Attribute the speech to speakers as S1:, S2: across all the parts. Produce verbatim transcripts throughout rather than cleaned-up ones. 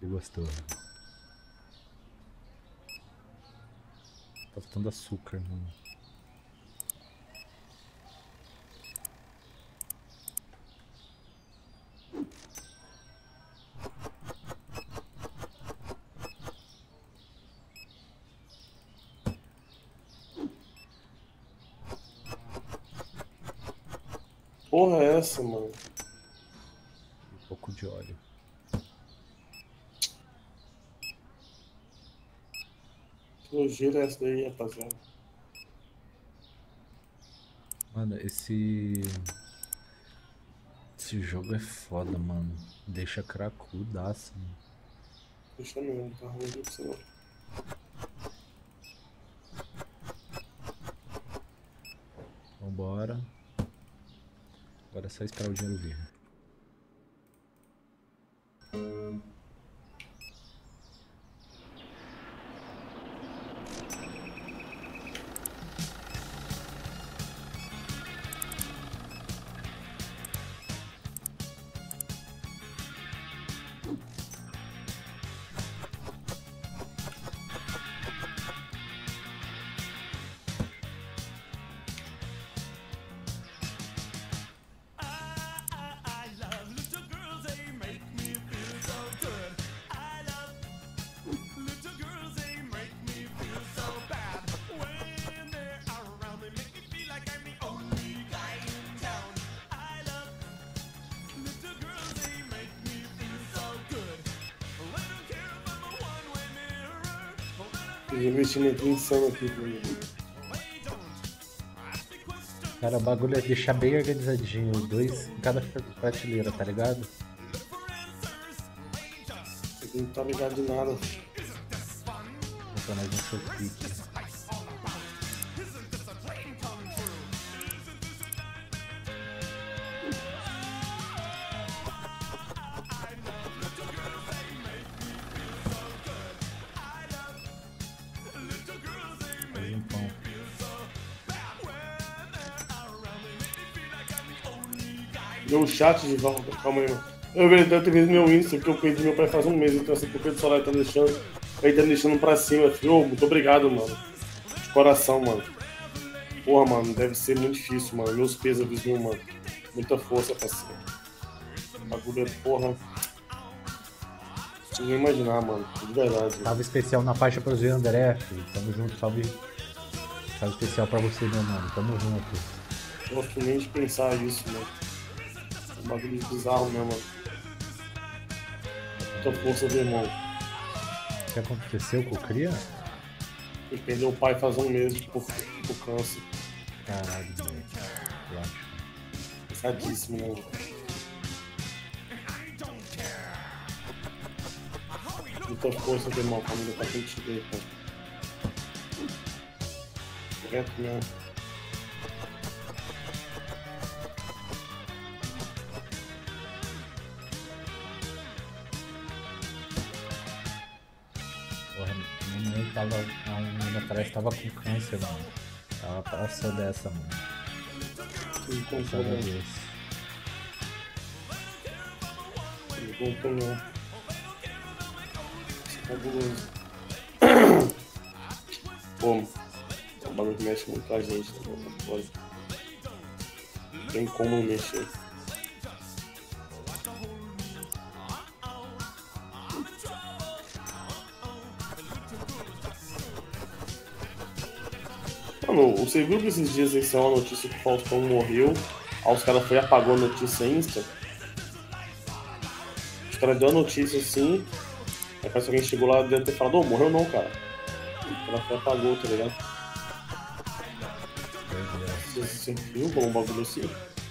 S1: Ele gostou. Tá faltando açúcar, mano.
S2: Porra é essa, mano?
S1: Um pouco de óleo.
S2: Que nojeira é essa daí, rapaziada?
S1: Mano, esse... Esse jogo é foda, mano. Deixa cracudaço, mano.
S2: Deixa mesmo, tá ruim de você não.
S1: Vambora. Agora é só esperar o dinheiro vir.
S2: Investimento insano aqui, mano.
S1: Cara, o bagulho é deixar bem organizadinho. Dois em cada prateleira, tá ligado?
S2: Aqui não tá ligado de nada.
S1: Vou botar mais um showpick. Mais um pão.
S2: Deu um chat de volta, calma aí, mano. Eu vi tanto vezes meu Insta que eu perdi meu pai faz um mês, então assim, porque o celular tá deixando. Aí tá me deixando pra cima, filho. Ô, muito obrigado, mano. De coração, mano. Porra, mano, deve ser muito difícil, mano. Meus pesos, viu, mano. Muita força, parceiro. O bagulho é porra. Não consigo nem imaginar, mano. De verdade. Mano.
S1: Salve especial na faixa pra Zé André, filho. Tamo junto, salve. Salve especial pra você, meu mano. Tamo junto.
S2: Não gosto nem de pensar isso, mano. É um bagulho bizarro, né, mano? Muita força do irmão.
S1: O que aconteceu com o Cria?
S2: Ele perdeu o pai faz um mês por, por câncer.
S1: Caralho, velho. Relaxa.
S2: Pesadíssimo, né? Muita força do irmão, a família tá contigo aí, cara. Correto mesmo.
S1: Porra, minha mãe tava, há um ano atrás tava com câncer, mano. Ela passou dessa, mano.
S2: Ele
S1: Graças a
S2: contou, né?
S1: Deus.
S2: Ele contou, né? Fabuloso. Pô, é um bagulho que mexe muito com a gente, né? Não pode. Não tem como não mexer. Mano, você viu que esses dias aí saiu uma notícia que o Faustão morreu? Aí os caras foi e apagou a notícia Insta. Os caras deu a notícia assim. Aí parece que alguém chegou lá e deve ter falado, ô, morreu não, cara. O cara foi e apagou, tá ligado? Você, você viu como um bagulho assim?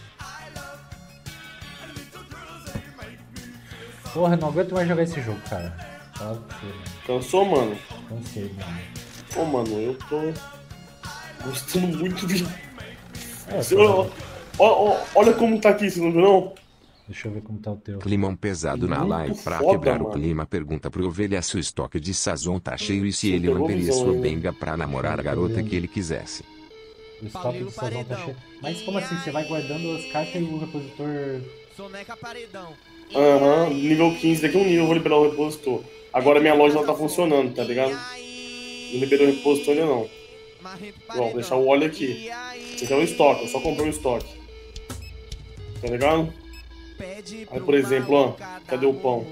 S1: Porra, não aguento mais jogar esse jogo, cara. Fala pra você, mano.
S2: Cansou, mano?
S1: Cansei, mano.
S2: Pô, mano, eu tô gostando muito de.
S1: É,
S2: Você-
S1: tô-
S2: ó, ó, ó, olha como tá aqui, você não viu não?
S1: Deixa eu ver como tá o teu.
S3: Climão pesado na
S2: Muito
S3: live pra
S2: foda,
S3: quebrar
S2: mano.
S3: o clima. Pergunta pro Ovelha se o estoque de Sazon tá cheio e se
S2: Você
S3: ele
S2: pegou
S3: lamberia
S2: visão
S3: sua
S2: aí, né?
S3: benga pra namorar a garota que ele quisesse.
S1: O estoque de Sazon tá cheio. Mas como assim? Você vai guardando as caixas e o repositor
S4: Soneca paredão.
S2: Aham, uhum, nível quinze, daqui a um nível eu vou liberar o repositor. Agora minha loja não tá funcionando, tá ligado? Não liberou o repositor ainda não. Bom, vou deixar o óleo aqui. Esse aqui é o estoque, eu só comprei o estoque. Tá ligado? Aí, por exemplo, ó, cadê o pão?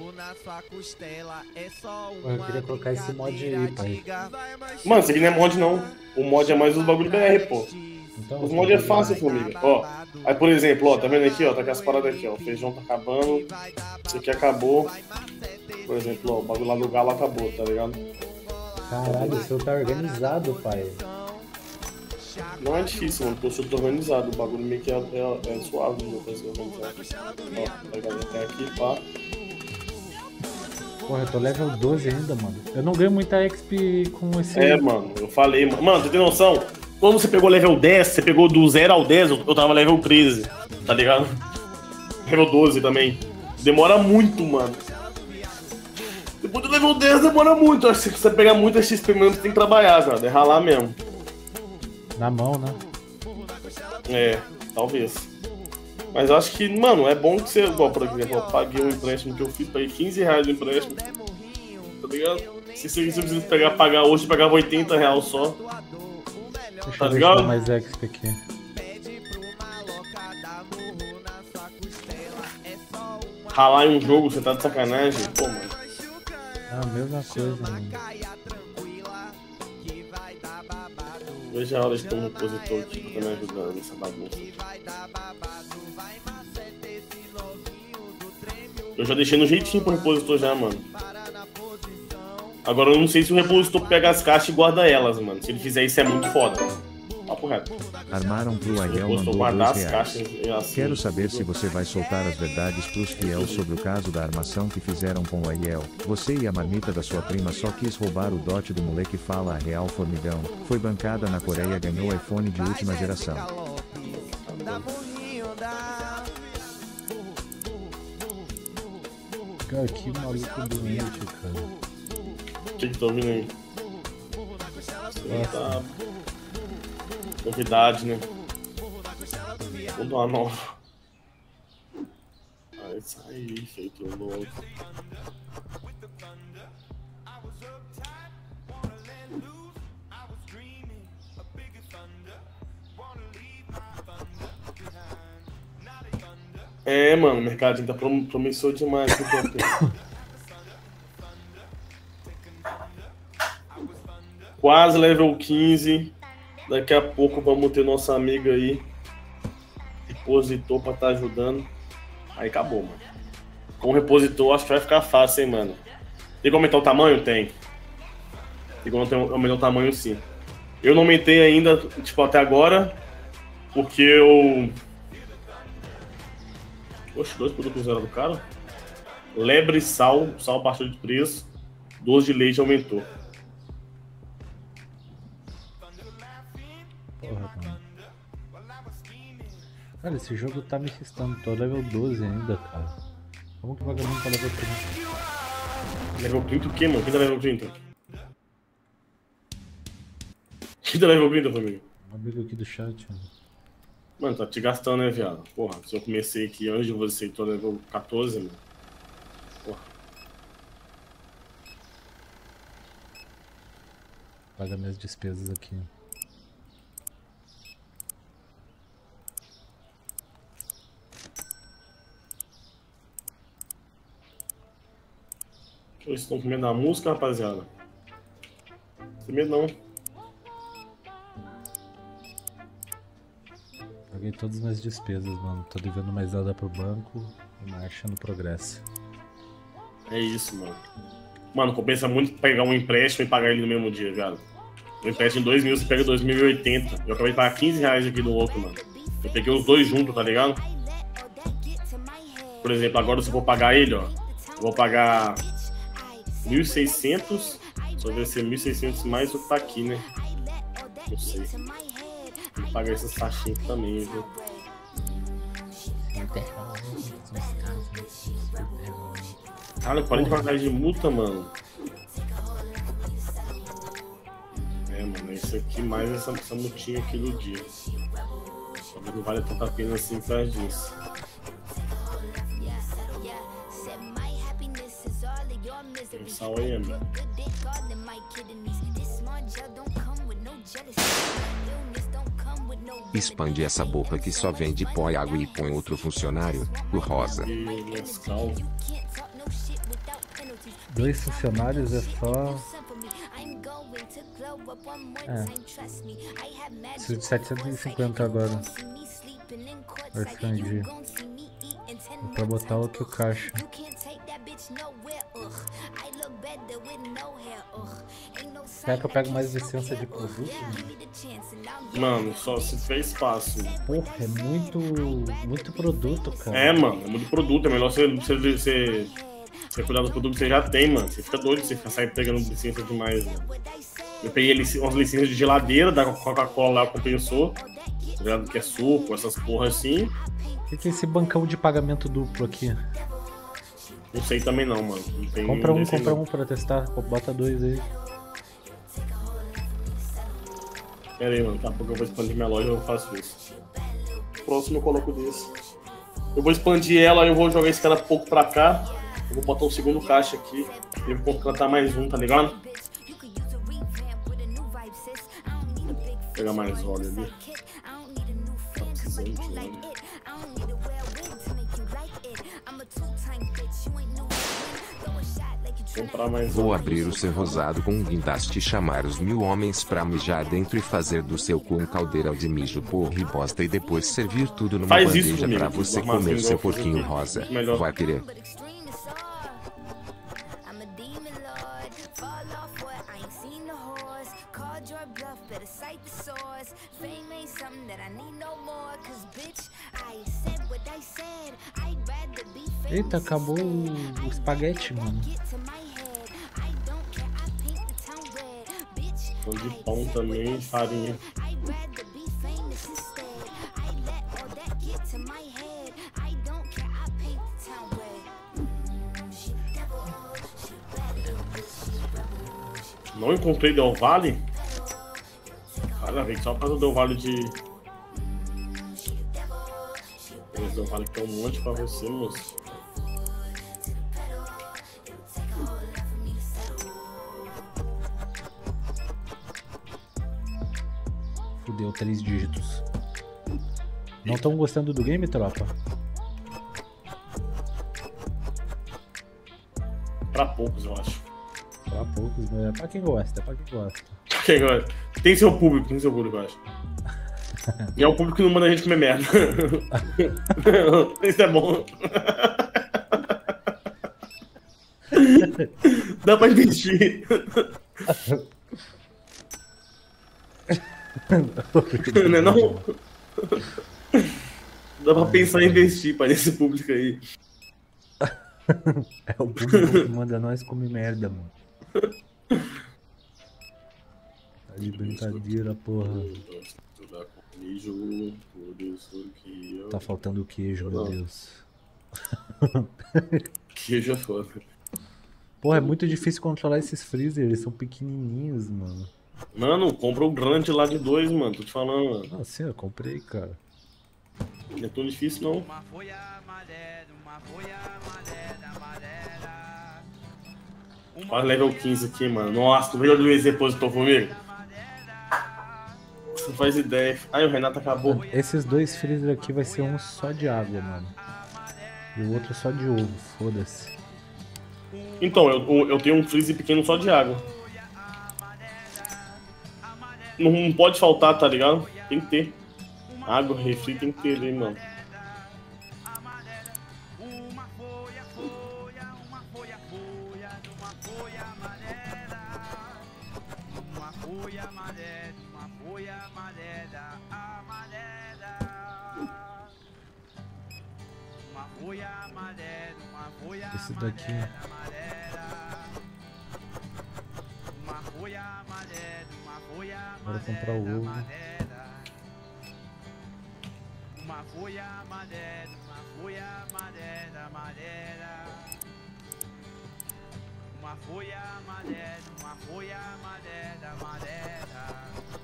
S1: Eu queria colocar esse mod aí, pai.
S2: Mano, isso aqui não é mod não. O mod é mais os bagulho B R, pô.
S1: Então,
S2: os mod é fácil, formiga. Ó, aí por exemplo, ó, tá vendo aqui, ó, tá com as paradas aqui, ó. O feijão tá acabando. Isso aqui acabou. Por exemplo, ó, o bagulho lá do galo acabou, tá ligado?
S1: Caralho, o seu tá organizado, pai.
S2: Não é difícil, mano, porque eu sou organizado. O bagulho meio que é, é, é suave, meu pra ser organizado. Ó, legal, até aqui, pá.
S1: Porra, eu tô level doze ainda, mano. Eu não ganho muita X P com esse...
S2: É, mano, eu falei, mano. Mano, você tem noção? Quando você pegou level dez, você pegou do zero ao dez, eu tava level treze, tá ligado? Level doze também. Demora muito, mano. Depois do level dez demora muito. Acho que se você pegar muita X P mesmo, você tem que trabalhar, cara. É ralar mesmo.
S1: Na mão, né?
S2: É, talvez. Mas eu acho que, mano, é bom que você... Igual, por exemplo, eu paguei um empréstimo que eu fiz, paguei quinze reais no empréstimo. Tá ligado? Se você precisa pegar, pagar hoje, eu pagava oitenta reais só.
S1: Deixa
S2: tá
S1: eu ver
S2: ligado?
S1: se dá mais X P aqui.
S2: Ralar em um jogo, você tá de sacanagem? Pô, mano.
S1: É a mesma coisa, mano.
S2: Veja a hora de ter um repositor aqui pra me ajudar nessa bagunça. Eu já deixei no jeitinho pro repositor já, mano. Agora eu não sei se o repositor pega as caixas e guarda elas, mano. Se ele fizer isso é muito foda. Papo reto.
S5: Armaram pro Aiel, mandou
S2: guardar
S5: dois
S2: as
S5: reais.
S2: caixas assim.
S5: Quero saber se você vai soltar as verdades pros fiel sobre o caso da armação que fizeram com o Aiel. Você e a marmita da sua prima só quis roubar o dote do moleque, fala a real, formigão. Foi bancada na Coreia, ganhou iPhone de última geração.
S1: Cara, que maluco doente, cara.
S2: O que que tá ouvindo aí? Tá... Novidade, né? Vou dar uma nova. Aí saí, feito louco. É, mano, o mercadinho tá prom promissor demais. Quase level quinze. Daqui a pouco vamos ter nossa amiga aí. Repositor pra tá ajudando. Aí acabou, mano. Com o repositor acho que vai ficar fácil, hein, mano. Tem que aumentar o tamanho? Tem. Tem que aumentar o tamanho, sim. Eu não aumentei ainda, tipo, até agora. Porque eu... Poxa, dois produtos zero do cara. Lebre e sal. Sal baixou de preço. Doce de leite aumentou.
S1: Porra, mano. Cara, esse jogo tá me assustando. Tô level doze ainda, cara. Como que o vagabundo tá level trinta?
S2: Level trinta o quê, mano? Quem tá level trinta? Quem tá level trinta, família?
S1: Um amigo aqui do chat, mano.
S2: Mano, tá te gastando, né, viado? Porra, se eu comecei aqui antes de você, tô level quatorze, mano. Porra.
S1: Paga minhas despesas aqui.
S2: Vocês estão com medo da música, rapaziada? Sem medo não.
S1: Paguei todas as minhas despesas, mano. Tô devendo mais nada pro banco e marcha no progresso.
S2: É isso, mano. Mano, compensa muito pegar um empréstimo e pagar ele no mesmo dia, viado. Um empréstimo em dois mil, você pega dois mil e oitenta. Eu acabei de pagar quinze reais aqui do outro, mano. Eu peguei os dois juntos, tá ligado? Por exemplo, agora se eu for pagar ele, ó. Eu vou pagar mil e seiscentos. Só vai ser mil e seiscentos mais o que tá aqui, né? Não sei. Tem que pagar essas taxinhas também, viu? Cara, quarenta reais de multa, mano. É, mano, isso aqui mais essa, essa multinha aqui do dia. Só que não vale tanta pena assim por causa disso. Sal aí, mano.
S3: Expande essa boca que só vende pó e água e põe outro funcionário, o Rosa.
S2: E Nescau.
S1: Dois funcionários é só. É. Preciso de setecentos e cinquenta agora. Vai expandir. É pra botar outro caixa. Será que eu pego mais licença de produto?
S2: Mano, só se fez espaço.
S1: Porra, é muito, muito produto, cara.
S2: É, mano, é muito produto. É melhor você, você, você, você cuidar do produto que você já tem, mano. Você fica doido, você fica saindo pegando licença demais, mano. Eu peguei lic- umas licenças de geladeira da Coca-Cola lá, compensou. Tá ligado? Que é suco, essas porra assim.
S1: O que, que é esse bancão de pagamento duplo aqui?
S2: Não sei também não, mano. Não tem,
S1: Compra um,
S2: não sei
S1: compra
S2: não.
S1: um pra testar. Bota dois aí.
S2: Pera aí, mano. Daqui a pouco eu vou expandir minha loja e eu faço isso. Próximo eu coloco desse. Eu vou expandir ela e eu vou jogar esse cara pouco pra cá. Eu vou botar o segundo caixa aqui. E vou contratar mais um, tá ligado? Vou pegar mais óleo ali. Tá precisando de óleo. Comprar mais
S3: Vou
S2: óleo.
S3: abrir o seu rosado com um guindaste e chamar os mil homens pra mijar dentro e fazer do seu cu um caldeirão de mijo, porra e bosta e depois servir tudo numa
S2: Faz isso
S3: bandeja
S2: comigo,
S3: pra você
S2: armazém
S3: comer seu
S2: igual eu fiz
S3: porquinho
S2: aqui.
S3: rosa.
S2: Melhor.
S3: Vai querer.
S1: Eita, acabou o, o espaguete, mano.
S2: Pão de pão também, farinha. Não encontrei Del Valle? Cara, velho, só por causa do Del Valle de... Esse Del Valle que é um monte pra você, moço.
S1: Fudeu, três dígitos. Não estão gostando do game, tropa?
S2: Pra poucos, eu acho.
S1: Pra poucos, mas é pra quem gosta, é pra quem gosta.
S2: Quem gosta? Tem seu público, tem seu público, eu acho. E é o público que não manda a gente comer merda. Isso é bom. Dá pra investir. Não é não? Dá pra pensar em investir, pai, nesse público aí.
S1: É o público que manda nós comer merda, mano. Tá de brincadeira, porra. Tá faltando queijo, meu Deus.
S2: Queijo é foda.
S1: Porra, é muito difícil controlar esses freezer, eles são pequenininhos, mano.
S2: Mano, compra o grande lá de dois, mano. Tô te falando, mano.
S1: Ah, sim, eu comprei, cara.
S2: Não é tão difícil, não. Quase level quinze aqui, mano. Nossa, tu veio do expositor comigo? Você não faz ideia. Ai, o Renato acabou.
S1: Esses dois freezer aqui vai ser um só de água, mano. E o outro só de ovo, foda-se.
S2: Então, eu, eu tenho um freezer pequeno só de água. Não, não pode faltar, tá ligado? Tem que ter. Água, refri, tem que ter ali, mano.
S1: Esse daqui. Bora comprar o ovo.
S4: Uma folha amarela, uma folha amarela, amarela. Uma folha amarela, uma folha amarela, amarela.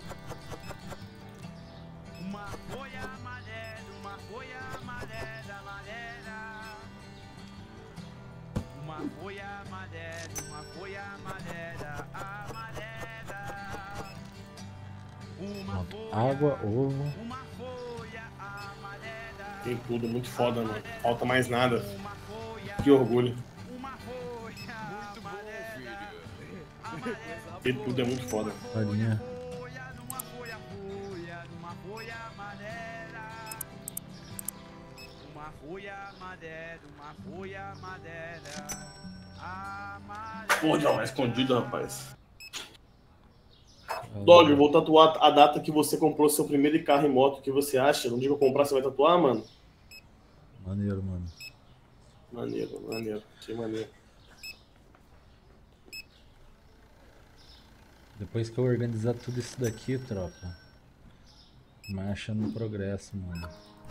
S4: Uma folha amarela, uma folha amarela, amarela. Uma foi a madeira, uma foi a madeira, a madeira. Uma foi
S1: Água, ovo.
S4: uma folha, a madeira.
S2: Tem tudo, muito foda, mano. Falta mais nada.
S4: Uma folha,
S2: Que orgulho.
S4: uma folha, a madeira.
S2: Tem tudo, é muito foda.
S1: Farinha.
S4: Folha, numa folha, folha, numa folha, madeira. Uma folha, madeira, uma folha, madeira. A madeira.
S2: Porra, já mais escondido, rapaz. Dog, eu vou tatuar a data que você comprou seu primeiro carro e moto. O que você acha? No dia que eu comprar, você vai tatuar, mano?
S1: Maneiro, mano.
S2: Maneiro, maneiro. Que maneiro.
S1: Depois que eu organizar tudo isso daqui, tropa. Marcha no progresso, mano.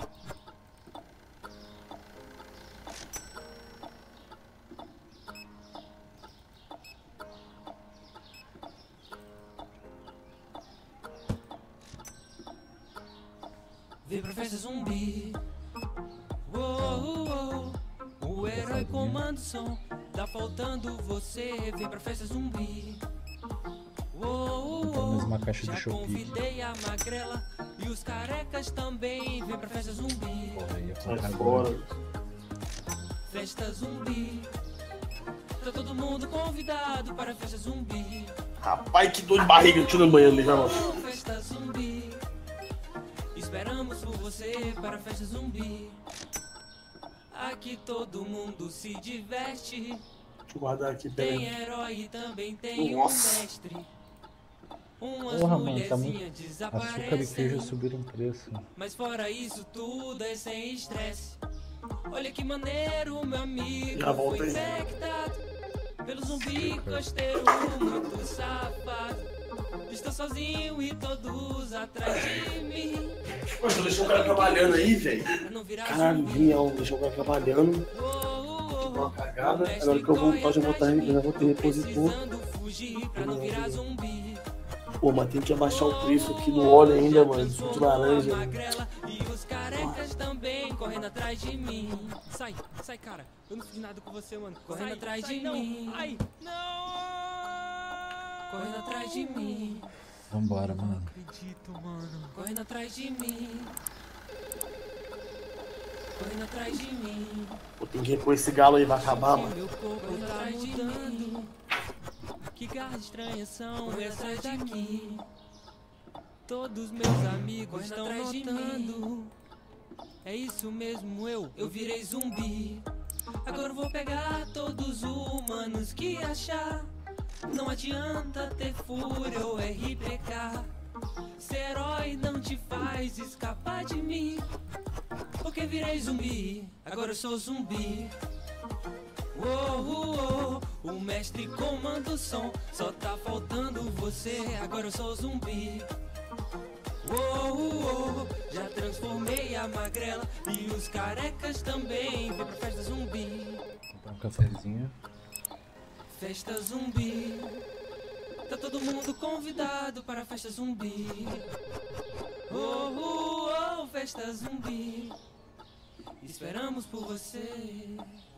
S6: Vem pra festa zumbi. Uou, uou. O herói comanda o som. Tá faltando você. Vem pra festa zumbi. Uou,
S1: Pelo menos
S6: uou.
S1: uma caixa de
S6: Já
S1: Shopee.
S6: convidei a magrela e os carecas também. Vem pra festa zumbi.
S1: Porra, ia
S2: Sai
S1: colocar
S2: fora.
S1: agora.
S6: Festa zumbi. Tá todo mundo convidado para a festa zumbi.
S2: Rapaz, que dor de barriga. Deixa eu ir no banheiro ali já, mano.
S6: Festa zumbi. Esperamos por você para a festa zumbi. Aqui todo mundo se diverte.
S2: Deixa eu guardar aqui,
S6: Tem
S2: peraí.
S6: herói e também tem
S2: Nossa.
S6: um mestre. Umas
S1: Porra, mano, tá
S6: mulherzinhas
S1: muito. Açúcar e queijo
S6: desaparecem.
S1: subiram o preço.
S6: Mas fora isso tudo é sem estresse. Olha que maneiro, meu amigo.
S2: Já volto
S6: Foi
S2: aí.
S6: infectado pelo zumbi costeiro muito safado. Estou sozinho e todos atrás de mim.
S2: Pô, tu deixou o cara trabalhando aí, velho.
S6: Pra não virar
S2: Caralho,
S6: zumbi.
S2: vinhão. Deixou o cara trabalhando.
S6: Oh, oh,
S2: Dá uma
S6: oh.
S2: cagada.
S6: O mestre
S2: Agora que eu voltar,
S6: corre
S2: já vou estar
S6: atrás de
S2: já vou ter
S6: mim.
S2: repositor.
S6: Precisando fugir pra não virar zumbi.
S2: Pô, mas tem que abaixar o preço aqui no óleo ainda, mano. Suco de laranja.
S6: Magrela e os carecas também correndo atrás de mim. Sai, sai, cara. Eu não fiz nada com você, mano. Correndo
S4: Sai,
S6: atrás
S4: sai,
S6: de
S4: não.
S6: mim.
S4: Ai, não!
S6: Correndo atrás de mim.
S1: Vambora, mano.
S4: Acredito, mano.
S6: Correndo atrás de mim. Correndo atrás de mim.
S2: Pô, tem que repor esse galo aí, vai acabar, mano.
S6: Meu corpo tá mudando. Que garras estranhas são essas daqui? Todos meus amigos estão notando. É isso mesmo, eu, eu virei zumbi. Agora eu vou pegar todos os humanos que achar. Não adianta ter fúria ou R P K. Ser herói não te faz escapar de mim. Porque virei zumbi, agora eu sou zumbi. Uou, uou, o mestre comanda o som. Só tá faltando você, agora eu sou zumbi. Uou, uou, já transformei a magrela e os carecas também. Vem pra festa zumbi.
S1: Comprar um cafezinho.
S6: Festa zumbi. Tá todo mundo convidado para a festa zumbi. Oh, oh, oh, festa zumbi. Esperamos por você.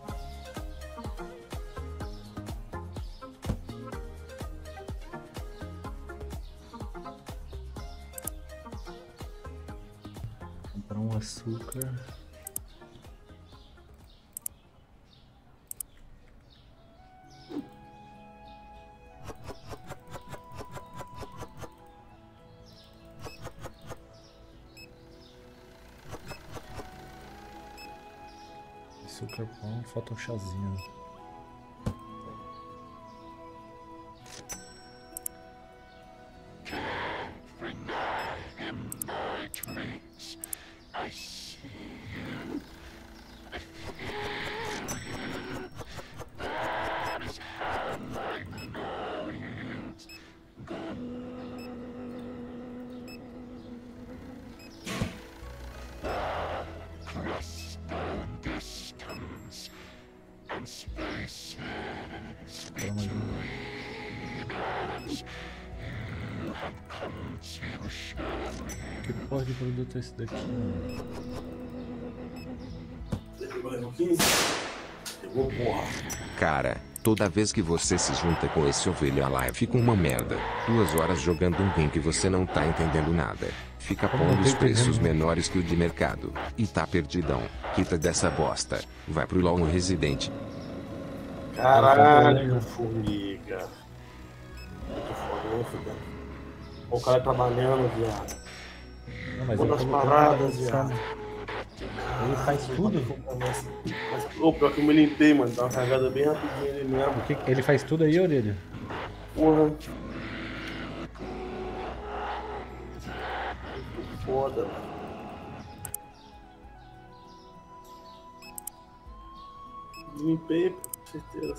S1: Comprar um açúcar. Açúcar, pão, falta um chazinho. Toma ali. Que porra de produto é esse daqui, mano?
S2: Você pegou level quinze? Chegou, porra.
S3: Cara, toda vez que você se junta com esse ovelha, a live fica uma merda. Duas horas jogando um game que você não tá entendendo nada. Fica pondo os preços menores que o de mercado. E tá perdidão. Quita dessa bosta. Vai pro LoL no Resident.
S2: Caralho, formiga. Muito foda, né, filho? O cara trabalhando, viado.
S1: Não, mas
S2: Uma
S1: eu
S2: das
S1: tô
S2: paradas, viado.
S1: Ele faz tudo?
S2: Ô, pior que eu me limpei, mano. Dá uma carregada bem rapidinho ali mesmo.
S1: O que, ele faz tudo aí, Orelha?
S2: Porra. Foda, mano. Limpei, pô, com certeza.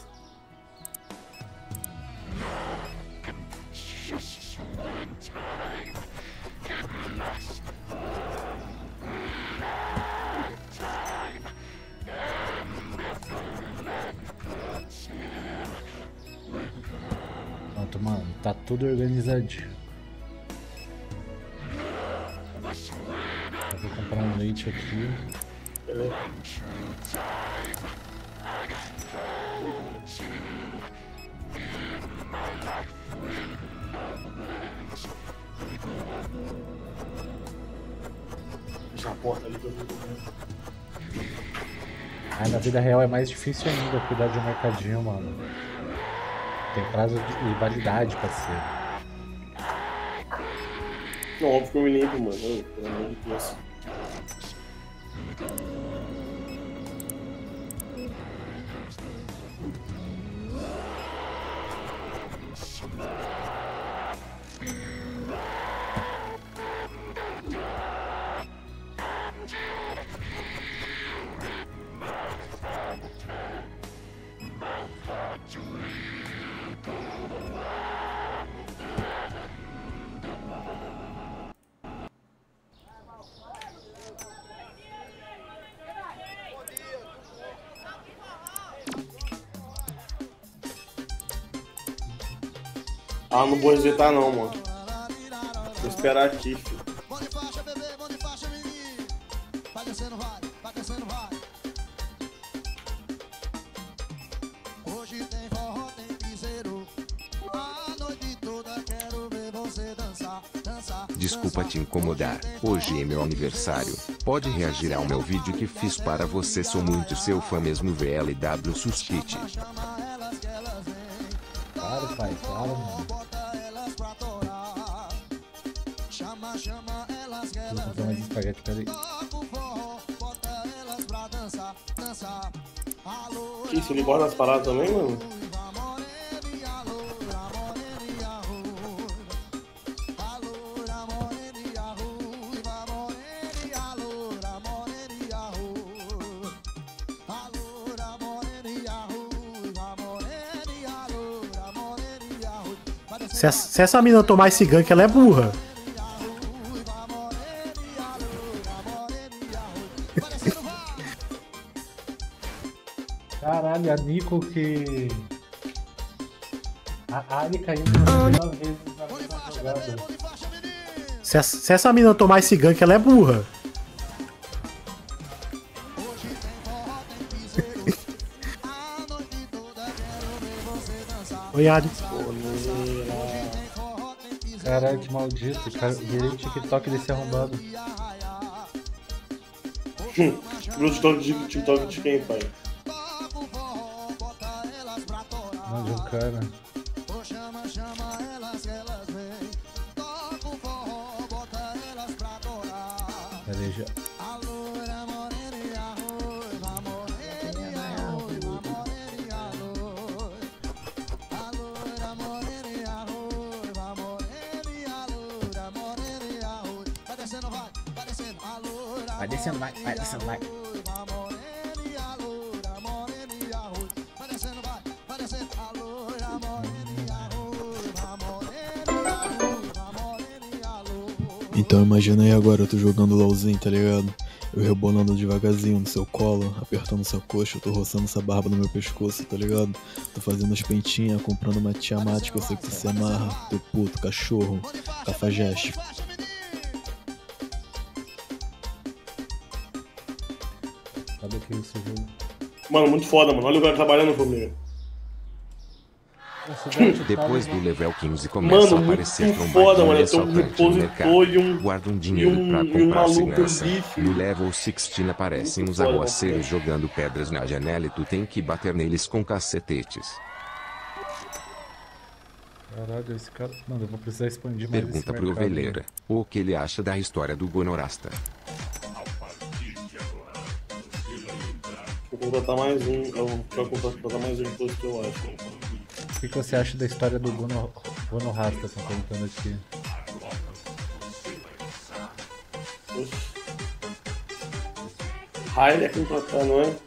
S1: Pronto, mano, tá tudo organizadinho. Eu vou comprar um leite aqui.
S2: Beleza. Fecha a porta ali que eu vou.
S1: Ai, na vida real é mais difícil ainda cuidar de um mercadinho, mano. Tem prazo de validade, parceiro.
S2: Não, óbvio que eu me limpo, mano. Ô, pelo amor de Deus. Ah, não vou resetar não, mano. Vou esperar aqui, filho.
S3: Desculpa te incomodar, hoje é meu aniversário. Pode reagir ao meu vídeo que fiz para você, sou muito seu fã mesmo. V L W Suskit.
S1: Claro, pai, claro, mano. Vou comprar mais espaguete, peraí.
S2: Que isso, ele gosta das paradas também, mano?
S7: Se essa, se essa mina tomar esse gank, ela é burra.
S1: Caralho, a Nico que... A Ali caiu uma vez na mesma jogada.
S7: Se essa, se essa mina tomar esse gank, ela é burra. Oi, Ari.
S1: Caralho, que maldito. Cara, virei o TikTok desse arrombado.
S2: Meu TikTok de TikTok de quem, pai?
S1: Não, de um cara. Peraí, já. Vai descendo, vai, vai descendo, vai.
S8: Então imagina aí agora, eu tô jogando LOLzinho, tá ligado? Eu rebolando devagarzinho no seu colo, apertando sua coxa, eu tô roçando essa barba no meu pescoço, tá ligado? Tô fazendo os pentinhas, comprando uma Tiamat que eu sei que você se amarra, teu puto, cachorro, cafajeste.
S1: Sabe o que é esse jogo?
S2: Mano, muito foda, mano. Olha o cara trabalhando comigo.
S3: Depois do level quinze começa
S2: mano,
S3: a aparecer
S2: muito foda, mano. Eu tenho um
S3: assaltante no mercado.
S2: repositor e um,
S3: Guarda um
S2: e
S3: dinheiro
S2: um,
S3: pra
S2: e um
S3: comprar
S2: maluco
S3: segurança.
S2: bife.
S3: No level dezesseis aparecem
S2: Muito
S3: os
S2: foda,
S3: arruaceiros
S2: mano.
S3: jogando pedras na janela e tu tem que bater neles com cacetetes.
S1: Caralho, esse cara... Mano, eu vou precisar expandir mais
S3: Pergunta
S1: esse
S3: pro
S1: mercado,
S3: Ovelheira o que ele acha da história do Gonorasta.
S2: Vou contratar mais um. Eu vou contratar mais um imposto que eu acho.
S1: O que, que você acha da história do Gono, Gonorasta? Estão perguntando aqui.
S2: Oxi. Raio é contratar, não é?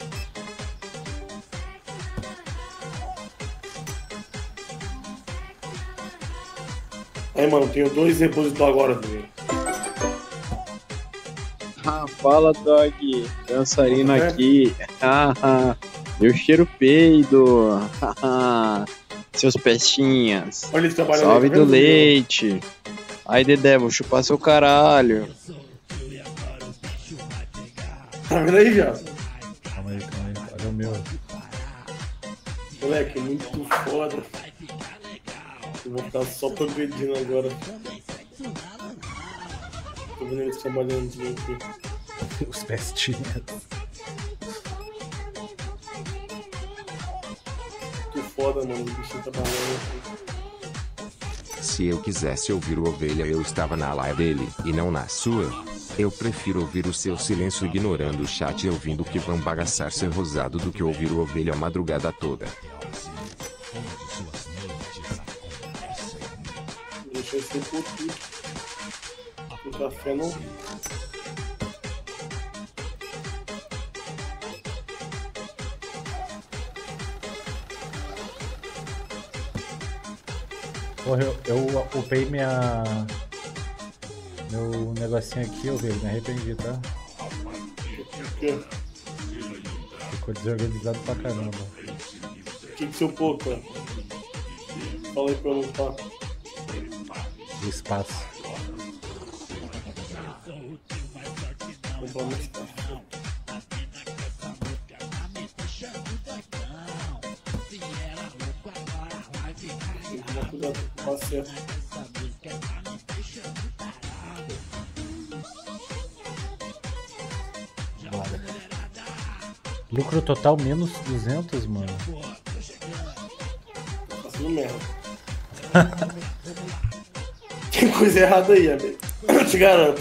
S2: Aí, mano, tenho dois repositórios agora, velho.
S9: Ah, fala, Dog. Dançarino
S2: É?
S9: aqui. Ah, ah. Meu cheiro peido. Ah, seus pestinhas.
S2: Olha ele trabalhando.
S9: Salve
S2: aí, tá
S9: do
S2: vendo?
S9: leite. Aí, Dedé, vou chupar seu caralho.
S2: Tá vendo aí, viado?
S1: Calma aí, calma aí. Olha o meu.
S2: Moleque, muito foda. Eu vou ficar só progredindo agora. Tô vendo eles trabalhando de novo aqui.
S1: Os pestinhas.
S2: Muito foda, mano. O bichinho trabalhando aqui.
S3: Se eu quisesse ouvir o Ovelha, eu estava na live dele, e não na sua. Eu prefiro ouvir o seu silêncio ignorando o chat e ouvindo que vão bagaçar ser rosado do que ouvir o Ovelha a madrugada toda.
S2: Deixa eu ser puto. O café não.
S1: Porra, eu, eu upei minha... Meu negocinho aqui, eu vejo, me arrependi, tá?
S2: O quê?
S1: Ficou desorganizado pra caramba.
S2: O que que seu pouco, cara? Fala aí pra eu não tá.
S1: O espaço.
S2: Comprar mais café. Tem que tomar cuidado com o passe.
S1: Bora. Lucro total menos duzentos, mano.
S2: Tá fazendo merda. Tem coisa errada aí, amigo. Eu te garanto.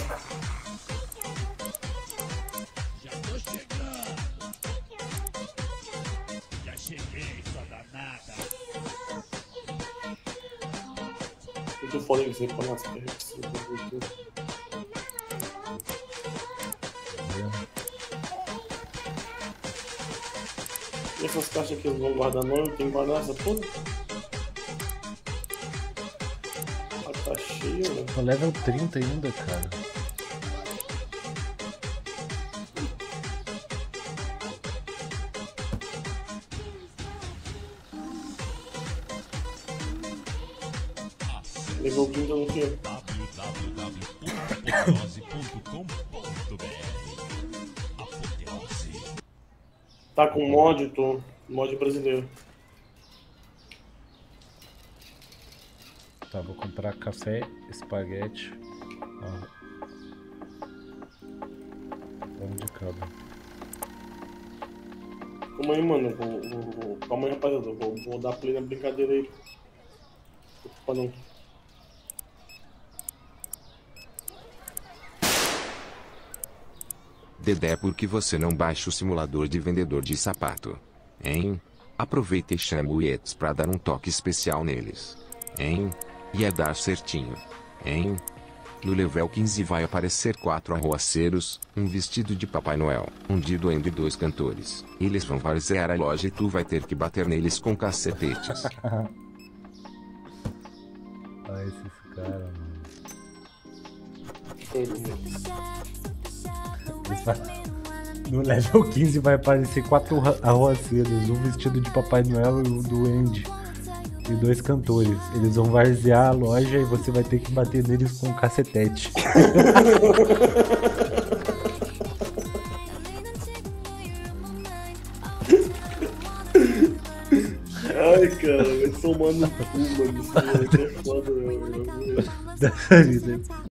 S2: Muito foda que você põe nas pernas. E essas caixas aqui eles vão guardar não? Eu tenho que guardar essa porra? Ah, tá cheio, velho.
S1: Tô level trinta ainda, cara.
S2: Levou o quinto no quê? Tá com mod, tô. Mod brasileiro.
S1: Tá, vou comprar café, espaguete. Ó. Vamos de cabo.
S2: Calma aí, mano. Eu Vou, vou, vou... Calma aí, rapaziada. Eu Vou, vou dar play na brincadeira aí. Opa, não.
S3: Dedé, por que você não baixa o simulador de vendedor de sapato? Hein? Aproveita e chama o Yetis pra dar um toque especial neles. Hein? Ia dar certinho. Hein? No level quinze vai aparecer quatro arruaceiros, um vestido de Papai Noel, um de duende e dois cantores. Eles vão varzear a loja e tu vai ter que bater neles com cacetetes.
S1: Olha esse cara, mano. No level quinze vai aparecer quatro arruaceiros, um vestido de Papai Noel e um duende. E dois cantores. Eles vão varzear a loja e você vai ter que bater neles com um cacetete.
S2: cara. Vai tomando cu, mano. Isso moleque é foda, meu.
S1: Dessa vida.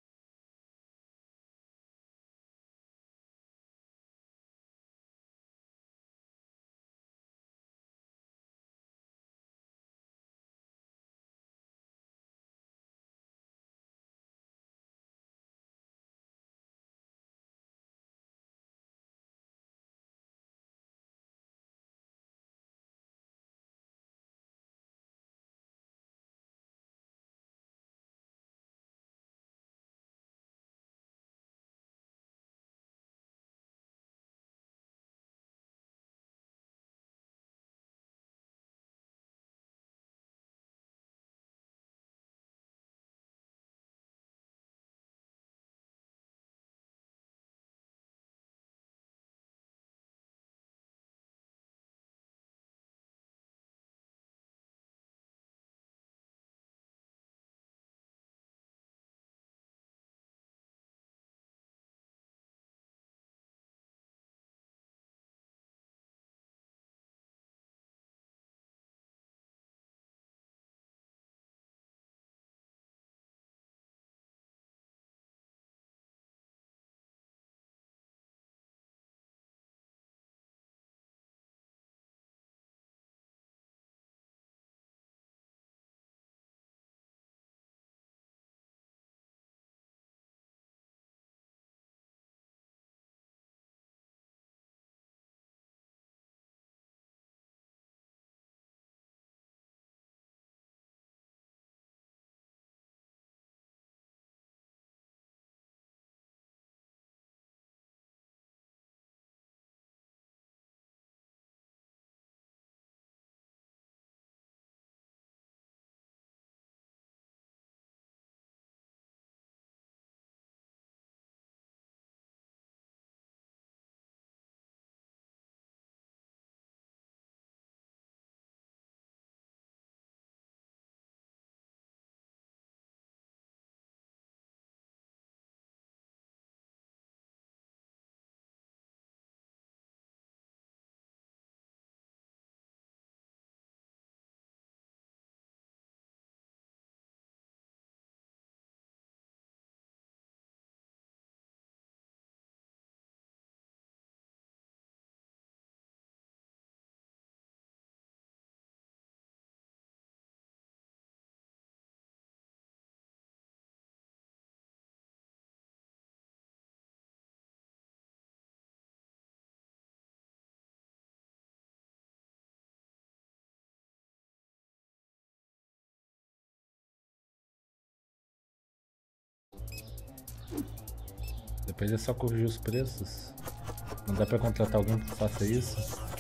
S1: Depois é só corrigir os preços. Não dá pra contratar alguém que faça isso?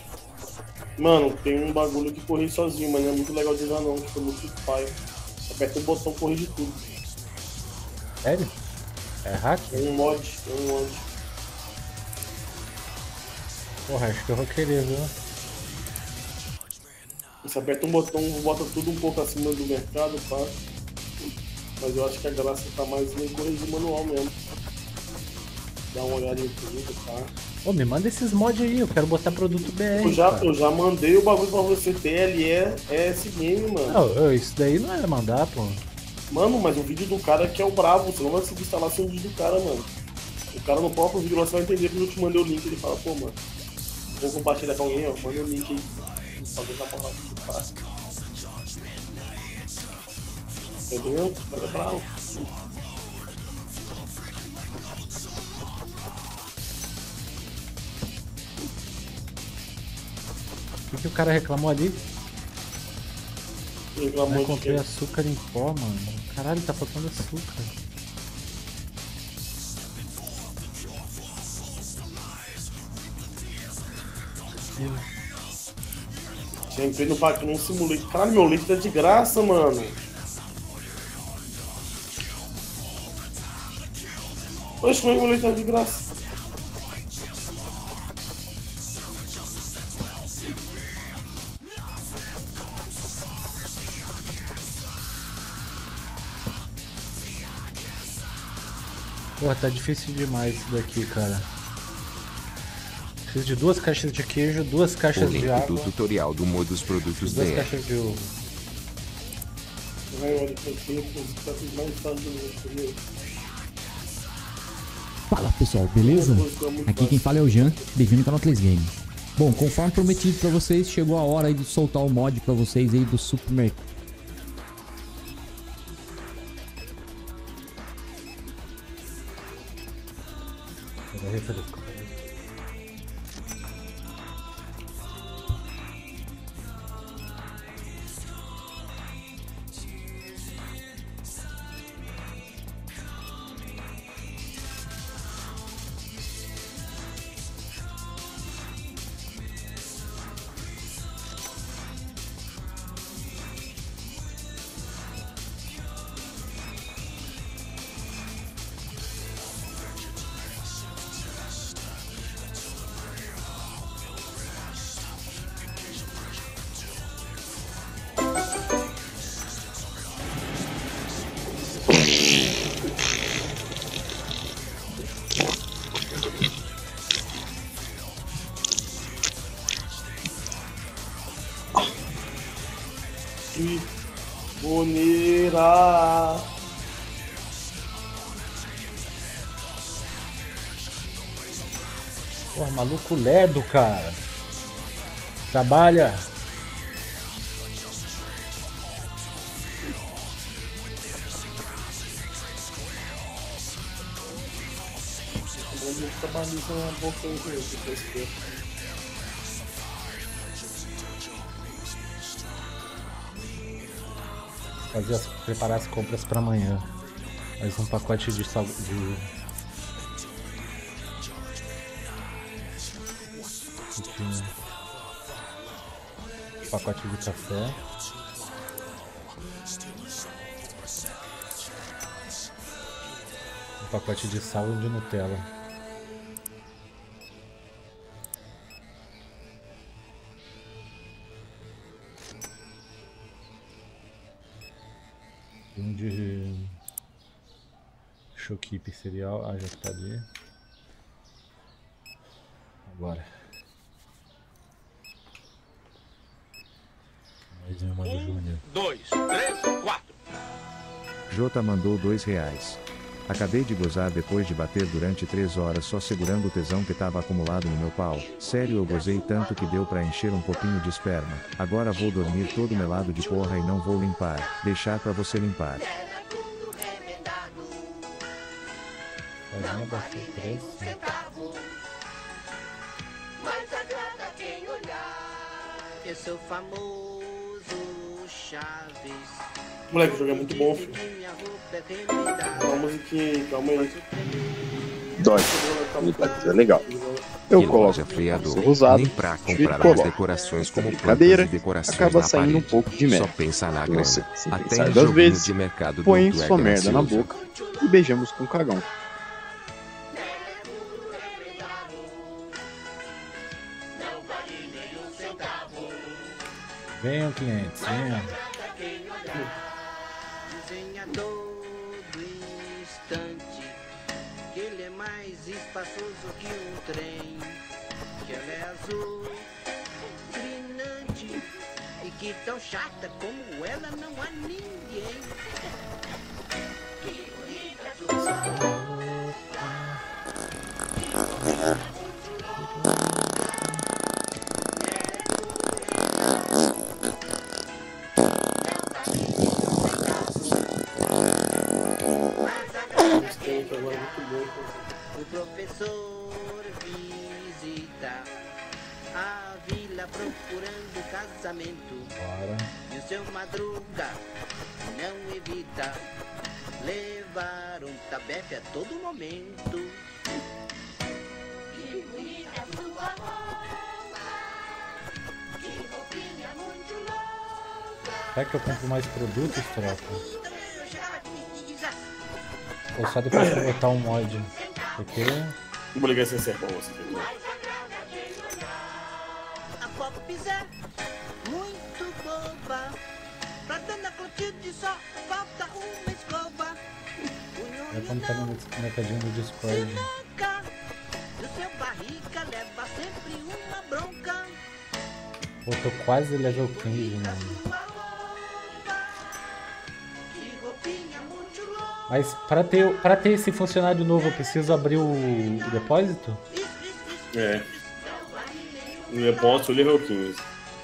S2: Mano, tem um bagulho que corrige sozinho, mas não é muito legal de usar não, tipo, muito pai. Aperta o botão, corrige tudo.
S1: Sério? É hack?
S2: É um mod, é um mod.
S1: Porra, acho que eu vou querer, viu?
S2: Você aperta um botão, bota tudo um pouco acima do mercado, tá? Mas eu acho que a graça tá mais em corrigir manual mesmo. Dá uma olhada em tudo, tá?
S1: Ô, me manda esses mods aí, eu quero botar produto B R.
S2: Eu já,
S1: cara.
S2: eu já mandei o bagulho pra você, T L E S Game, mano.
S1: Não, isso daí não é mandar, pô.
S2: Mano, mas o vídeo do cara que é o brabo, você não vai conseguir instalar sem o vídeo do cara, mano. O cara no próprio vídeo lá você vai entender porque eu te mandei o link, ele fala, pô, mano, vou compartilhar com alguém, ó, manda o link aí. Fazer na moral que faz. Entendeu? O cara é bravo.
S1: O que, que o cara reclamou ali?
S2: Reclamou
S1: Eu
S2: de
S1: encontrei
S2: quê?
S1: açúcar em pó, mano. Caralho, tá faltando açúcar.
S2: Já entrei no pack, não simulei. Caralho, meu leite tá de graça, mano. Oxe, meu leite tá de graça.
S1: Porra, tá difícil demais isso daqui, cara. Preciso de duas caixas de queijo, duas
S3: O
S1: caixas
S3: link
S1: de água,
S3: do tutorial do Modus Produtos
S1: duas
S3: D R.
S1: caixas de ovo.
S2: Vai, olha, tá sempre tá tudo mais fácil do mundo comigo.
S10: Fala pessoal, beleza? Aqui quem fala é o Jean, bem-vindo ao canal três Game. Bom, conforme prometido pra vocês, chegou a hora aí de soltar o mod pra vocês aí do supermercado.
S2: Que bonita.
S1: Pô, maluco lerdo, cara. Trabalha.
S2: Vamos trabalhar uma boca aí com esse pescoço.
S1: Fazer as, preparar as compras para amanhã. Mais um pacote de sal, de... de pacote de café. Um pacote de sal e de Nutella. Um de Choquipe cereal, ah, já tá ali. Agora. Mais uma do Júnior.
S11: Dois, três, quatro.
S5: Jota mandou dois reais. Acabei de gozar depois de bater durante três horas só segurando o tesão que tava acumulado no meu pau. Sério, eu gozei tanto que deu pra encher um pouquinho de esperma. Agora vou dormir todo melado de porra e não vou limpar. Deixar pra você limpar.
S1: Carinha baixou o preço.
S12: Eu sou famoso Chaves.
S2: Moleque, o jogo é muito bom, filho. Uma musiquinha, calma aí.
S13: Dói. É legal. Eu coloco o usado,
S3: nem pra comprar as decorações como
S13: cadeira,
S3: plantas e decorações
S13: acaba
S3: na
S13: saindo
S3: parede.
S13: um pouco de merda.
S3: Só pensa na grana.
S13: Você, sem
S3: Até
S13: pensar
S3: em
S13: duas
S3: joguinho
S13: vezes,
S3: de mercado
S13: põe
S3: do
S13: sua merda na
S3: gracioso.
S13: boca e beijamos com cagão.
S1: Venham, clientes, venham.
S12: Desenhador do instante, que ele é mais espaçoso que um trem, que ela é azul, brilhante, e que tão chata como ela não há ninguém. Que bonita sua o professor visita a vila procurando casamento.
S1: Bora.
S12: E o seu Madruga não evita levar um tabefe a todo momento. Que bonita sua roupa, que roupinha muito louca.
S1: Será que eu compro mais produtos, troca? Ou só depois que eu botar um mod? Porque...
S2: Vou ligar esse ser bom, você
S12: A Pop Zé, muito boba. Pra Dona Clotilde só falta uma escova.
S1: Vai como tá no mercadinho do Discord.
S12: Nunca, do seu barriga leva sempre
S1: Pô, tô quase level quinze, mano. Mas pra ter, pra ter esse funcionário novo, eu preciso abrir o, o depósito?
S2: É. O depósito level quinze.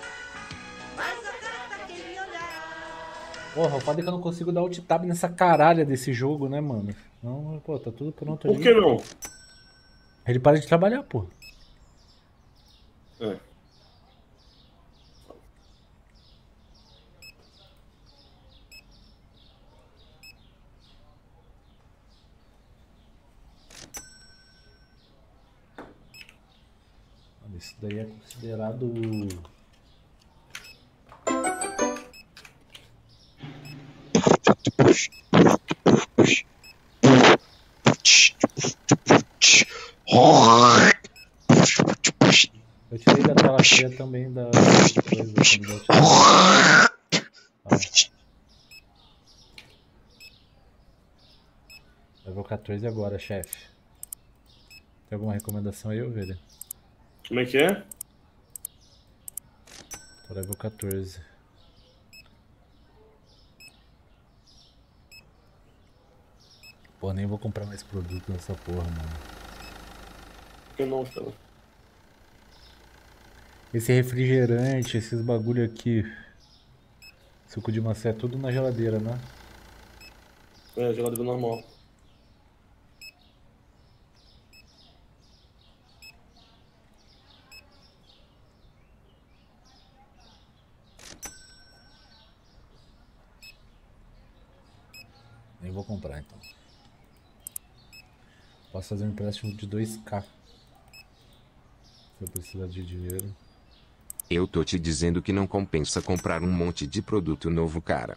S1: Porra, o foda é que eu não consigo dar alt tab nessa caralha desse jogo, né, mano? Não, pô, tá tudo pronto ali.
S2: Por que não?
S1: Ele para de trabalhar, pô.
S2: É.
S1: Isso daí é considerado... Eu tirei da tela cheia também da coisa. Ah. Level quatorze agora, chefe. Tem alguma recomendação aí, ovelha?
S2: Como é que é?
S1: Tô level quatorze. Pô, nem vou comprar mais produto nessa porra, mano.
S2: Por que não, cara?
S1: Esse refrigerante, esses bagulho aqui. Suco de maçã é tudo na geladeira, né?
S2: É, geladeira normal.
S1: Nem vou comprar então. Posso fazer um empréstimo de dois K. Se eu precisar de dinheiro.
S3: Eu tô te dizendo que não compensa comprar um monte de produto novo, cara.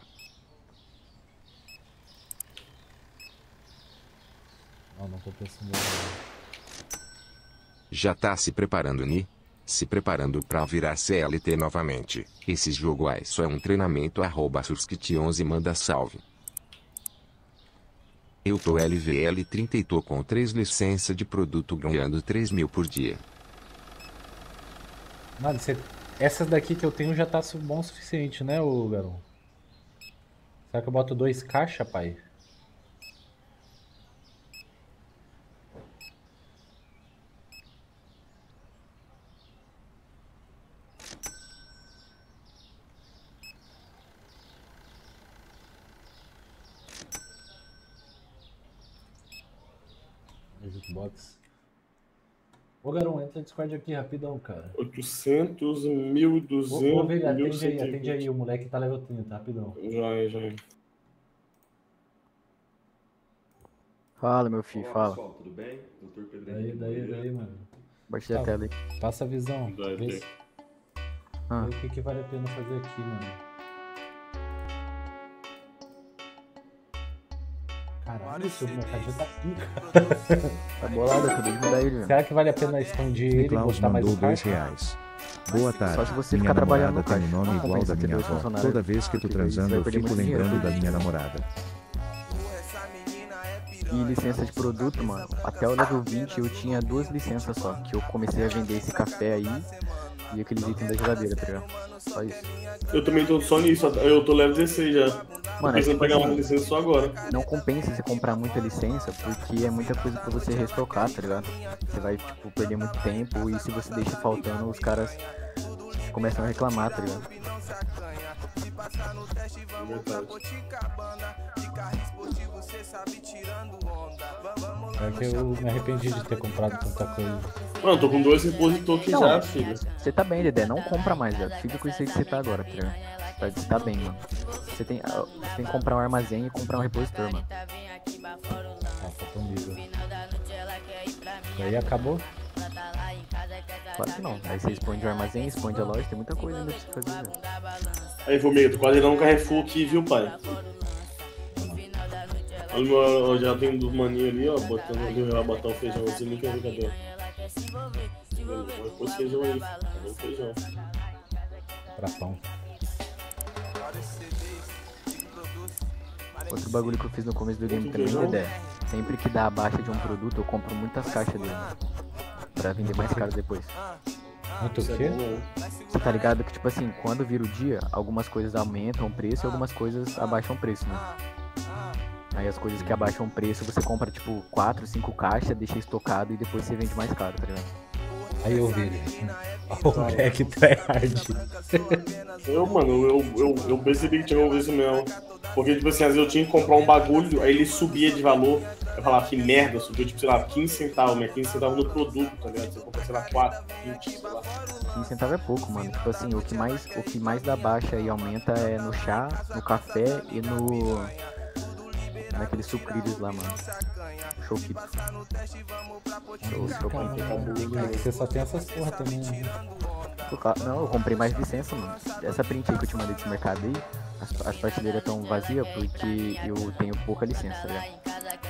S1: Não, não compensa mesmo.
S3: Já tá se preparando, Ni? Se preparando pra virar C L T novamente. Esse jogo aí só é um treinamento. Arroba Surskit onze manda salve. Eu tô L V L trinta e tô com três licenças de produto ganhando três mil por dia.
S1: Mano, você... essas daqui que eu tenho já tá bom o suficiente, né, ô Garon? Será que eu boto dois caixa, pai? Box. Ô Garon, entra no Discord aqui rapidão, cara.
S2: oitocentos, mil e duzentos.
S1: Ô, Ovelha, atende aí, atende aí, o moleque tá level trinta, rapidão.
S2: Já é, já é.
S14: Fala, meu filho,
S15: Olá,
S14: fala.
S15: pessoal, tudo bem? doutor Pedro
S1: Daí,
S15: Henrique
S1: daí,
S15: Moreira.
S1: daí, mano.
S14: Baixa a tela aí.
S1: Passa a visão.
S2: Daí,
S1: Vê
S2: daí.
S1: se-
S14: Ah.
S1: vê o que, que vale a pena fazer aqui, mano. Caralho, seu mercadinho tá pica.
S14: Tá bolado, acabei de mudar ele, velho.
S1: Será que vale a pena expandir ele e
S5: Niklaus
S1: botar mais
S5: mandou
S1: um
S5: dois
S1: caixa?
S5: reais. Boa tarde.
S14: Só se você
S5: minha
S14: ficar trabalhando
S5: namorada
S14: no
S5: tem um
S14: caixa.
S5: nome
S14: Não
S5: igual
S14: compensa
S5: da
S14: ter
S5: minha
S14: dois
S5: avó.
S14: funcionários.
S5: Toda vez que tô
S14: Porque daí você
S5: transando
S14: vai
S5: eu
S14: perder
S5: fico
S14: muito dinheiro.
S5: lembrando da minha namorada.
S14: E licença de produto, mano. Até o level vinte eu tinha duas licenças só. Que eu comecei a vender esse café aí e aqueles itens da geladeira, tá ligado? Só isso.
S2: Eu também tô só nisso, eu tô level dezesseis já.
S14: Mano,
S2: Tô
S14: é
S2: pensando em
S14: tipo
S2: pegar
S14: assim,
S2: uma licença só agora.
S14: não compensa você comprar muita licença, porque é muita coisa pra você restocar, tá ligado? Você vai, tipo, perder muito tempo e se você deixa faltando, os caras começam a reclamar, tá ligado?
S1: É que eu me arrependi de ter comprado tanta coisa.
S2: Mano, tô com dois repositor aqui
S14: Não,
S2: já, filho.
S14: Você tá bem, Dedé, não compra mais, velho. Fica com isso aí que você tá agora, tá ligado? Tá- Você tá bem, mano. Você tem, ah, você tem que comprar um armazém e comprar um repositor, mano.
S1: Ah, faltou um livro. E aí acabou?
S14: Claro que não. Aí você expande o armazém, expande a loja, tem muita coisa ainda pra você fazer, velho.
S2: Aí, Formiga, tô quase dando um Carrefour aqui, viu, pai? Olha, meu, eu já tenho dos maninhos ali, ó, botando ali, vai botar o feijão assim, nem quer ver cadê. Vai pôr esse feijão aí, cadê o feijão?
S1: Pra pão.
S14: Outro bagulho que eu fiz no começo do game também, Dedé. Sempre que dá a baixa de um produto, eu compro muitas caixas dele. Pra vender mais caro depois.
S1: Muito o quê?
S14: Você tá ligado que, tipo assim, quando vira o dia, algumas coisas aumentam o preço e algumas coisas abaixam o preço, né? Aí as coisas que abaixam o preço, você compra, tipo, quatro, cinco caixas, deixa estocado e depois você vende mais caro, tá ligado?
S1: Aí eu vi. O Beck tryhard.
S2: Eu, mano, eu, eu, eu percebi que tinha que fazer isso mesmo. Porque, tipo assim, às vezes eu tinha que comprar um bagulho, aí ele subia de valor. Eu falava, que merda, subiu, tipo, sei lá, quinze centavos, né? quinze centavos no produto, tá ligado? Você compra, sei lá, quatro, vinte, sei lá.
S14: quinze centavos é pouco, mano. Tipo assim, o que mais, o que mais dá baixa e aumenta é no chá, no café e no... naqueles sucrilhos lá, mano. Choquito.
S1: É que você só tem essas porra também, né?
S14: Não, eu comprei mais licença, mano. Essa print aí que eu te mandei desse mercado aí, as, as prateleiras estão vazias porque eu tenho pouca licença, tá ligado?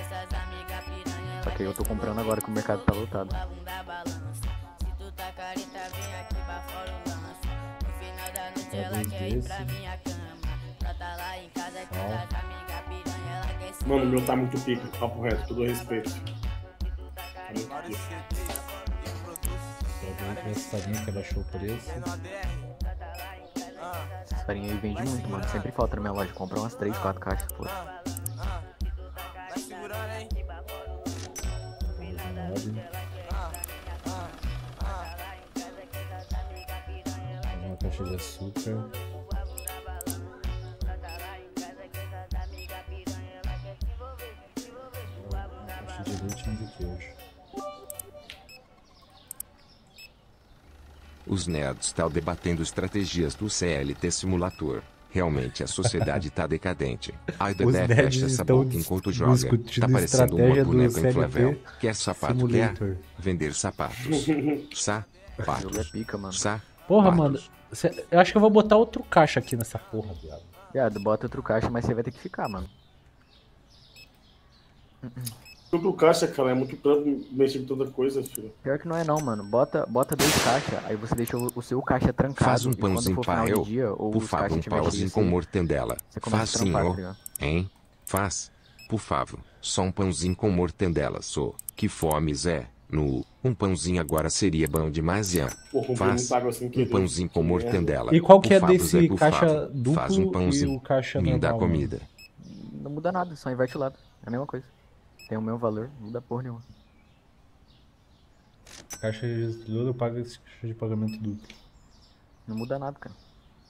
S14: Só que eu tô comprando agora que o mercado tá lotado.
S1: Talvez desse.
S2: Mano, o meu tá muito pica, papo reto, com todo respeito. Tá muito pica.
S1: Essa farinha que abaixou o preço.
S14: Essa farinha aí vende muito, mano. Sempre falta na minha loja. Compra umas três, quatro caixas, pô.
S1: Uma caixa de açúcar. Caixa de leite de queijo.
S3: Os nerds estão debatendo estratégias do C L T Simulator. Realmente a sociedade tá decadente. A Dedé fecha essa boca enquanto joga. Tá parecendo uma boneca inflável. Quer sapato?
S1: Simulator.
S3: Quer vender sapatos. Sapatos.
S14: É pica, mano.
S1: Porra, mano. Cê, eu acho que eu vou botar outro caixa aqui nessa porra, viado.
S14: Viado, bota outro caixa, mas você vai ter que ficar, mano.
S2: Outro caixa, cara, é muito trampo mexer com toda coisa, filho.
S14: Pior que não é não, mano. Bota, bota dois caixas, aí você deixa o, o seu caixa trancado.
S3: Faz um pãozinho para eu,
S14: dia, ou
S3: por favor, um pãozinho com mortandela. Faz sim, ó. Hein? Faz. Por favor, só um pãozinho com mortandela, só. Que fome, Zé. No, um pãozinho agora seria bom demais, Ian. Faz um pãozinho com mortandela.
S1: E qual que é
S3: favor,
S1: desse
S3: Zé,
S1: caixa
S3: favor.
S1: duplo
S3: Faz um pãozinho.
S1: e o caixa
S3: Me dá
S1: normal,
S3: comida.
S14: Não muda nada, só inverte o lado. É a mesma coisa. Tem o mesmo valor, não muda porra nenhuma.
S1: Caixa de tudo, eu pago esse caixa de pagamento duplo.
S14: Não muda nada, cara.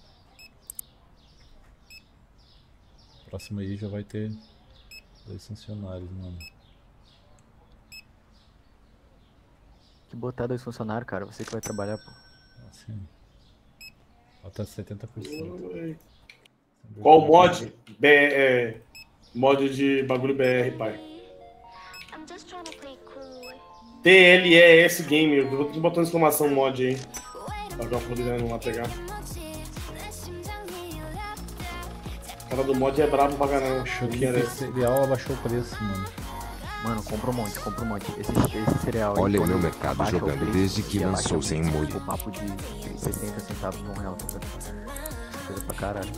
S1: Próximo aí já vai ter dois funcionários, mano.
S14: Que botar dois funcionários, cara. Você que vai trabalhar, pô.
S1: Assim. Falta setenta por cento.
S2: Qual mod? B é, mod de bagulho B R, pai. T L E S Game, eu vou te botando exclamação mod aí. Pra eu poder não lá pegar. O cara do mod é brabo pra caramba.
S1: Achou que esse cereal abaixou o preço, mano.
S14: Mano, compra um monte, compra um monte. Esse, esse cereal aí.
S3: Olha o meu mercado jogando
S14: preço,
S3: desde que lançou sem molho.
S14: O papo de sessenta centavos num real, tá ligado? Coisa pra caralho.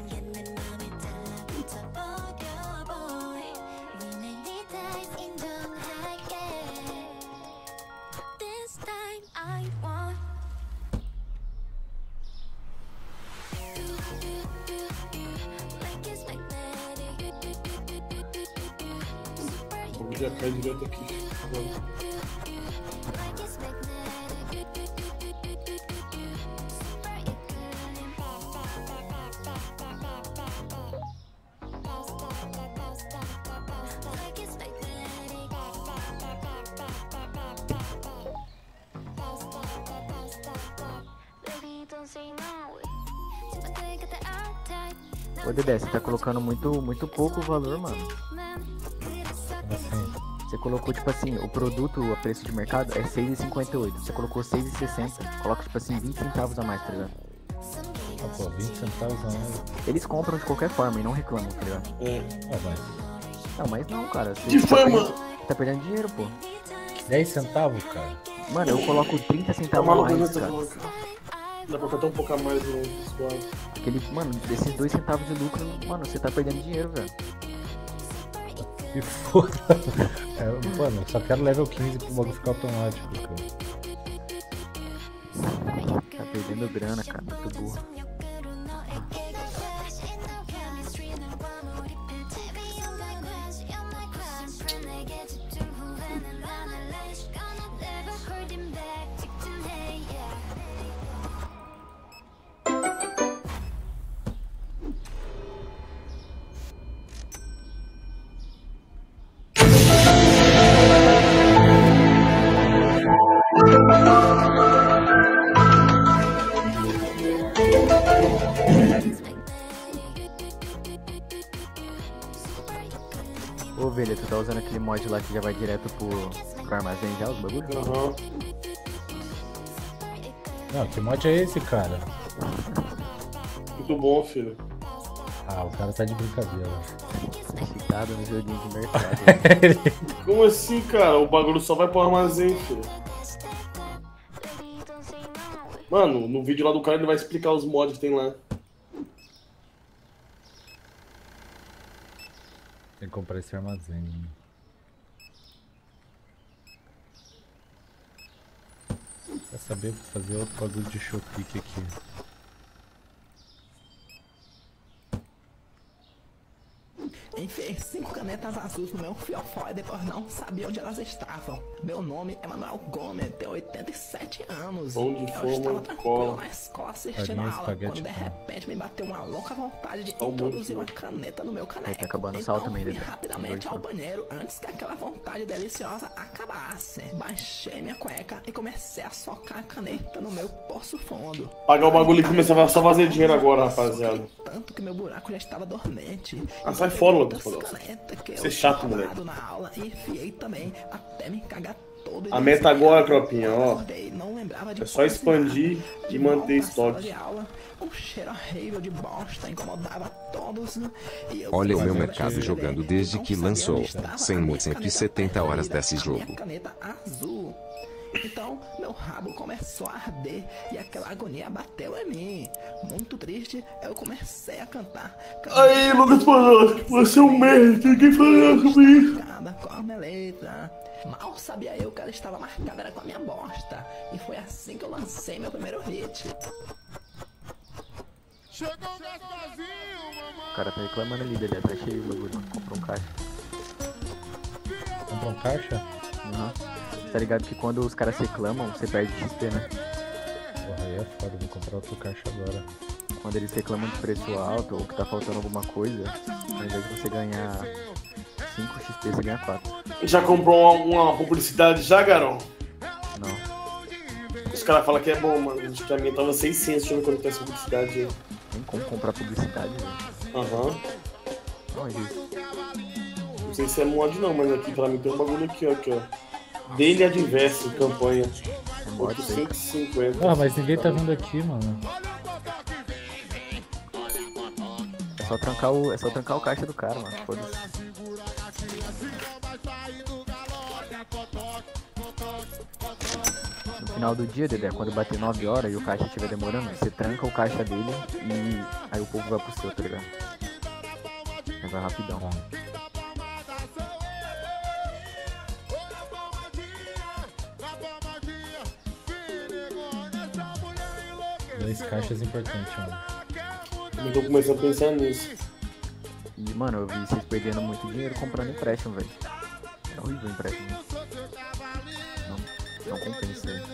S2: Já cai direto aqui.
S14: Ô Dedé, você tá colocando muito, muito pouco o valor, mano.
S1: Assim.
S14: Você colocou, tipo assim, o produto a preço de mercado é seis reais e cinquenta e oito. Você colocou seis reais e sessenta. Coloca, tipo assim, vinte centavos a mais, tá ligado?
S1: Ah, pô, vinte centavos a mais.
S14: Eles compram de qualquer forma e não reclamam, tá ligado?
S2: É.
S1: Ah, mas...
S14: Não, mas não, cara.
S2: Que
S14: tá
S2: foi,
S14: perdendo,
S2: mano?
S14: tá perdendo dinheiro, pô.
S1: dez centavos, cara?
S14: Mano, eu coloco trinta
S2: Tá
S14: centavos a
S2: maluco,
S14: mais,
S2: né?
S14: cara.
S2: Dá pra botar um pouco a mais no pessoal.
S14: Aquele, mano, desses dois centavos de lucro, mano, você tá perdendo dinheiro, velho.
S1: Que foda. É, mano, eu só quero level quinze pro bagulho ficar automático, cara.
S14: Tá perdendo grana, cara, muito burro. Ô, ovelha, tu tá usando aquele mod lá que já vai direto pro, pro armazém já, os bagulhos?
S2: Aham.
S1: Não, que mod é esse, cara?
S2: Muito bom, filho.
S1: Ah, o cara tá de brincadeira.
S14: Excitado no joguinho de mercado.
S2: Como assim, cara? O bagulho só vai pro armazém, filho. Mano, no vídeo lá do cara ele vai explicar os mods que tem lá.
S1: Tem que comprar esse armazém. Quer saber? Vou fazer outro bagulho de showpick aqui.
S15: Enfiei cinco canetas azuis no meu fiofó e depois não sabia onde elas estavam. Meu nome é Manuel Gomes, tenho oitenta e sete anos.
S2: Bom de
S15: Eu
S2: forma
S15: estava
S2: de
S15: tranquilo
S2: cola.
S15: na escola assistindo
S1: Farinha,
S15: a aula,
S1: espaguete,
S15: quando de
S1: pão.
S15: repente me bateu uma louca vontade de
S2: Tá um
S15: introduzir
S2: monte,
S15: uma caneta no meu caneco.
S14: Aí tá acabando o sal
S15: Então
S14: também,
S15: fui
S14: Dedé.
S15: rapidamente
S14: Dois,
S15: ao banheiro antes que aquela vontade deliciosa acabasse. Baixei minha cueca e comecei a socar a caneta no meu poço fundo.
S2: Pagar o bagulho e começar a só fazer dinheiro agora, rapaziada.
S15: Tanto que meu buraco já estava dormente.
S2: Ah, sai fora, Lucas.
S15: Você
S2: é chato, moleque.
S15: Na aula e enfiei também até me cagar todo.
S2: A meta agora, tropinha, ó.
S15: Não lembrava de
S2: É só expandir e manter estoque.
S15: Um cheiro horrível de bosta incomodava todos. E eu
S3: Olha o meu
S15: comecei a
S3: mercado
S15: beber,
S3: jogando desde
S15: não
S3: que
S15: sabia
S3: lançou.
S15: onde estava
S3: cem
S15: a minha
S3: mil cento e
S15: caneta
S3: setenta horas
S15: preferida,
S3: desse
S15: a minha
S3: jogo.
S15: caneta azul. Então, meu rabo começou a arder e aquela agonia bateu em mim. Muito triste, eu comecei a cantar.
S2: Aí, Lucas Panotti, você é um merda, ninguém falou comigo.
S15: Cada corneleta. Mal sabia eu que ela estava marcada era com a minha bosta. E foi assim que eu lancei meu primeiro hit.
S14: O cara tá reclamando ali, Dedé, tá cheio o bagulho. Comprou um caixa.
S1: Comprou um caixa?
S14: Uhum. Tá ligado que quando os caras reclamam, você perde X P, né?
S1: Porra, aí é foda, vou comprar outro caixa agora.
S14: Quando eles reclamam de preço alto ou que tá faltando alguma coisa, ao invés de você ganhar cinco X P, você ganha quatro.
S2: Já comprou uma, uma publicidade já, Garão?
S14: Não.
S2: Os caras falam que é bom, mano. Acho que a minha tava seiscentos, deixa eu ver quanto tem essa publicidade aí.
S14: Tem como comprar publicidade, velho.
S2: Aham.
S14: Onde isso?
S2: Não sei se é mod não, mas aqui pra mim tem um bagulho aqui, ó. Aqui, ó. Daily Adverso, campanha. oitocentos e cinquenta.
S1: Ah, mas ninguém tá vindo aqui, mano.
S14: É só trancar o, é só trancar o caixa do cara, mano. Foda-se. No final do dia, Dedé, quando bater nove horas e o caixa estiver demorando, você tranca o caixa dele e aí o povo vai pro seu, tá ligado? Aí vai rapidão.
S1: Dois caixas importantes, mano.
S2: Eu tô começando a pensar nisso.
S14: E, mano, eu vi vocês perdendo muito dinheiro comprando empréstimo, velho. É horrível o empréstimo. Não, não compensa aí.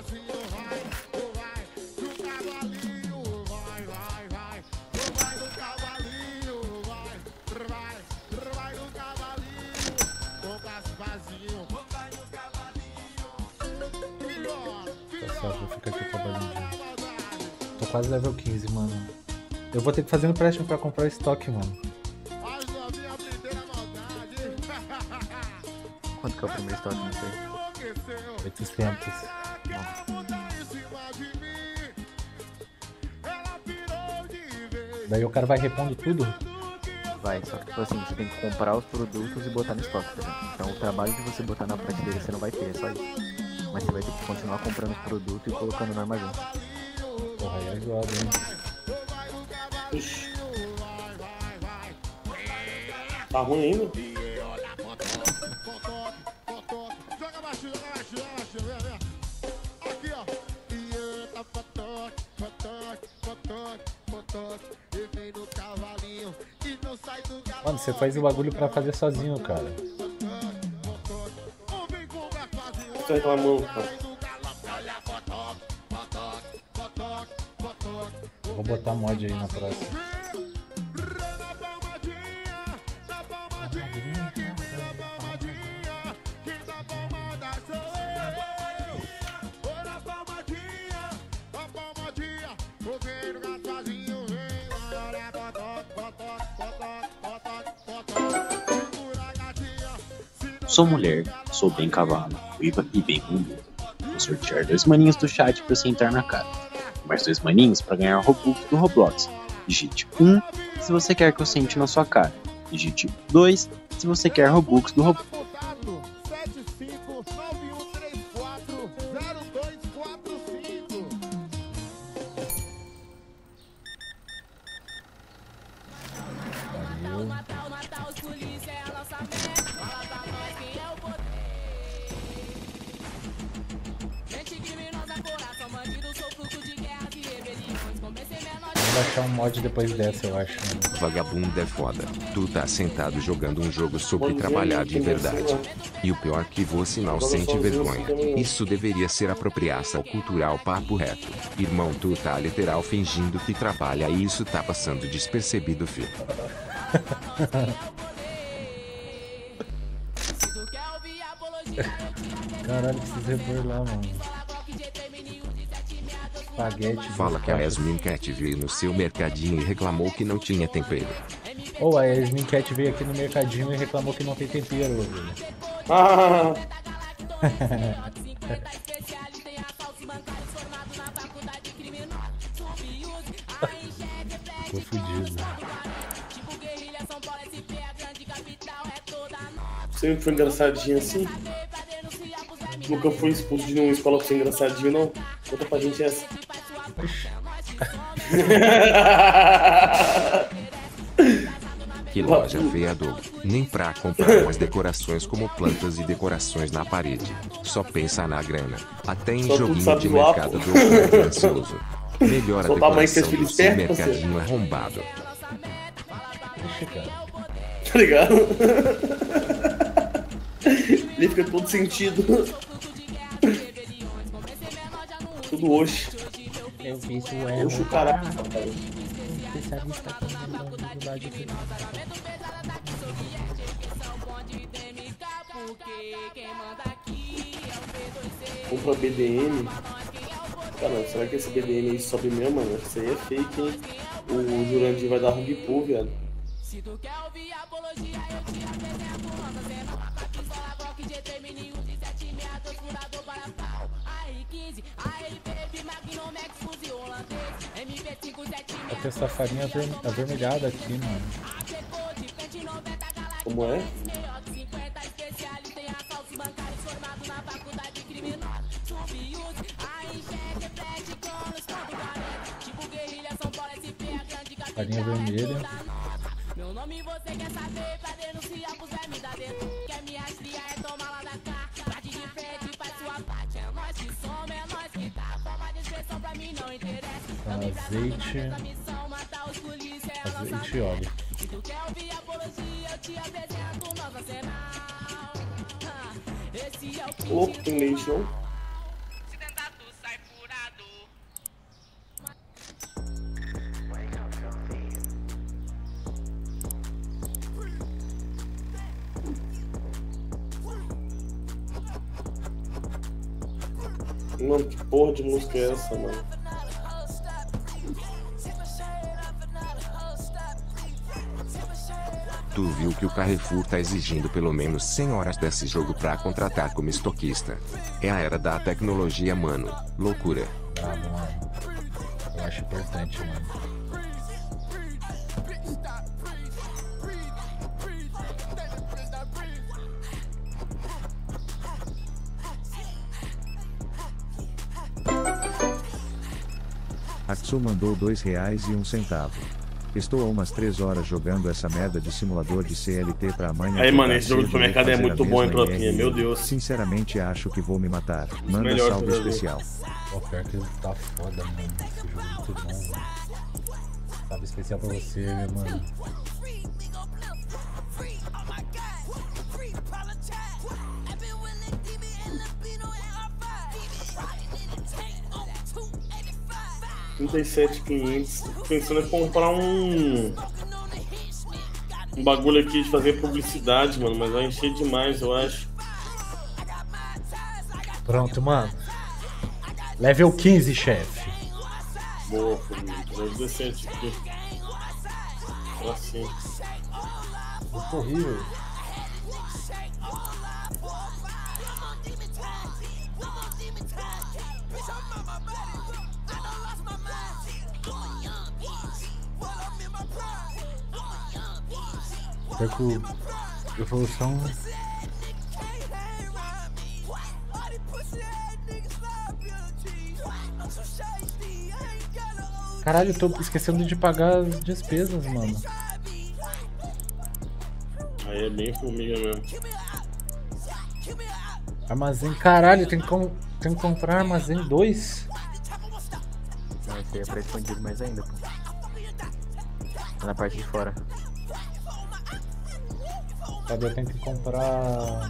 S1: Tá só, vou ficar aqui trabalhando. Tô quase level quinze, mano. Eu vou ter que fazer um empréstimo pra comprar estoque, mano.
S14: Quanto que é o primeiro estoque, não sei?
S1: oitocentos. Daí o cara vai repondo tudo?
S14: Vai, só que tipo assim, você tem que comprar os produtos e botar no estoque, tá ligado? Então o trabalho de você botar na prateleira você não vai ter, é só isso. Mas você vai ter que continuar comprando os produtos e colocando no armazém.
S1: Porra, aí é zoado, hein?
S2: Ixi. Tá ruim ainda?
S1: Mano, você faz o bagulho pra fazer sozinho, cara.
S2: Tô reclamando, cara.
S1: Vou botar mod aí na próxima.
S16: Sou mulher, sou bem cavalo, ruiva e bem bunduda. Vou sortear dois maninhos do chat pra você entrar na casa. Mais dois maninhos pra ganhar Robux do Roblox. Digite um se você quer que eu sente na sua cara. Digite dois se você quer Robux do Roblox.
S1: Vou baixar um mod depois dessa, eu acho.
S3: Vagabundo é foda. Tu tá sentado jogando um jogo sobre trabalhar de verdade. E o pior que você não sente vergonha. Isso deveria ser apropriação cultural papo reto. Irmão, tu tá literal fingindo que trabalha e isso tá passando despercebido, filho.
S1: Caralho, preciso repor lá, mano. Espaguete.
S3: Fala que a Yasmin Cat veio no seu mercadinho e reclamou que não tinha tempero.
S1: Ou oh, a Yasmin Cat veio aqui no mercadinho e reclamou que não tem tempero, velho.
S2: Ah!
S1: Tô fudido.
S2: Sempre foi engraçadinho assim? Nunca fui expulso de nenhuma escola por ser engraçadinho, não? Conta pra gente essa.
S3: Que loja feia, Doug. Nem pra comprar umas decorações como plantas e decorações na parede. Só pensa na grana. Até em
S2: Só
S3: joguinho de mercado do é ansioso. Melhor a decoração do seu mercadinho arrombado.
S2: Tá ligado? Ele fica todo sentido. Tudo hoje.
S1: Eu fiz o
S2: Oxo, caralho.
S1: Especialista aqui na faculdade aqui.
S2: Compra B D M. Cara, será que esse B D M aí sobe mesmo, mano? Isso aí é fake, hein? O Jurandir vai dar rug pull, viado. Se tu quer ouvir apologia, eu te apresento nossa cena. Pistola Glock G T Mini um de sete seis dois furador para pau. A R quinze, A R P B, Magnum Max, fuzil holandês, M P cinco sete seis.
S1: Vai ter essa farinha aver... avermelhada aqui, mano.
S2: Como é?
S1: Farinha vermelha.
S17: Meu nome você quer saber pra denunciar pro Zé me dá dentro. Que a minha cria é tomar lá da cá. Bate de frente, faz sua parte. É nós que somos, é nós que tá. Forma de expressão pra mim não interessa.
S1: Azeite. Azeite e óleo.
S17: Se tu quer ouvir apologia, eu te apresento nosso arsenal. Esse é o que
S2: louco, tem leite, não?
S17: se tentar tu sai furado.
S2: Mano, que porra de música é essa, mano?
S3: Tu viu que o Carrefour tá exigindo pelo menos cem horas desse jogo pra contratar como estoquista. É a era da tecnologia, mano. Loucura.
S1: Bravo, mano. Eu acho importante, mano.
S5: Axu mandou dois reais e um centavo. Estou há umas três horas jogando essa merda de simulador de C L T pra amanhã.
S2: Aí, mano, esse jogo do supermercado é muito bom, hein, Tropinha? Meu Deus.
S5: Sinceramente, acho que vou me matar. Manda
S2: melhor
S5: salve especial.
S1: O pior que tá foda, mano. Esse jogo é muito bom, mano. Salve especial pra você, meu mano.
S2: trinta e sete mil e quinhentos. Tô pensando em comprar um. Um bagulho aqui de fazer publicidade, mano. Mas vai encher demais, eu acho.
S1: Pronto, mano. Level quinze, chefe.
S2: Boa, família. Level dezessete aqui. Assim.
S1: Muito horrível. Perco evolução. Caralho, eu tô esquecendo de pagar as despesas, mano.
S2: Aí é bem formiga mesmo.
S1: Armazém, caralho, tem que, com... tem que comprar armazém dois.
S14: Não, esse aí é pra expandir mais ainda, pô. Tá na parte de fora.
S1: Cadê? Eu tenho que comprar.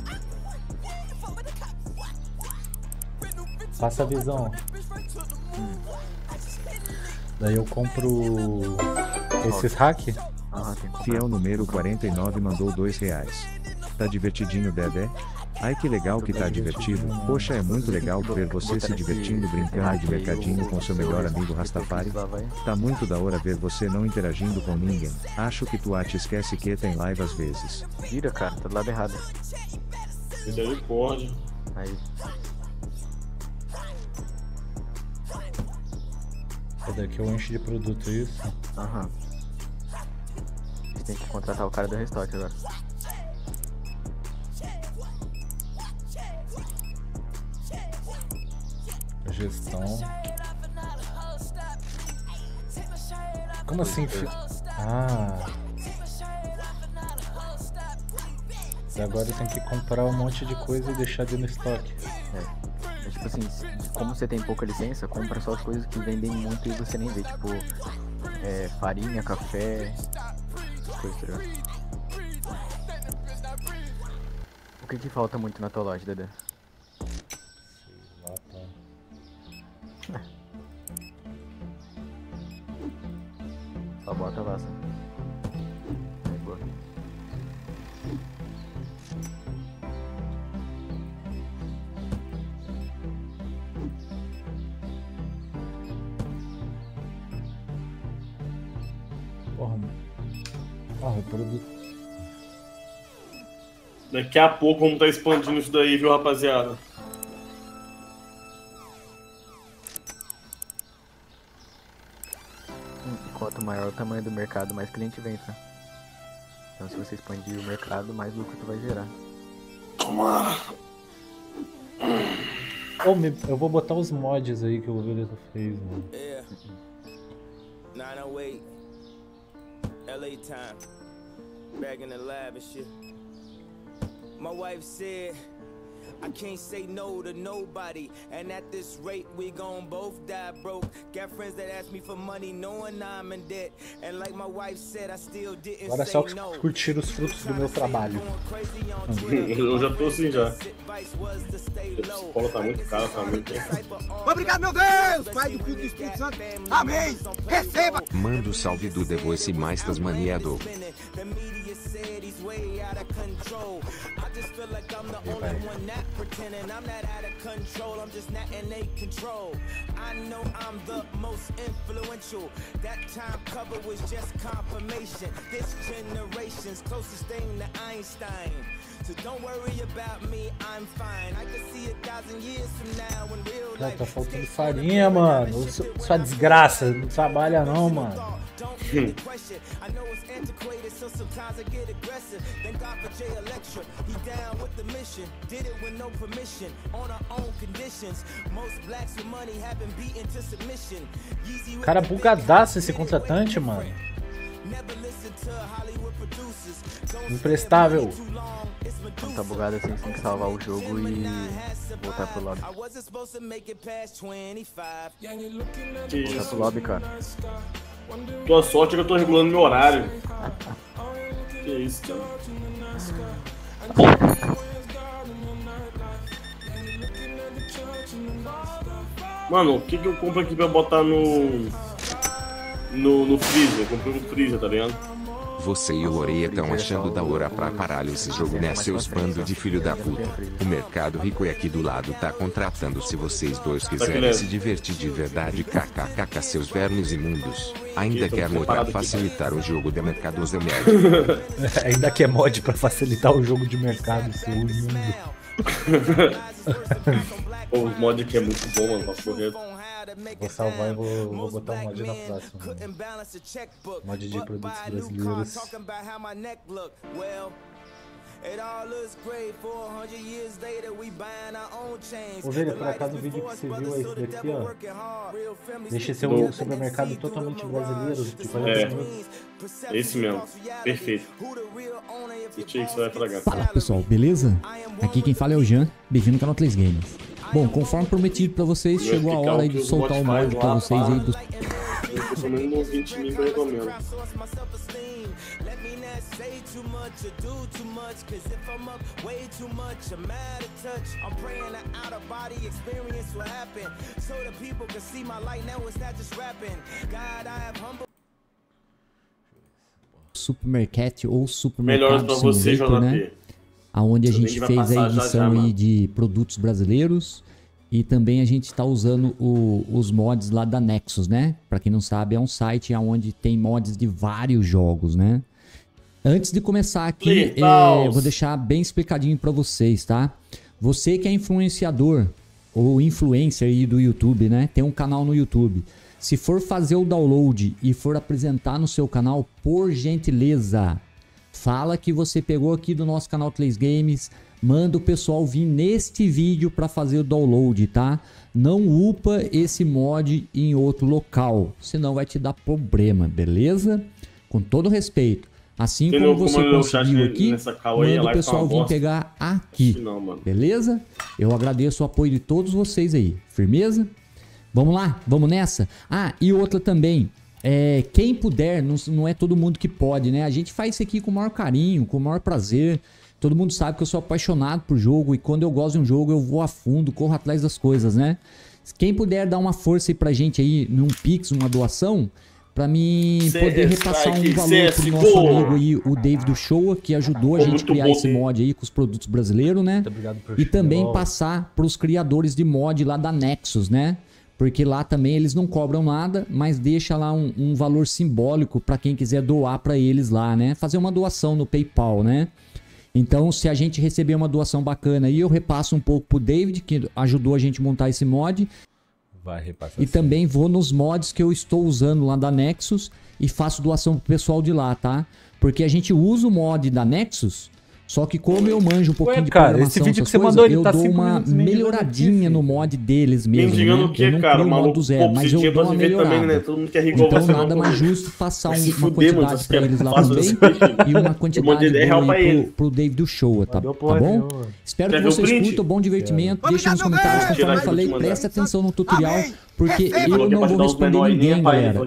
S1: Passa a visão. Hum. Daí eu compro esses hack.
S14: Ah,
S5: Fiel número quarenta e nove mandou dois reais. Tá divertidinho, Dedé? Ai que legal que tá divertido. Poxa, é muito legal ver você se divertindo brincando de mercadinho com seu melhor amigo Rastafari. Tá muito da hora ver você não interagindo com ninguém. Acho que tu te esquece que tem live às vezes.
S14: Vira, cara, tá do lado errado.
S2: Misericórdia.
S14: Aí.
S1: Cadê que eu encho de produto isso?
S14: Aham. Você tem que contratar o cara do restock agora.
S1: Gestão. Como assim? Fi... Ah. E agora eu tenho que comprar um monte de coisa e deixar dentro do estoque.
S14: É. É tipo assim, como você tem pouca licença, compra só as coisas que vendem muito e você nem vê. Tipo, é, farinha, café, essas coisas, tá ligado? O que que falta muito na tua loja, Dedé? Só bota lá, só. Aí, boa.
S1: Porra, mano. Ah, o produto.
S2: Daqui a pouco vamos estar expandindo isso daí, viu, rapaziada?
S14: Quanto maior o tamanho do mercado, mais cliente vem, tá? Então se você expandir o mercado, mais lucro tu vai gerar.
S2: Toma!
S1: Oh, me... Eu vou botar os mods aí que o Veleta fez, mano.
S18: Yeah. nine oh eight L A time. Back in the lab and shit. My wife said I can't say no to nobody, and at this rate we gon' both die broke. Got friends that ask me for money knowing I'm in debt, and like my wife said I still didn't
S1: Agora é
S18: say
S1: só
S18: no.
S1: curtir os frutos do meu trabalho.
S2: Eu já tô assim já. Esse polo tá muito caro, tá muito.
S19: Obrigado, meu Deus! Pai do Filho do Espírito Santo. Amém! Receba!
S3: Manda o salve do The Voice mais das maniado.
S18: Pretending I'm not out of control, I'm just not in a control. I know I'm the most influential. That time cover was just confirmation. This generation's closest thing to Einstein. So don't worry about me, I'm fine. I can see a thousand years from now when real
S1: Ah,
S18: life.
S1: tá faltando farinha, mano. Sua desgraça, não trabalha não, mano.
S18: I know it's antiquated, so sometimes I get aggressive. Thank God for Jay Electra, he down with the mission. Did it with no permission, on our own conditions. Most blacks with money have been beaten to submission. Yeezy with
S1: Cara bugadaço esse contratante, mano. Imprestável.
S14: Quando tá bugado assim, você tem que salvar o jogo e voltar pro lobby.
S2: Que
S14: Voltar
S2: isso?
S14: pro lobby, cara.
S2: Tua sorte é que eu tô regulando meu horário. Que isso, cara. Mano, o que que eu compro aqui pra botar no... No, no freezer? Eu comprei um freezer, tá ligado?
S3: Você e o Oreia estão achando da hora pra caralho esse jogo, né, seus bandos de filho da puta? O Mercado Rico é aqui do lado, tá contratando se vocês dois quiserem se divertir de verdade, kkkk, seus vermes imundos. Ainda quer mod pra facilitar o jogo de mercado, seu merda.
S1: Ainda quer mod pra facilitar o jogo de mercado, seu imundo.
S2: Pô, o mod aqui é muito bom, mano, pra correr.
S1: Vou salvar e vou, vou botar um mod na próxima. Mano. Mod de produtos brasileiros. Ô, velho, por acaso o vídeo que você viu é esse daqui, ó. Deixa seu
S2: Do...
S1: supermercado totalmente brasileiro, de quarenta
S2: É,
S1: minutos.
S2: esse mesmo. Perfeito. Deixa aí que você vai tragar.
S10: Fala pessoal, beleza? Aqui quem fala é o Jean, bem-vindo no canal três Games. Bom, conforme prometido pra vocês, chegou a hora aí de soltar o mod pra vocês aí do...
S2: Pelo menos uns vinte mil que eu recomendo.
S10: Supermarket ou supermercado
S2: Melhor pra você,
S10: Simulator,
S2: J P.
S10: né? Aonde a gente fez a edição aí de produtos brasileiros e também a gente está usando o, os mods lá da Nexus, né? Para quem não sabe, é um site onde tem mods de vários jogos, né? Antes de começar aqui, é, eu vou deixar bem explicadinho para vocês, tá? Você que é influenciador ou influencer aí do YouTube, né? Tem um canal no YouTube. Se for fazer o download e for apresentar no seu canal, por gentileza, fala que você pegou aqui do nosso canal três Games, manda o pessoal vir neste vídeo para fazer o download, tá? Não upa esse mod em outro local, senão vai te dar problema, beleza? Com todo respeito. Assim como você conseguiu aqui, manda o pessoal vir pegar aqui, beleza? Eu agradeço o apoio de todos vocês aí, firmeza? Vamos lá, vamos nessa? Ah, e outra também. É, quem puder, não, não é todo mundo que pode, né? A gente faz isso aqui com o maior carinho, com o maior prazer. Todo mundo sabe que eu sou apaixonado por jogo e quando eu gosto de um jogo eu vou a fundo, corro atrás das coisas, né? Quem puder dar uma força aí pra gente aí, num Pix, uma doação, pra mim poder repassar um valor pro nosso amigo aí, o David Showa, que ajudou a gente a criar esse mod aí com os produtos brasileiros, né? E também passar pros criadores de mod lá da Nexus, né? Porque lá também eles não cobram nada, mas deixa lá um, um valor simbólico para quem quiser doar para eles lá, né? Fazer uma doação no PayPal, né? Então, se a gente receber uma doação bacana aí, eu repasso um pouco pro David, que ajudou a gente a montar esse mod.
S1: Vai repassar.
S10: E também vou nos mods que eu estou usando lá da Nexus e faço doação pro pessoal de lá, tá? Porque a gente usa o mod da Nexus... Só que como eu manjo um pouquinho Ué, de
S1: cara, esse vídeo que você
S10: coisas,
S1: mandou, ele
S10: eu
S1: tá
S10: dou uma melhoradinha no mod deles mesmo, né?
S2: O que,
S10: eu não
S2: cara?
S10: crio o mod do zero, mas eu dou uma melhorada.
S2: Também, né? Todo mundo quer igual
S10: então nada mais justo passar um, uma quantidade pra eles lá também e uma quantidade boa aí pro, pro David Showa, tá, tá bom? Espero que vocês curtam, bom divertimento. Deixem nos comentários, conforme eu falei, preste atenção no tutorial, porque eu não vou responder ninguém, galera.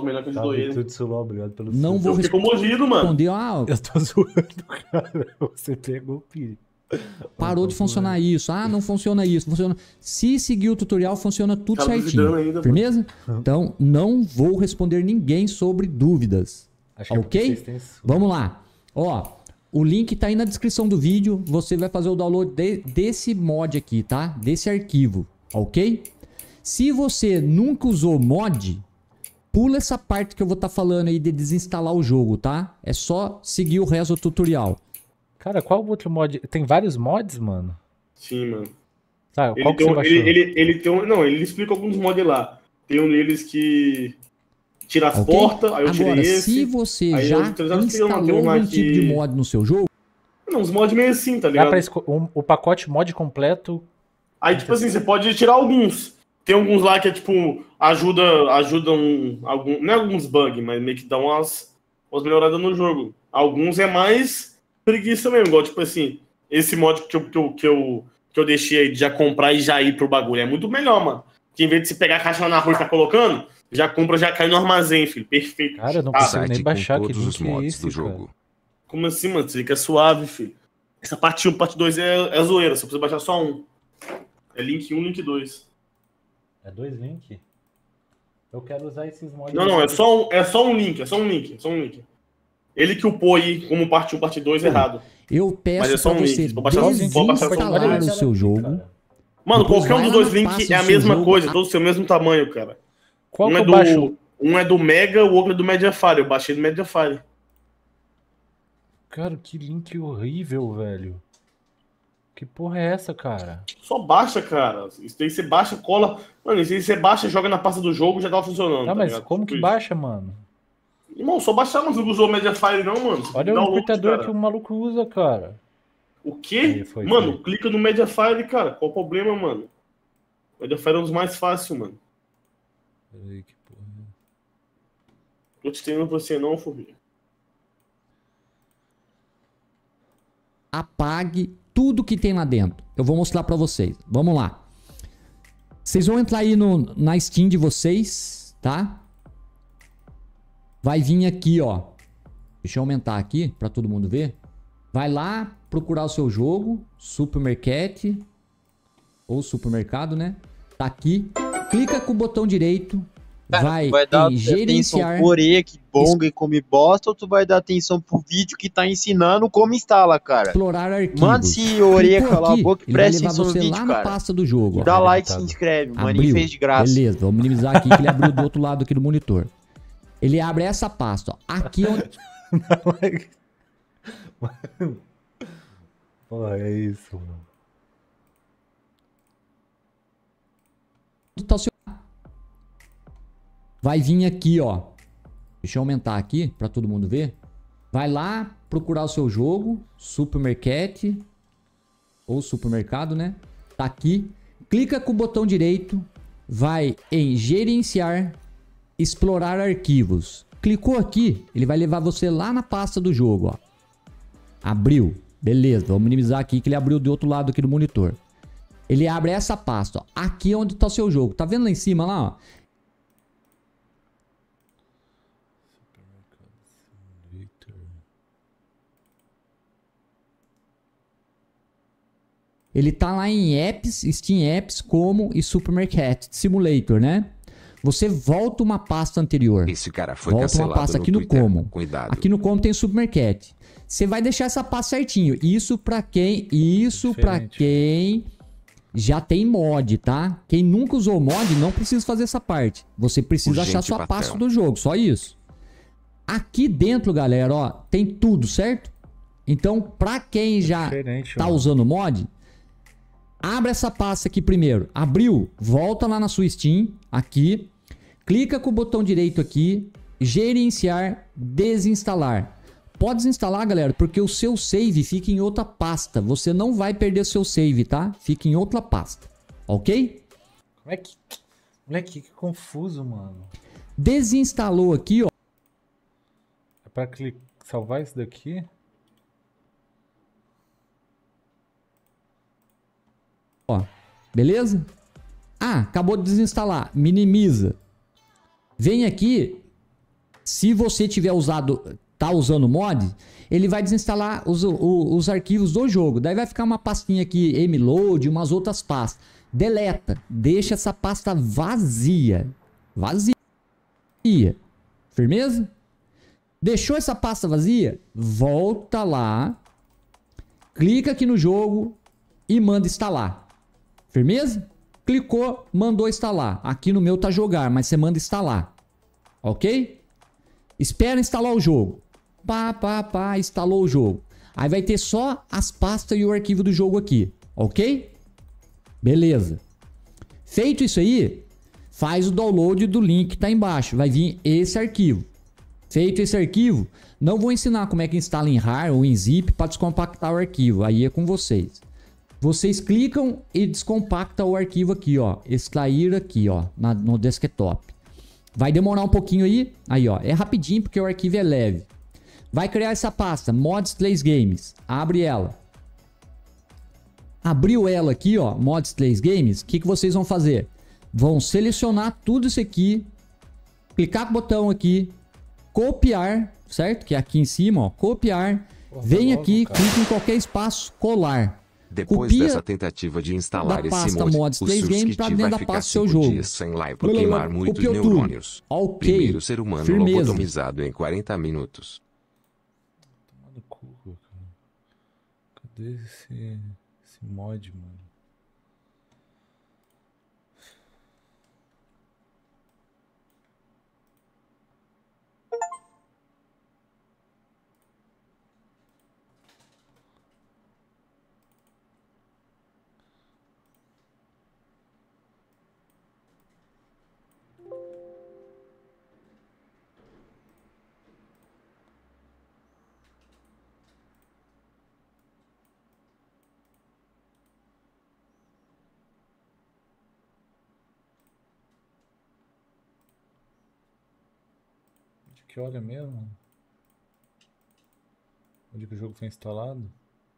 S10: Não vou responder, ah...
S1: Eu tô zoando, cara. Você pegou o perigo.
S10: Parou de funcionar isso. Ah, não funciona isso. Funciona. Se seguir o tutorial, funciona tudo certinho. Ainda, firmeza? Então, não vou responder ninguém sobre dúvidas. Ok? Vamos lá. Ó, o link tá aí na descrição do vídeo. Você vai fazer o download de, desse mod aqui, tá? Desse arquivo. Ok? Se você nunca usou mod, pula essa parte que eu vou estar tá falando aí de desinstalar o jogo, tá? É só seguir o resto do tutorial.
S1: Cara, qual outro mod? Tem vários mods, mano?
S2: Sim, mano.
S1: Tá,
S2: ele,
S1: qual que
S2: tem
S1: você
S2: um,
S1: baixou?
S2: Ele, ele, ele tem um... Não, ele explica alguns mods lá. Tem um deles que tira as okay? portas, aí eu tirei
S10: Agora,
S2: esse.
S10: se você já instalou algum tipo de mod no seu jogo...
S2: Não, uns mods meio assim, tá ligado?
S1: Dá pra um, o pacote mod completo...
S2: Aí, tipo assim, você pode tirar alguns. Tem alguns lá que é, tipo, ajuda, ajuda um, algum, não é alguns bugs, mas meio que dão umas, umas melhoradas no jogo. Alguns é mais... preguiça mesmo, igual, tipo assim, esse mod que eu, que eu, que eu, que eu deixei aí de já comprar e já ir pro bagulho é muito melhor, mano. Que em vez de você pegar a caixa na rua e tá colocando, já compra, já cai no armazém, filho. Perfeito.
S1: Cara, eu não consigo ah, nem baixar aqui todos os mods esse, do jogo.
S2: Como assim, mano? Você fica suave, filho. Essa parte um, parte dois é, é zoeira, você precisa baixar só um. É link um, link dois.
S1: É dois links? Eu quero usar esses mods.
S2: Não, não, é só, um, é só um link, é só um link, é só um link. Ele que upou aí como parte um, parte dois errado.
S10: Eu peço
S2: Mas é só
S10: pra
S2: um
S10: você
S2: link. Vou baixar o link, vou baixar
S10: desinstalar
S2: o
S10: o seu jogo.
S2: Mano,
S10: Depois
S2: qualquer um
S10: vai
S2: dos
S10: lá
S2: dois
S10: na
S2: links
S10: pasta
S2: é a
S10: do seu
S2: mesma
S10: jogo.
S2: coisa, todos têm o mesmo tamanho, cara.
S1: Qual
S2: um,
S1: que
S2: é
S1: eu
S2: do,
S1: baixo?
S2: um é do Mega, o outro é do Mediafire. Eu baixei do Mediafire.
S1: Cara, que link horrível, velho. Que porra é essa, cara?
S2: Só baixa, cara. Isso aí você baixa, cola. Mano, isso aí você baixa, joga na pasta do jogo, já tá funcionando.
S1: Tá,
S2: Tá
S1: mas
S2: ligado?
S1: como que
S2: Tipo
S1: baixa, mano?
S2: isso. Irmão, só baixar, mas não usou o Mediafire não, mano. Você
S1: Olha
S2: dá
S1: o
S2: load,
S1: computador
S2: cara.
S1: que o maluco usa, cara.
S2: O quê?
S1: Aí, foi,
S2: mano,
S1: foi.
S2: clica no Mediafire, cara. Qual o problema, mano? O Mediafire é um dos mais fáceis, mano.
S1: Peraí, que porra.
S2: Tô te tendo pra você não, Fubinho.
S10: Apague tudo que tem lá dentro. Eu vou mostrar pra vocês. Vamos lá. Vocês vão entrar aí no, na Steam de vocês, tá? Vai vir aqui, ó. Deixa eu aumentar aqui pra todo mundo ver. Vai lá procurar o seu jogo, Supermarket ou supermercado, né? Tá aqui. Clica com o botão direito.
S9: Cara,
S10: vai,
S9: tu vai dar
S10: em
S9: atenção
S10: gerenciar.
S9: pro orelha que bonga e come bosta, ou tu vai dar atenção pro vídeo que tá ensinando como instala, cara?
S10: Explorar arquivos.
S9: Manda esse orelha
S10: Clicou
S9: calar a
S10: aqui,
S9: boca e
S10: ele vai
S9: presta
S10: levar
S9: atenção no
S10: você
S9: vídeo,
S10: lá na
S9: cara.
S10: pasta do jogo.
S9: E
S10: ó.
S9: dá like e se inscreve, o maninho fez de graça.
S10: Beleza, vamos minimizar aqui que ele abriu do outro lado aqui do monitor. Ele abre essa pasta, ó. Aqui onde...
S1: Porra, é isso, mano.
S10: Tá o seu... Vai vir aqui, ó. Deixa eu aumentar aqui pra todo mundo ver. Vai lá procurar o seu jogo, Supermarket ou supermercado, né? Tá aqui. Clica com o botão direito, vai em gerenciar, explorar arquivos. Clicou aqui, ele vai levar você lá na pasta do jogo, ó. Abriu. Beleza, vamos minimizar aqui que ele abriu do outro lado aqui do monitor. Ele abre essa pasta, ó. Aqui é onde tá o seu jogo. Tá vendo lá em cima lá, ó? Ele tá lá em Apps, Steam Apps, como e Supermarket Simulator, né? Você volta uma pasta anterior.
S3: Esse cara foi
S10: volta
S3: cancelado
S10: uma pasta
S3: no
S10: aqui no
S3: Twitter.
S10: Common.
S3: Cuidado.
S10: Aqui no Common tem o Supermarket. Você vai deixar essa pasta certinho. Isso pra quem, isso pra quem já tem mod, tá? Quem nunca usou mod não precisa fazer essa parte. Você precisa
S3: Urgente,
S10: achar sua
S3: patrão.
S10: pasta do jogo, só isso. Aqui dentro, galera, ó, tem tudo, certo? Então, pra quem já
S1: Diferente,
S10: tá
S1: mano.
S10: usando mod, abre essa pasta aqui primeiro. Abriu, volta lá na sua Steam, aqui. Clica com o botão direito aqui, gerenciar, desinstalar. Pode desinstalar, galera, porque o seu save fica em outra pasta. Você não vai perder seu save, tá? Fica em outra pasta, ok?
S1: Como é que... Moleque, que confuso, mano.
S10: Desinstalou aqui, ó.
S1: É pra clicar, salvar isso daqui?
S10: Ó, beleza? Ah, acabou de desinstalar. Minimiza. Vem aqui. Se você tiver usado, tá usando mod, ele vai desinstalar os, o, os arquivos do jogo. Daí vai ficar uma pastinha aqui, mload, umas outras pastas. Deleta. Deixa essa pasta vazia. Vazia. Firmeza? Deixou essa pasta vazia? Volta lá. Clica aqui no jogo e manda instalar. Firmeza? Clicou, mandou instalar. Aqui no meu tá jogar, mas você manda instalar. Ok? Espera instalar o jogo. Pá, pá, pá, instalou o jogo. Aí vai ter só as pastas e o arquivo do jogo aqui. Ok? Beleza. Feito isso aí, faz o download do link que tá embaixo. Vai vir esse arquivo. Feito esse arquivo, não vou ensinar como é que instala em rar ou em zip para descompactar o arquivo. Aí é com vocês. Vocês clicam e descompacta o arquivo aqui, ó. Extrair aqui, ó, na, no desktop. Vai demorar um pouquinho aí. Aí, ó. É rapidinho porque o arquivo é leve. Vai criar essa pasta, Mods três Games. Abre ela. Abriu ela aqui, ó, Mods três Games. O que, que vocês vão fazer? Vão selecionar tudo isso aqui. Clicar com o botão aqui. Copiar, certo? Que é aqui em cima, ó. Copiar.
S1: Porra,
S10: Vem
S1: logo,
S10: aqui,
S1: cara.
S10: clica em qualquer espaço, colar.
S3: Depois
S10: Copia
S3: dessa tentativa de instalar
S10: da
S3: esse
S10: pasta
S3: mod,
S10: mods
S3: o
S10: três games
S3: Surskit
S10: pra
S3: vai
S10: dentro da
S3: ficar
S10: pasta do seu
S3: cinco
S10: jogo.
S3: dias sem live por
S10: Blá, blá, blá.
S3: queimar muitos
S10: Copiou tudo.
S3: neurônios.
S10: Ok.
S3: Primeiro ser humano
S10: Firmeza.
S3: lobotomizado em quarenta minutos.
S1: Tomando cu, cara. Cadê esse, esse mod, mano? Que olha mesmo? Onde que o jogo foi instalado?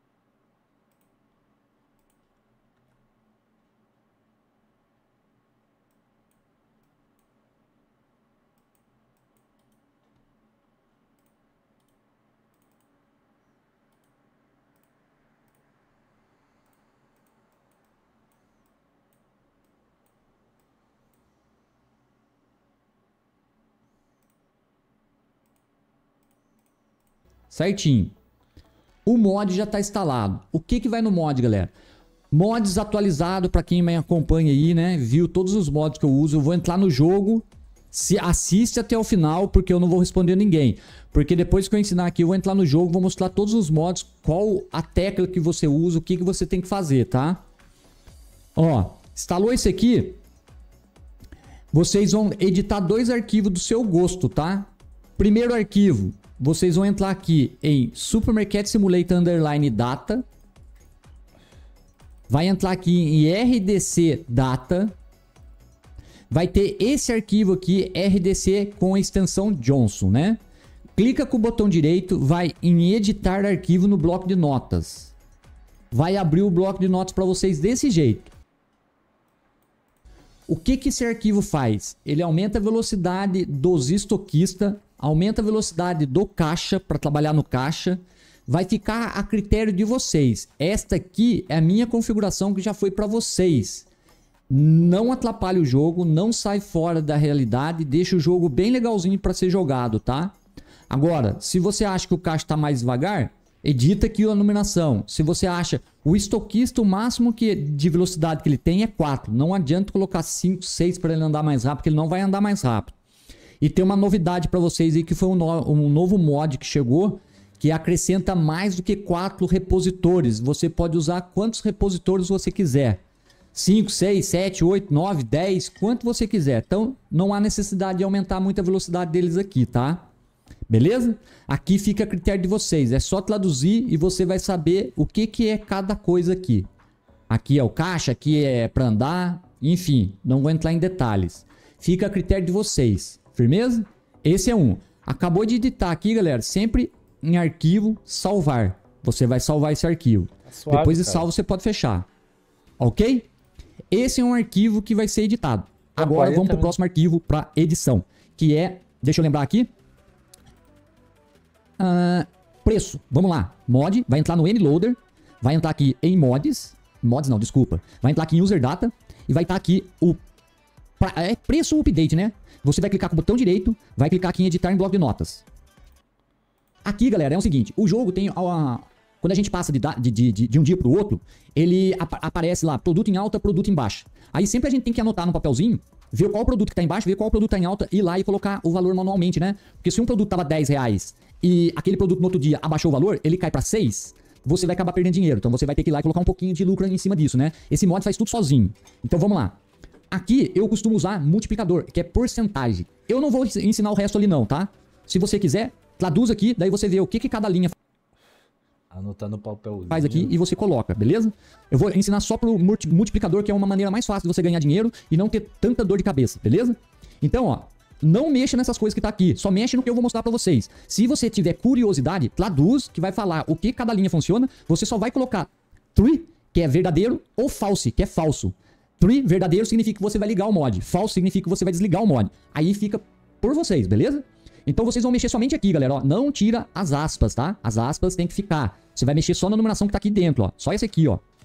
S10: Certinho. O mod já está instalado. O que que vai no mod, galera? Mods atualizado, para quem me acompanha aí, né? Viu todos os mods que eu uso. Eu vou entrar no jogo. Se assiste até o final, porque eu não vou responder ninguém. Porque depois que eu ensinar aqui, eu vou entrar no jogo, vou mostrar todos os mods, qual a tecla que você usa, o que que você tem que fazer, tá? Ó, instalou esse aqui. Vocês vão editar dois arquivos do seu gosto, tá? Primeiro arquivo. Vocês vão entrar aqui em Supermarket Simulator Underline Data. Vai entrar aqui em R D C Data. Vai ter esse arquivo aqui, R D C com a extensão Johnson, né? Clica com o botão direito, vai em editar arquivo no bloco de notas. Vai abrir o bloco de notas para vocês desse jeito. O que que esse arquivo faz? Ele aumenta a velocidade dos estoquistas, aumenta a velocidade do caixa para trabalhar no caixa. Vai ficar a critério de vocês. Esta aqui é a minha configuração que já foi para vocês. Não atrapalha o jogo, não sai fora da realidade, deixa o jogo bem legalzinho para ser jogado, tá? Agora, se você acha que o caixa está mais devagar, edita aqui a numeração. Se você acha o estoquista, o máximo que, de velocidade que ele tem é quatro. Não adianta colocar cinco, seis para ele andar mais rápido, porque ele não vai andar mais rápido. E tem uma novidade para vocês aí, que foi um, no, um novo mod que chegou, que acrescenta mais do que quatro repositores. Você pode usar quantos repositores você quiser. cinco, seis, sete, oito, nove, dez, quanto você quiser. Então, não há necessidade de aumentar muito a velocidade deles aqui, tá? Beleza? Aqui fica a critério de vocês. É só traduzir e você vai saber o que, que é cada coisa aqui. Aqui é o caixa, aqui é para andar. Enfim, não vou entrar em detalhes. Fica a critério de vocês. Firmeza? Esse é um. Acabou de editar aqui, galera. Sempre em arquivo, salvar. Você vai salvar esse arquivo. É suave, depois de cara. Salvo, você pode fechar. Ok? Esse é um arquivo que vai ser editado. Agora vamos para o próximo arquivo para edição. Que é, deixa eu lembrar aqui. Uh, preço, vamos lá. Mod, vai entrar no N-Loader. Vai entrar aqui em mods. Mods não, desculpa. Vai entrar aqui em User Data. E vai estar aqui o pra, é preço update, né? Você vai clicar com o botão direito. Vai clicar aqui em editar em bloco de notas. Aqui, galera, é o seguinte. O jogo tem... A, quando a gente passa de, de, de, de um dia pro outro, ele ap aparece lá, produto em alta, produto em baixa. Aí sempre a gente tem que anotar no papelzinho, ver qual produto que tá em baixo, ver qual produto tá em alta, ir lá e colocar o valor manualmente, né? Porque se um produto tava dez reais e aquele produto no outro dia abaixou o valor, ele cai pra seis, você vai acabar perdendo dinheiro. Então você vai ter que ir lá e colocar um pouquinho de lucro em cima disso, né? Esse mod faz tudo sozinho. Então vamos lá. Aqui eu costumo usar multiplicador, que é porcentagem. Eu não vou ensinar o resto ali não, tá? Se você quiser, traduz aqui, daí você vê o que, que cada linha
S1: anotar no papelzinho.
S10: Faz aqui e você coloca, beleza? Eu vou ensinar só pro multiplicador, que é uma maneira mais fácil de você ganhar dinheiro e não ter tanta dor de cabeça, beleza? Então, ó, não mexa nessas coisas que tá aqui, só mexe no que eu vou mostrar pra vocês. Se você tiver curiosidade, traduz, que vai falar o que cada linha funciona, você só vai colocar true, que é verdadeiro, ou false, que é falso. True, verdadeiro, significa que você vai ligar o mod. False significa que você vai desligar o mod. Aí fica por vocês, beleza? Então vocês vão mexer somente aqui, galera, ó. Não tira as aspas, tá? As aspas tem que ficar. Você vai mexer só na numeração que tá aqui dentro, ó. Só esse aqui, ó.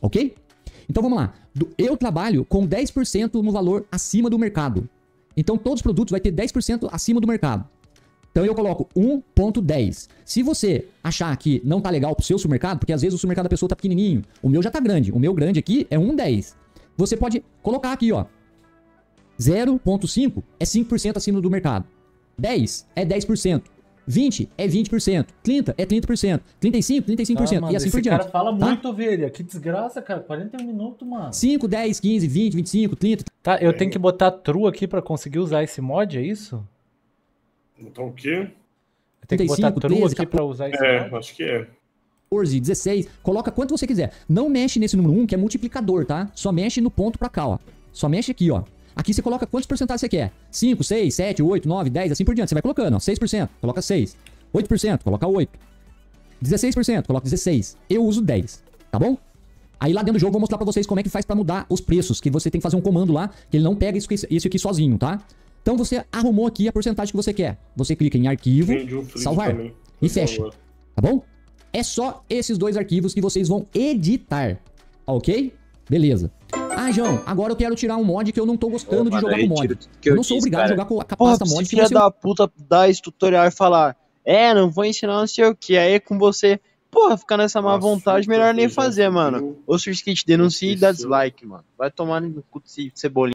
S10: ok? Então vamos lá. Do- Eu trabalho com dez por cento no valor acima do mercado. Então todos os produtos vai ter dez por cento acima do mercado. Então eu coloco um ponto dez. Se você achar que não tá legal pro seu supermercado, porque às vezes o supermercado da pessoa tá pequenininho, o meu já tá grande, o meu grande aqui é um ponto dez. Você pode colocar aqui, ó. zero ponto cinco é cinco por cento acima do mercado. dez é dez por cento. vinte é vinte por cento. trinta é trinta por cento. trinta e cinco, trinta e cinco por cento.
S1: Ah, mano,
S10: e assim
S1: esse
S10: por diante.
S1: cara fala
S10: tá?
S1: muito, ovelha. Que desgraça, cara. quarenta e um minutos, mano.
S10: cinco, dez, quinze, vinte, vinte e cinco, trinta.
S1: Tá, eu tenho que botar true aqui pra conseguir usar esse mod, é isso?
S2: Então o quê?
S1: Eu tenho que botar
S10: trinta e cinco,
S1: true
S10: treze,
S1: aqui pra usar esse
S2: É,
S1: mod?
S2: acho que é.
S10: quatorze, dezesseis, coloca quanto você quiser. Não mexe nesse número um, que é multiplicador, tá? Só mexe no ponto pra cá, ó. Só mexe aqui, ó. Aqui você coloca quantos porcentagens você quer. cinco, seis, sete, oito, nove, dez, assim por diante. Você vai colocando, ó. seis por cento, coloca seis. oito por cento, coloca oito. dezesseis por cento, coloca dezesseis. Eu uso dez, tá bom? Aí lá dentro do jogo eu vou mostrar pra vocês como é que faz pra mudar os preços, que você tem que fazer um comando lá, que ele não pega isso, aqui- isso aqui sozinho, tá? Então você arrumou aqui a porcentagem que você quer. Você clica em arquivo,
S2: Entendi o free
S10: salvar
S2: também.
S10: e
S2: Por
S10: fecha,
S2: favor.
S10: tá bom? É só esses dois arquivos que vocês vão editar, ok? Beleza. Ah, João, agora eu quero tirar um mod que eu não tô gostando
S9: Ô,
S10: de
S9: mano,
S10: jogar
S9: aí
S10: com mod.
S9: tira tudo que
S10: Eu
S9: eu
S10: não sou
S9: disse,
S10: obrigado a
S9: cara.
S10: jogar com a
S9: Porra,
S10: capasta mod
S9: esse
S10: que
S9: filho
S10: você...
S9: da puta dar esse tutorial e falar, é, não vou ensinar não sei o que, aí é com você. Porra, ficar nessa má vontade, melhor nem fazer, mano. Ô, Surskit, denuncia e dá dislike, mano. Vai tomar no cu de cebolinha.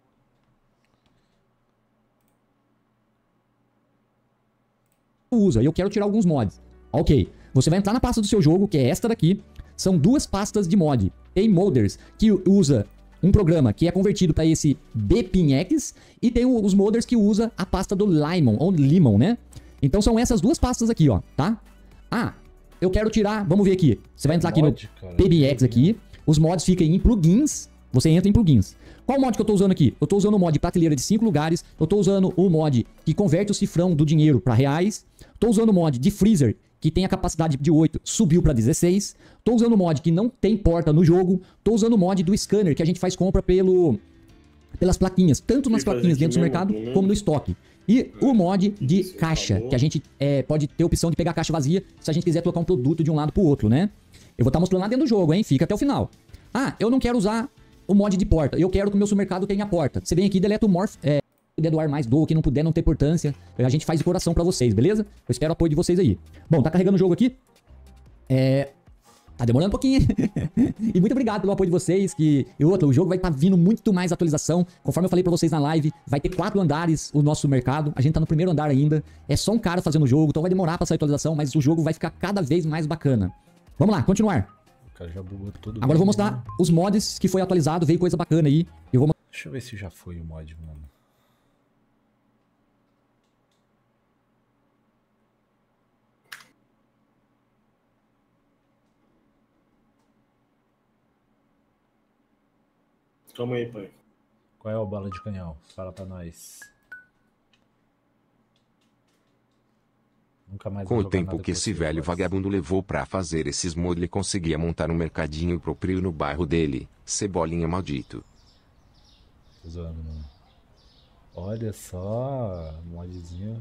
S10: usa, e eu quero tirar alguns mods. Ok, você vai entrar na pasta do seu jogo, que é esta daqui. São duas pastas de mod. Tem modders, que usa um programa que é convertido para esse Bpinx, e tem os modders que usa a pasta do Limon, ou Limon, né? Então são essas duas pastas aqui, ó, tá? Ah, eu quero tirar, vamos ver aqui. Você vai entrar aqui
S1: mod,
S10: no
S1: cara.
S10: Pbx aqui, os mods ficam em plugins, você entra em plugins. Qual mod que eu tô usando aqui? Eu tô usando o mod prateleira de cinco lugares, eu tô usando o mod que converte o cifrão do dinheiro para reais, tô usando o mod de freezer, que tem a capacidade de oito, subiu para dezesseis, tô usando o mod que não tem porta no jogo, tô usando o mod do scanner, que a gente faz compra pelo pelas plaquinhas, tanto nas
S2: Que faz
S10: plaquinhas
S2: aqui
S10: dentro do
S2: mesmo,
S10: mercado,
S2: né?
S10: como no estoque. E o mod de caixa, que a gente é, pode ter a opção de pegar a caixa vazia se a gente quiser trocar um produto de um lado pro outro, né? Eu vou estar mostrando lá dentro do jogo, hein? Fica até o final. Ah, eu não quero usar o mod de porta. Eu quero que o meu supermercado tenha porta. Você vem aqui e deleta o morph, é, puder doar mais, doa, que não puder, não ter importância. A gente faz de coração pra vocês, beleza? Eu espero o apoio de vocês aí. Bom, tá carregando o jogo aqui. É... Tá demorando um pouquinho, hein? E muito obrigado pelo apoio de vocês. Que... E outra, o jogo vai estar vindo muito mais atualização. Conforme eu falei pra vocês na live, vai ter quatro andares o nosso mercado. A gente tá no primeiro andar ainda. É só um cara fazendo o jogo, então vai demorar pra sair atualização, mas o jogo vai ficar cada vez mais bacana. Vamos lá, continuar.
S1: O cara já bugou tudo.
S10: Agora eu vou mostrar os mods que foi atualizado, veio coisa bacana aí. Eu vou...
S1: Deixa eu ver se já foi o mod, mano.
S2: Calma aí, pai.
S1: Qual é o bala de canhão? Fala pra nós. Nunca mais
S3: Com
S1: vou
S3: o
S1: jogar
S3: tempo
S1: nada
S3: que
S1: com
S3: esse
S1: você,
S3: velho
S1: Boris.
S3: vagabundo levou pra fazer esses mods, ele conseguia montar um mercadinho próprio no bairro dele. Cebolinha maldito.
S1: Tô zoando, mano. Olha só, modzinho.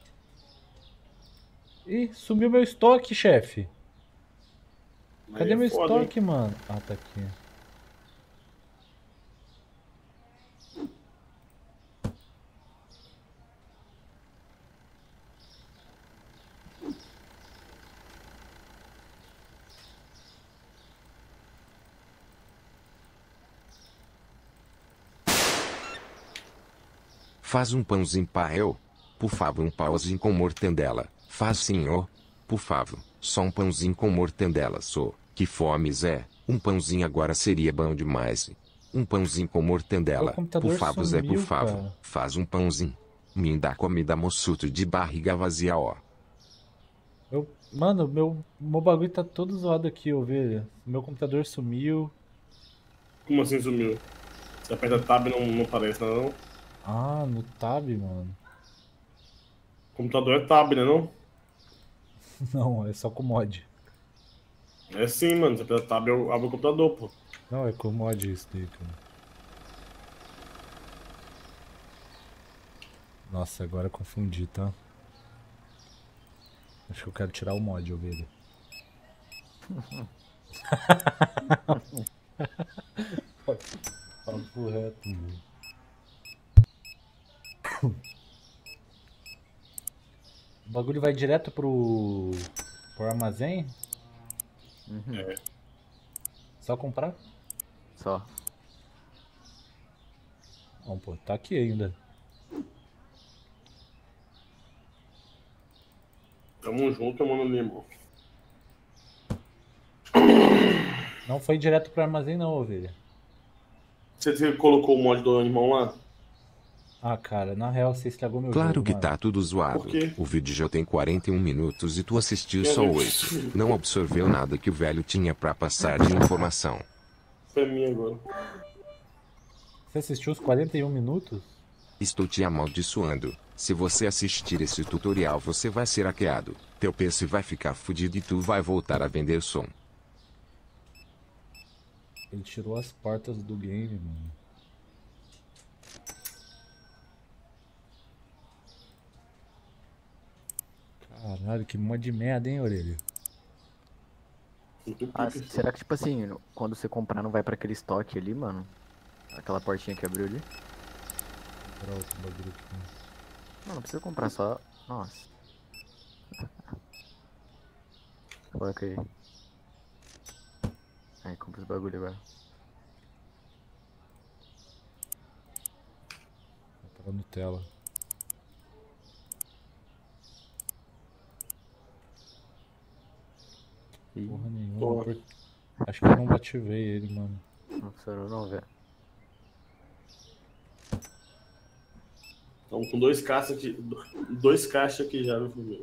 S1: Ih, sumiu meu estoque, chefe. Cadê
S2: Aí é
S1: meu
S2: foda,
S1: estoque, mano? Ah, tá aqui.
S3: Faz um pãozinho pra eu? Por favor, um pãozinho com mortandela. Faz senhor? Por favor, só um pãozinho com mortandela só. Que fome, Zé. Um pãozinho agora seria bom demais. Um pãozinho com mortandela.
S1: Meu computador
S3: Por favor, Zé, por
S1: sumiu,
S3: favor.
S1: cara.
S3: Faz um pãozinho. Me dá comida moçuto de barriga vazia, ó.
S1: Eu, mano, meu, meu bagulho tá todo zoado aqui, ovelha. Meu computador sumiu.
S2: Como assim sumiu? Você aperta tab e não, não aparece, não?
S1: Ah, no tab, mano.
S2: Computador é tab, né não?
S1: Não, é só com mod.
S2: É sim, mano. Você aperta tab e abre o computador, pô.
S1: Não, é com mod isso daí, cara. Nossa, agora eu confundi, tá? Acho que eu quero tirar o mod, ovelha. Papo reto, mano. O bagulho vai direto pro, pro armazém?
S14: Uhum.
S2: É.
S1: Só comprar?
S14: Só.
S1: Bom, pô, tá aqui ainda.
S2: Tamo junto, mano, Limo.
S1: Não foi direto pro armazém não, ovelha.
S2: Você colocou o mod do animal lá?
S1: Ah, cara, na real você estragou meu
S3: Claro
S1: jogo,
S3: que
S1: mano.
S3: tá tudo zoado.
S2: Por quê?
S3: O vídeo já tem quarenta e um minutos e tu assistiu
S2: É
S3: só
S2: mesmo?
S3: oito. Não absorveu nada que o velho tinha pra passar de informação.
S2: Pra mim agora.
S1: Você assistiu os quarenta e um minutos?
S3: Estou te amaldiçoando. Se você assistir esse tutorial você vai ser hackeado. Teu P C vai ficar fudido e tu vai voltar a vender som.
S1: Ele tirou as portas do game, mano. Caralho, que mod de merda, hein, Orelha?
S14: Ah, será que, tipo assim, quando você comprar não vai pra aquele estoque ali, mano? Aquela portinha que abriu ali?
S1: Pra outro bagulho aqui.
S14: Não, não precisa comprar só... Nossa. Coloca aí. Aí, compra esse bagulho agora.
S1: Pra Nutella. Porra nenhuma.
S2: Porra.
S1: por- Acho que eu não ativei ele, mano.
S14: Não funcionou não, velho.
S2: Estamos com dois caixas aqui. Dois caixas aqui já, meu filho.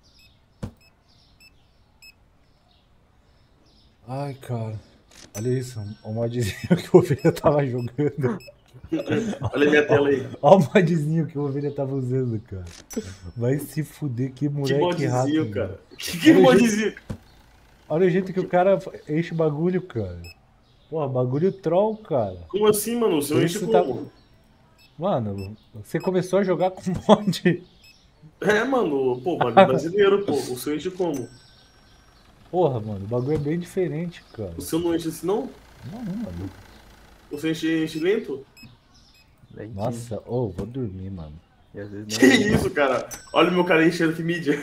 S1: Ai, cara. Olha isso, o modzinho que o Ovelha tava jogando.
S2: Olha a minha tela aí.
S1: Olha o modzinho que o Ovelha tava usando, cara. Vai se fuder, que
S2: Que
S1: moleque rato.
S2: modzinho,
S1: mano.
S2: cara. Que, que
S1: Olha o
S2: modzinho?
S1: jeito- Olha o jeito que o cara enche o bagulho, cara. Porra, bagulho troll, cara.
S2: Como assim, mano? O seu
S1: Por
S2: enche
S1: isso
S2: como?
S1: tá- Mano, você começou a jogar com mod.
S2: É, mano. Pô, bagulho brasileiro, pô. O seu enche como?
S1: Porra, mano, o bagulho é bem diferente, cara.
S2: O seu não enche assim, não?
S1: Não, mano.
S2: O seu enche, enche lento?
S1: Nossa, ô, vou dormir, mano.
S14: E às vezes
S2: Que isso, cara? Olha o meu cara enchendo de mídia.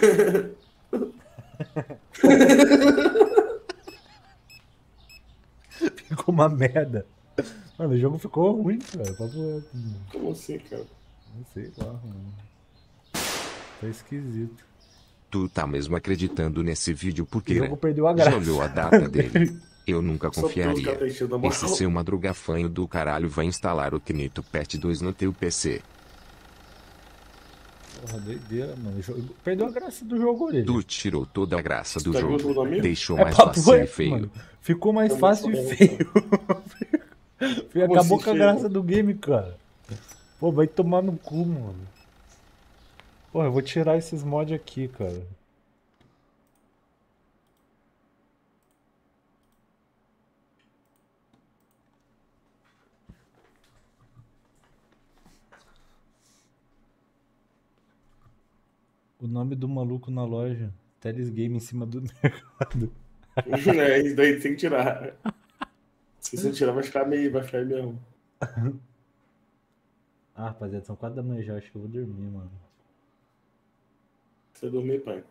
S1: Ficou uma merda. Mano, o jogo ficou ruim, cara. Papo reto, mano.
S2: Como assim, cara?
S1: Não sei lá, mano. Tá esquisito.
S3: Tu tá mesmo acreditando nesse vídeo porque
S1: O jogo perdeu a graça.
S3: já olhou a data dele. Eu nunca
S2: Só porque os
S3: confiaria.
S2: caras tá enchendo a moral.
S3: Esse seu madrugafanho do caralho vai instalar o Knito Pet dois no teu P C.
S1: Porra, doideira, mano. O jogo- Perdeu a graça do jogo, Orelha.
S3: Tu tirou toda a graça do
S2: Pegou o
S3: jogo.
S2: jogo amigo?
S3: Deixou
S1: É
S3: mais
S1: papo
S3: fácil e
S1: reto,
S3: feio.
S1: mano. Ficou mais
S2: É muito
S1: fácil e
S2: foda,
S1: feio.
S2: Como
S1: Acabou
S2: assim,
S1: com a
S2: feio?
S1: graça do game, cara. Pô, vai tomar no cu, mano. Porra, eu vou tirar esses mods aqui, cara. O nome do maluco na loja. Teles Game em cima do mercado.
S2: É, isso daí tem que tirar. Se você tirar, vai ficar meio, vai ficar aí mesmo.
S1: Ah, rapaziada, são quatro da manhã já. Acho que eu vou dormir, mano.
S2: Você dormir, pai.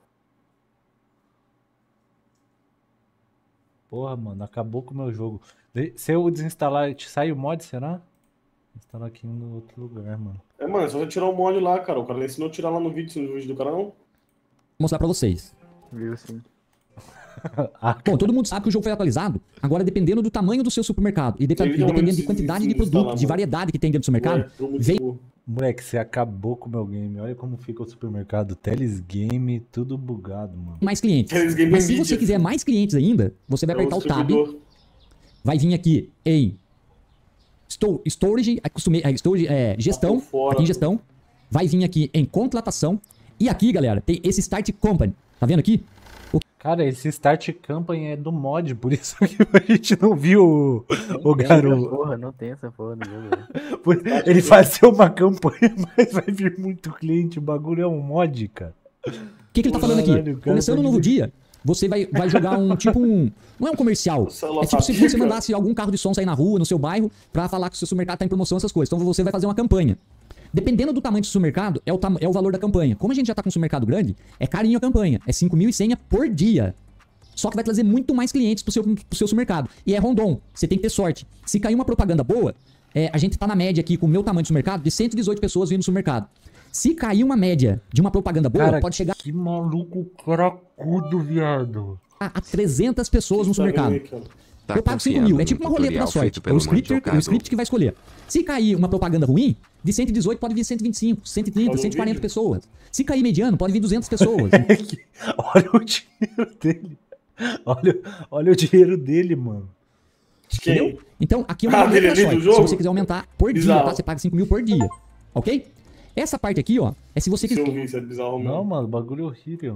S1: Porra, mano, acabou com o meu jogo. De- Se eu desinstalar, te sai o mod, será? Instalar aqui no outro lugar, mano.
S2: É, mano, é só você tirar o mod lá, cara. O cara ensinou a tirar lá no vídeo, no vídeo do cara, não?
S10: Vou mostrar pra vocês.
S14: Viu sim.
S10: Bom, todo mundo sabe que o jogo foi atualizado. Agora, dependendo do tamanho do seu supermercado e depe-
S2: Ele
S10: e dependendo
S2: realmente
S10: de quantidade de
S2: se instala,
S10: produto, de
S2: mano.
S10: variedade que tem dentro do supermercado,
S2: Ué, ficou muito
S10: vem
S2: burro.
S1: Moleque, você acabou com o meu game. Olha como fica o supermercado. Teles Game, tudo bugado, mano.
S10: mais clientes.
S2: Teles Game
S10: Mas se
S2: Media.
S10: você quiser mais clientes ainda, você vai
S2: É o
S10: apertar o tab,
S2: distribuidor.
S10: vai vir aqui em sto- Storage, é, costume- é, storage é, gestão,
S2: Tá por fora,
S10: aqui em gestão, vai vir aqui em contratação, e aqui, galera, tem esse Start Company. Tá vendo aqui?
S1: Cara, esse Start Company é do mod, por isso que a gente não viu o, o garoto.
S14: Porra, não tem essa porra no jogo, velho.
S1: Por- Ele fazia uma campanha, mas vai vir muito cliente. O bagulho é um mod, cara.
S10: O que, que ele tá falando aqui?
S1: Caralho, o cara
S10: Começando
S1: tá
S10: um novo
S1: de-
S10: dia, você vai, vai jogar um tipo um... Não é um comercial. É tipo se você mandasse algum carro de som sair na rua, no seu bairro, pra falar que o seu supermercado tá em promoção, essas coisas. Então você vai fazer uma campanha. Dependendo do tamanho do supermercado, é o, tam é o valor da campanha. Como a gente já tá com um supermercado grande, é carinho a campanha. É cinco mil e cem por dia. Só que vai trazer muito mais clientes pro seu, pro seu supermercado. E é rondon. Você tem que ter sorte. Se cair uma propaganda boa, é, a gente tá na média aqui, com o meu tamanho de supermercado, de cento e dezoito pessoas vindo no supermercado. Se cair uma média de uma propaganda boa,
S1: Cara,
S10: pode chegar...
S1: Que maluco cracudo, viado.
S10: A, a trezentas pessoas no supermercado.
S3: Tá
S10: eu pago cinco mil. É tipo uma roleta da sorte. É o script, o script que vai escolher. Se cair uma propaganda ruim, de cento e dezoito pode vir cento e vinte e cinco, cento e trinta, cento e quarenta pessoas. Se cair mediano, pode vir duzentas pessoas.
S1: Olha o dinheiro dele. Olha, olha o dinheiro dele, mano.
S10: Entendeu? Então, aqui é uma
S2: Ah,
S10: roleta da
S2: dele ali
S10: sorte.
S2: do
S10: Se
S2: jogo?
S10: você quiser aumentar por dia,
S2: Bizarro.
S10: tá? Você paga cinco mil por dia. Ok? Essa parte aqui, ó, é se você
S2: Se
S10: quiser...
S2: eu vi, isso é bizarro mesmo.
S1: Não, mano, bagulho horrível.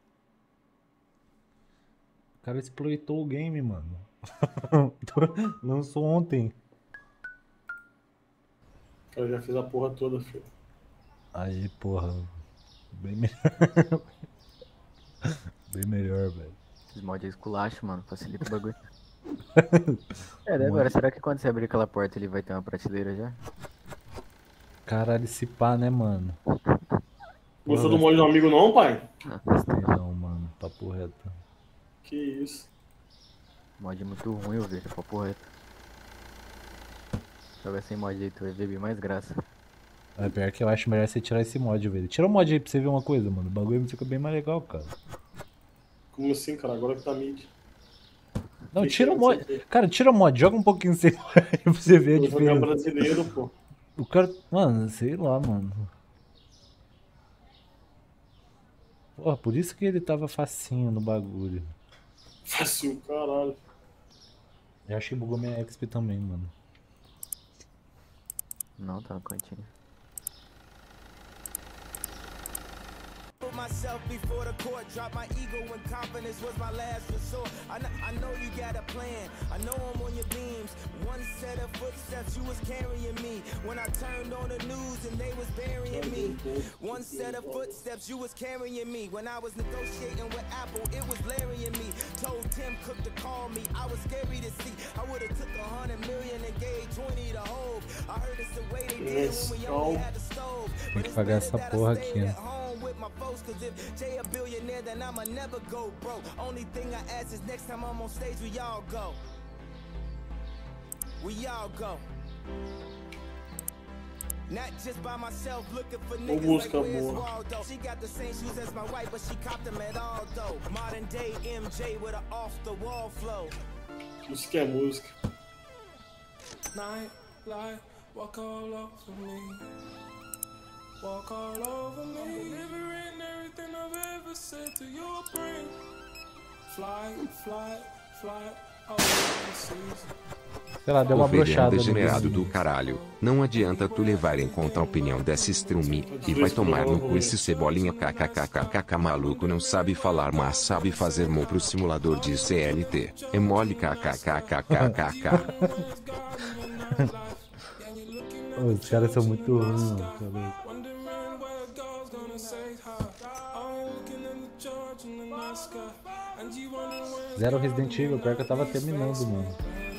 S1: O cara exploitou o game, mano. Lançou ontem.
S2: O cara já fez a porra toda, filho.
S1: Aí, porra. Bem melhor. Bem melhor, velho.
S14: Esses mods é esculacho, mano. Facilita o bagulho. É, né, agora, será que quando você abrir aquela porta ele vai ter uma prateleira já?
S1: Caralho, esse pá, né, mano?
S2: Gostou do mod do amigo não, pai?
S1: Gostei não, mano. Papo reto.
S2: Que isso.
S14: Mod é muito ruim, eu vejo, papo reto. Joga sem mod aí, tu vai ver bem mais graça.
S1: É pior que eu acho melhor você tirar esse mod, velho. Tira o mod aí pra você ver uma coisa, mano. O bagulho fica bem mais legal, cara.
S2: Como assim, cara? Agora que tá mid.
S1: Não, tira o mod. Cara, tira o mod, joga um pouquinho sem mod aí pra você ver a
S2: Eu vou jogar
S1: diferença.
S2: brasileiro, pô.
S1: O cara. Mano, sei lá, mano. Porra, por isso que ele tava facinho no bagulho.
S2: Fácil, caralho.
S1: Eu acho que bugou minha X P também, mano.
S14: Não, tá no cantinho.
S18: Put myself before the court, drop my ego when confidence was my last resort. I know, I know you got a plan, I know I'm on your beams. One set of footsteps, you was carrying me. When I turned on the news and they was burying me. One set of footsteps, you was carrying me. When I was negotiating with Apple, it was Larry and me. Told Tim Cook to call me, I was scary to see. I would've took a hundred million and gave twenty to Hove. I heard it's the way they did when we only had the stove.
S1: Tem que pagar essa porra aqui, né?
S18: With my folks, cause if Jay a billionaire, then I'ma never go broke. Only thing I ask is next time I'm on stage, we all go. We all go. Not just by myself, looking for niggas like where's Waldo. She got the same shoes as my wife, but she copped them at Aldo. Modern day M J with a off the wall flow.
S2: Isso que é música.
S6: Night, light, walk all over me. Walk all over me. I'm delivering everything I've ever said to your brain. Fly, fly, fly, all over the seas.
S1: Sei lá, deu uma
S3: Ovelha é um
S1: brochada.
S3: degenerado do caralho. Não adianta tu levar em conta a opinião dessa Strumi. E vai tomar no cu esse cebolinha kkkkkk maluco não sabe falar, mas sabe fazer mo pro simulador de C L T. É mole kkkkkk.
S1: Os caras são muito ruins, mano. Zero Resident Evil, pior que eu tava terminando, mano.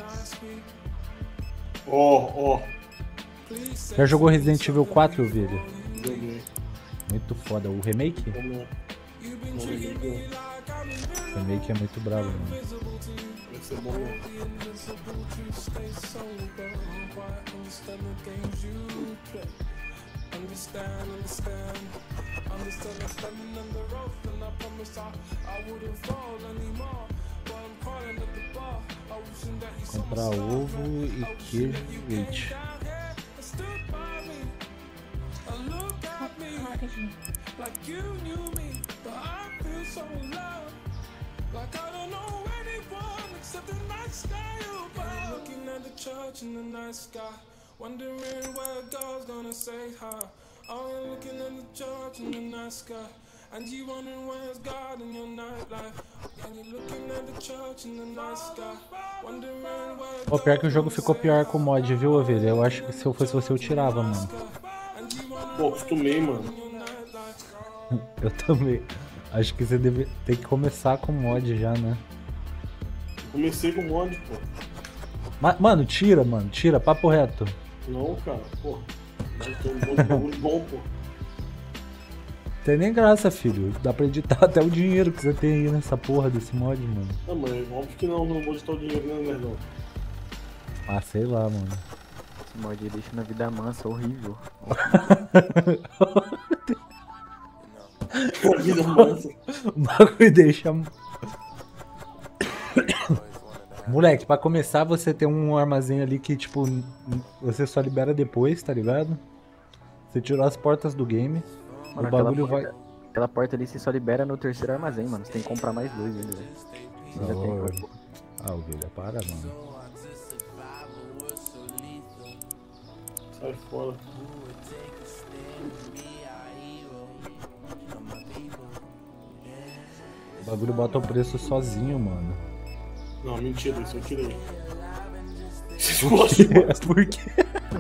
S2: Ó, ó.
S1: Já jogou Resident Evil quatro, Ovelha?
S2: Joguei.
S1: Muito foda. O remake?
S2: Como? Não liguei.
S1: O remake é muito bravo, mano.
S2: Vai ser bom.
S6: Understand, understand. Understand I'm standing on the road, and I promise I, I wouldn't fall anymore. But I'm calling at the bar. I wishing that you saw
S1: Comprar ovo e queijo leite.
S6: like you knew me, but I feel so loved. Like I don't know anyone except the night sky above. Looking at the church in the night sky, wondering where God's gonna say hi. Oh, looking at the church in the night sky, and you wondering where's God in your nightlife. And you're looking at the church in the night sky, wondering where.
S1: Pô, pior que o jogo ficou pior com o mod, viu, Ovelha? Eu acho que se eu fosse você eu tirava, mano.
S2: Pô, acostumei, mano.
S1: Eu também. Acho que você deve ter que começar com mod já, né?
S2: Comecei com mod, pô.
S1: Ma mano, tira, mano. Tira, papo reto.
S2: Não, cara, pô. Vai ter um monte de bagulho bom, pô.
S1: Tem nem graça, filho. Dá pra editar até o dinheiro que você tem aí nessa porra desse mod, mano.
S2: Não, mas óbvio que não, não vou editar o dinheiro, né, Nerdão?
S1: Ah, sei lá, mano.
S14: Esse mod aí deixa na vida mansa, horrível.
S2: A vida mansa.
S1: O bagulho deixa... Moleque, pra começar você tem um armazém ali que, tipo, você só libera depois, tá ligado? Você tirou as portas do game,
S14: Mano,
S1: o bagulho
S14: aquela
S1: vai...
S14: porta, aquela porta ali você só libera no terceiro armazém, mano. Você tem que comprar mais dois ainda, velho. Você já tem,
S1: Oh, ah, ovelha, para, mano.
S2: Sai fora.
S1: O bagulho bota o preço sozinho, mano.
S2: Não, mentira, isso eu tirei.
S1: Por quê? Por quê?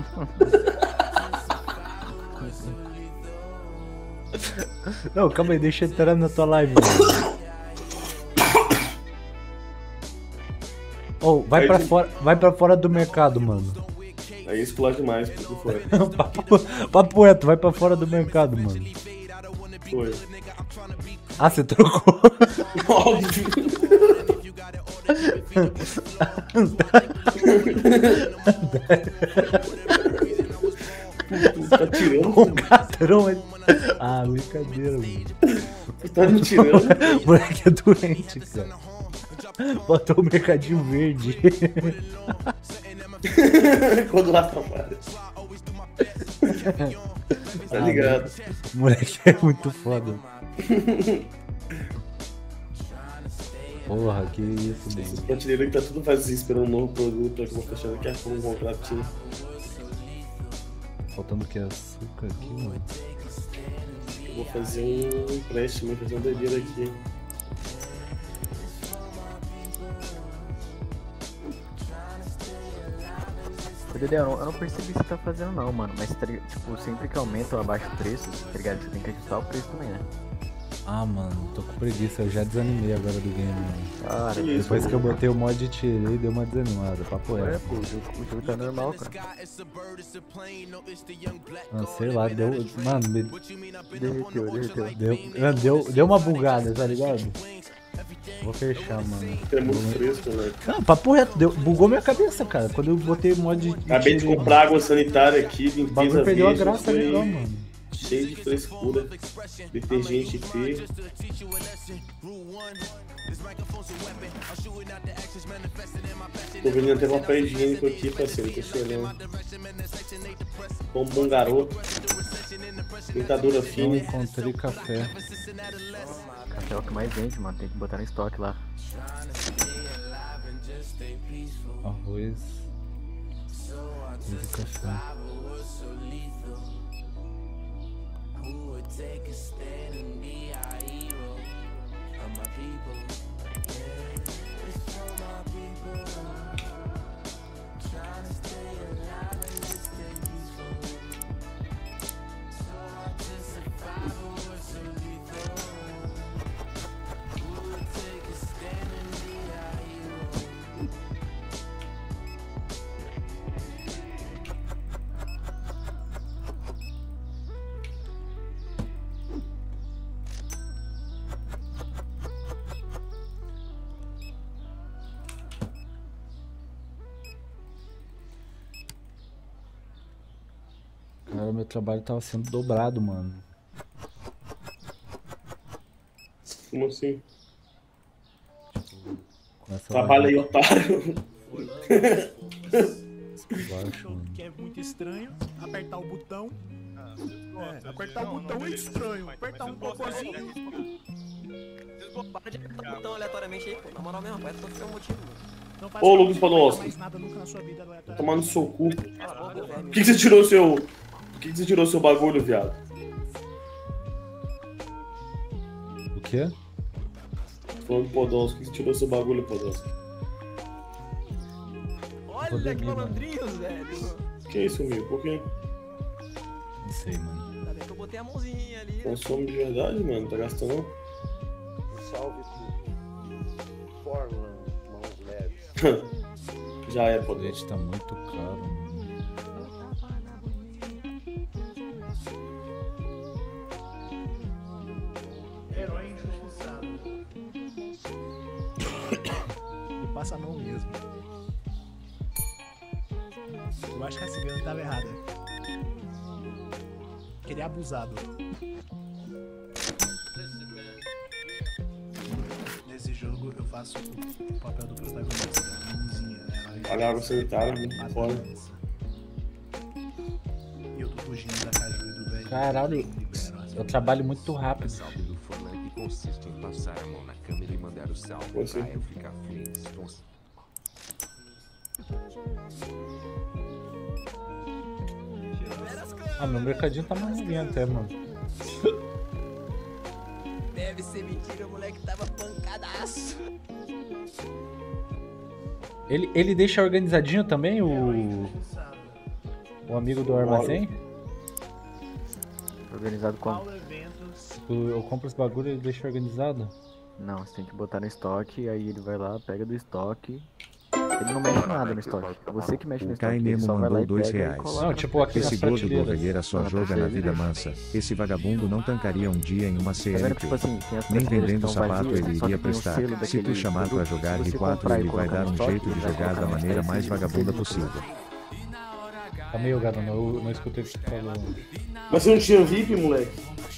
S1: Não, calma aí, deixa eu entrar na tua live, mano. Oh, vai
S2: Aí
S1: pra
S2: tem-
S1: fora, vai pra fora do mercado, mano.
S2: Aí explode demais, porque foi.
S1: papo, papo reto, vai pra fora do mercado, mano.
S2: Foi.
S1: Ah, você trocou?
S2: Óbvio. Tá tirando?
S1: O patrão é... Ah, brincadeira, mano.
S2: Tá me tirando?
S1: O moleque é doente, cara. Botou o mercadinho verde.
S2: Quando lá trabalha. Tá ligado.
S1: O moleque é muito foda. Porra, que isso, mano.
S2: Prateleira que tá tudo vazio esperando um novo produto, que eu vou fechar daqui a pouco um contratinho.
S1: Faltando o que? Açúcar aqui, mano.
S2: Eu vou fazer um empréstimo, vou fazer uma doideira aqui.
S14: Ô, Dedé, eu não, eu não percebi o que você tá fazendo não, mano. Mas, tá ligado? Tipo, sempre que aumenta ou abaixa o preço, tá ligado? Você tem que ajustar o preço também, né?
S1: Ah, mano, tô com preguiça, eu já desanimei agora do game, mano.
S14: Cara,
S2: Que isso,
S1: Depois que eu
S2: mano?
S1: botei o mod e tirei, deu uma desanimada, papo
S14: É,
S1: reto.
S14: pô, o jogo, o jogo tá normal, cara.
S1: Ah, sei lá, deu. Mano, me
S14: Derreteu, derreteu.
S1: deu, ah, deu, deu uma bugada, tá ligado? Vou fechar, mano.
S2: É muito fresco, né?
S1: Não, papo reto, deu, bugou minha cabeça, cara. Quando eu botei o mod e
S2: Acabei de
S1: tirei,
S2: comprar água sanitária aqui,
S1: o
S2: limpeza
S1: bagulho perdeu a
S2: verde,
S1: graça
S2: foi
S1: legal, mano.
S2: cheio de frescura. Detergente T. Tô vendendo até papel higiênico aqui, parceiro, tô chorando. Bom, bom garoto. Dentadura
S1: Não
S2: fina.
S1: encontrei café.
S14: Café é o que mais vende, mano. Tem que botar no estoque lá.
S1: Arroz. E café. Cara, meu trabalho tava sendo dobrado, mano.
S2: Como assim?
S1: Com essa
S2: Trabalha aí,
S1: live-
S2: otário.
S1: Baixo, mano.
S19: Que é muito estranho, apertar o botão. É, apertar o botão é estranho. Apertar um cocôzinho.
S20: Para de apertar o botão aleatoriamente aí, pô. Na moral mesmo, vai ter um motivo, mano.
S2: Ô, Lucas Panosco. Vai tomar no seu cu. Por que, que você tirou o seu. Por que, que você tirou o seu bagulho, viado?
S1: O quê?
S2: Tô falando do Podolski, por que você tirou o seu bagulho, Podolski?
S20: Olha que malandrinhos, velho.
S2: Que isso, meu? Por quê?
S1: Não sei, mano.
S20: Ainda bem que eu botei a mãozinha ali.
S2: Consome de verdade, mano? Tá gastando?
S21: salve pro Forlan, mãos leves.
S2: Já é,
S1: pô. O leite tá muito caro.
S19: Herói injustiçado. E passa a mão mesmo. Eu acho que a cigana tava errada. Queria abusado. Nesse jogo eu faço o papel do protagonista, a mãozinha.
S2: Olha a água sanitária, fora.
S19: E eu tô fugindo da Caju e do velho.
S1: Caralho, eu trabalho muito rápido.
S3: Salve do Forlan que consiste em passar a mão na câmera e mandar o salve pra eu ficar feliz.
S1: Ah, meu mercadinho tá maneirinho até, mano.
S15: Deve ser mentira, o moleque tava pancadaço.
S1: Ele, ele deixa organizadinho também, o... O amigo do armazém?
S14: Organizado como?
S1: Eu, eu compro os bagulho e ele deixa organizado?
S14: Não, você tem que botar no estoque, aí ele vai lá, pega do estoque. Ele não mexe nada no estoque. Você que mexe no
S5: O
S14: estoque.
S5: Kai
S14: Ele
S5: Nemo
S14: só vai lá
S5: mandou
S14: e
S5: dois
S14: pega e
S5: reais.
S14: coloca
S1: Não, tipo aqui
S5: Esse
S1: nas
S5: gordo do
S1: prateleiras.
S5: ovelheira só
S14: Na
S5: joga na
S14: prateleira.
S5: vida mansa. Esse vagabundo não tancaria um dia em uma C
S14: Tá
S5: L
S14: vendo
S5: T.
S14: que, tipo assim, tem as
S5: Nem
S14: prateleiras
S5: vendendo
S14: que tão
S5: sapato
S14: vazias,
S5: ele
S14: só
S5: iria
S14: que tem o
S5: prestar.
S14: selo
S5: Se tu
S14: daquele
S5: chamar pra
S14: produto.
S5: jogar
S14: Se
S5: R
S14: você
S5: quatro
S14: comprar e
S5: ele vai
S14: colocar
S5: dar
S14: no
S5: um
S14: estoque,
S5: jeito de
S14: ele vai
S5: jogar da
S14: colocar
S5: maneira
S14: mais
S5: mais
S14: dez
S5: vagabunda
S14: vezes.
S5: possível.
S1: Tá meio gado, não, eu não escutei o que você falou.
S2: Mas você não tinha V I P, moleque?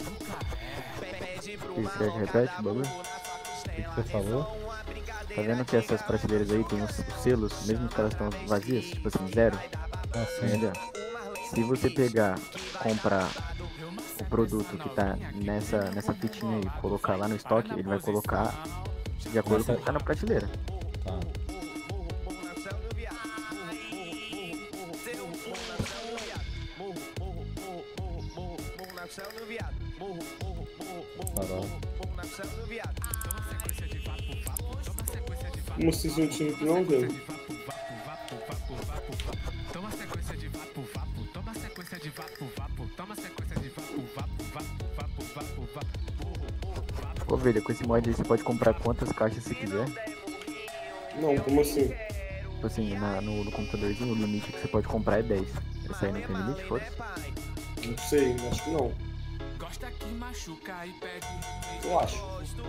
S14: Você quer que repete o bagulho?
S1: O que você falou?
S14: Tá vendo que essas prateleiras aí tem os, os selos, mesmo que elas estão vazias, tipo assim, zero?
S1: Ah, sim.
S14: Entendeu? Se você pegar, comprar o produto que tá nessa, nessa fitinha aí, colocar lá no estoque, ele vai colocar de acordo com o que tá na prateleira.
S1: Tá. Caralho.
S2: Como assim, você não tinha V I P não, velho?
S6: Toma sequência de vapo, vapo, toma sequência de vapo, vapo, toma sequência de vapo, vapo, vapo, vapo, vapo, vapo.
S14: Ovelha, com esse mod aí você pode comprar quantas caixas você quiser.
S2: Não, como assim?
S14: Tipo assim, na, no, no computadorzinho o limite que você pode comprar é dez. Esse aí não tem limite, foda-se?
S2: Não sei, acho que não. Eu acho.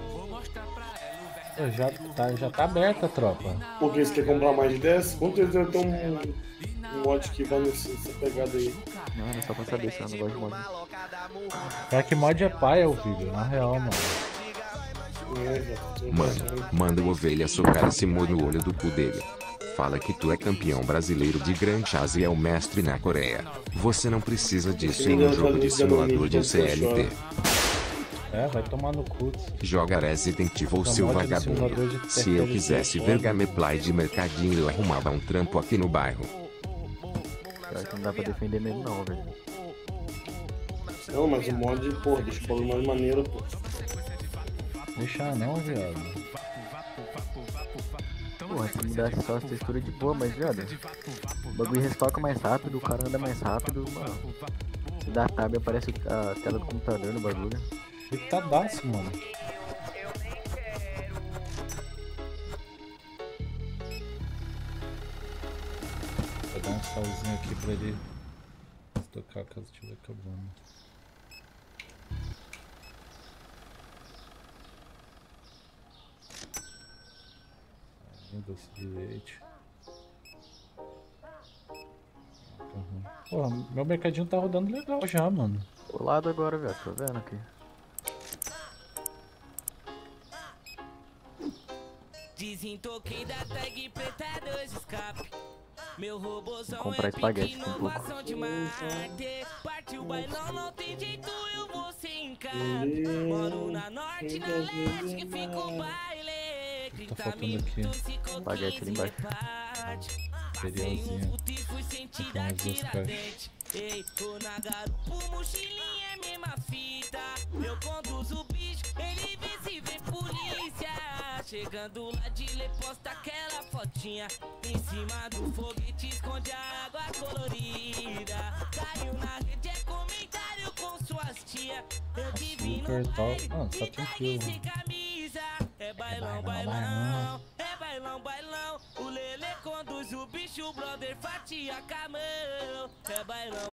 S1: É, já, tá, já tá aberta a tropa.
S2: Porque você quer comprar mais de dez? Quanto eles devem ter um, um mod que vai nessa pegada aí?
S14: Não, é só pra saber se eu não gosto de mod.
S1: Pior que mod é paia, o vídeo, na real, mano.
S3: Mano, manda o ovelha socar esse muro no olho do cu dele. Fala que tu é campeão brasileiro de Grand Chase e é o mestre na Coreia. Você não precisa disso em um jogo de simulador de C L T.
S1: É, vai tomar no cu.
S3: Joga Resident Evil, seu vagabundo. Se eu quisesse ver gameplay de mercadinho, eu arrumava um trampo aqui no bairro.
S14: Pior que não dá pra defender mesmo não, velho.
S2: Não, mas o mod, pô, deixa o bagulho mais maneiro, pô.
S1: Deixa não, viado.
S14: Porra, se mudasse só as texturas de boa, mas viado, o bagulho restoca mais rápido, o cara anda mais rápido, mano. Se dá tab aparece a tela do computador no bagulho.
S1: Fritadaço, mano. Vou dar um salzinho aqui pra ele tocar caso estiver acabando. Doce de leite. Uhum. Porra, meu mercadinho tá rodando legal já, mano.
S14: Tô lado agora, velho, tô vendo aqui.
S17: Desentoquei da tag preta dois escape. Meu robôzão
S14: comprar
S17: é
S14: espaguete
S17: pique,
S14: com
S17: inovação de Marte. Partiu o bailão, não tem jeito, eu vou sem encarte. Moro na norte, na leste, que fica o baile.
S1: Tá faltando aqui
S14: espaguete ali embaixo.
S1: Cerealzinho. Aqui umas duas caixas.
S17: Ei, tô na garupa, mochilinha é mesma fita. Eu conduzo o bicho, ele vê se vem polícia. Chegando lá de lê, posta aquela fotinha. Em cima do foguete, esconde a água colorida. Caiu na rede, é comentário com suas tia. Eu divino
S1: Açúcar e tal.
S17: baile,
S1: Mano, tá
S17: e daí
S1: tranquilo.
S17: sem camisa.
S6: É bailão, bailão, é bailão, bailão. O Lele conduz o bicho, o brother fatia com a mão. É bailão.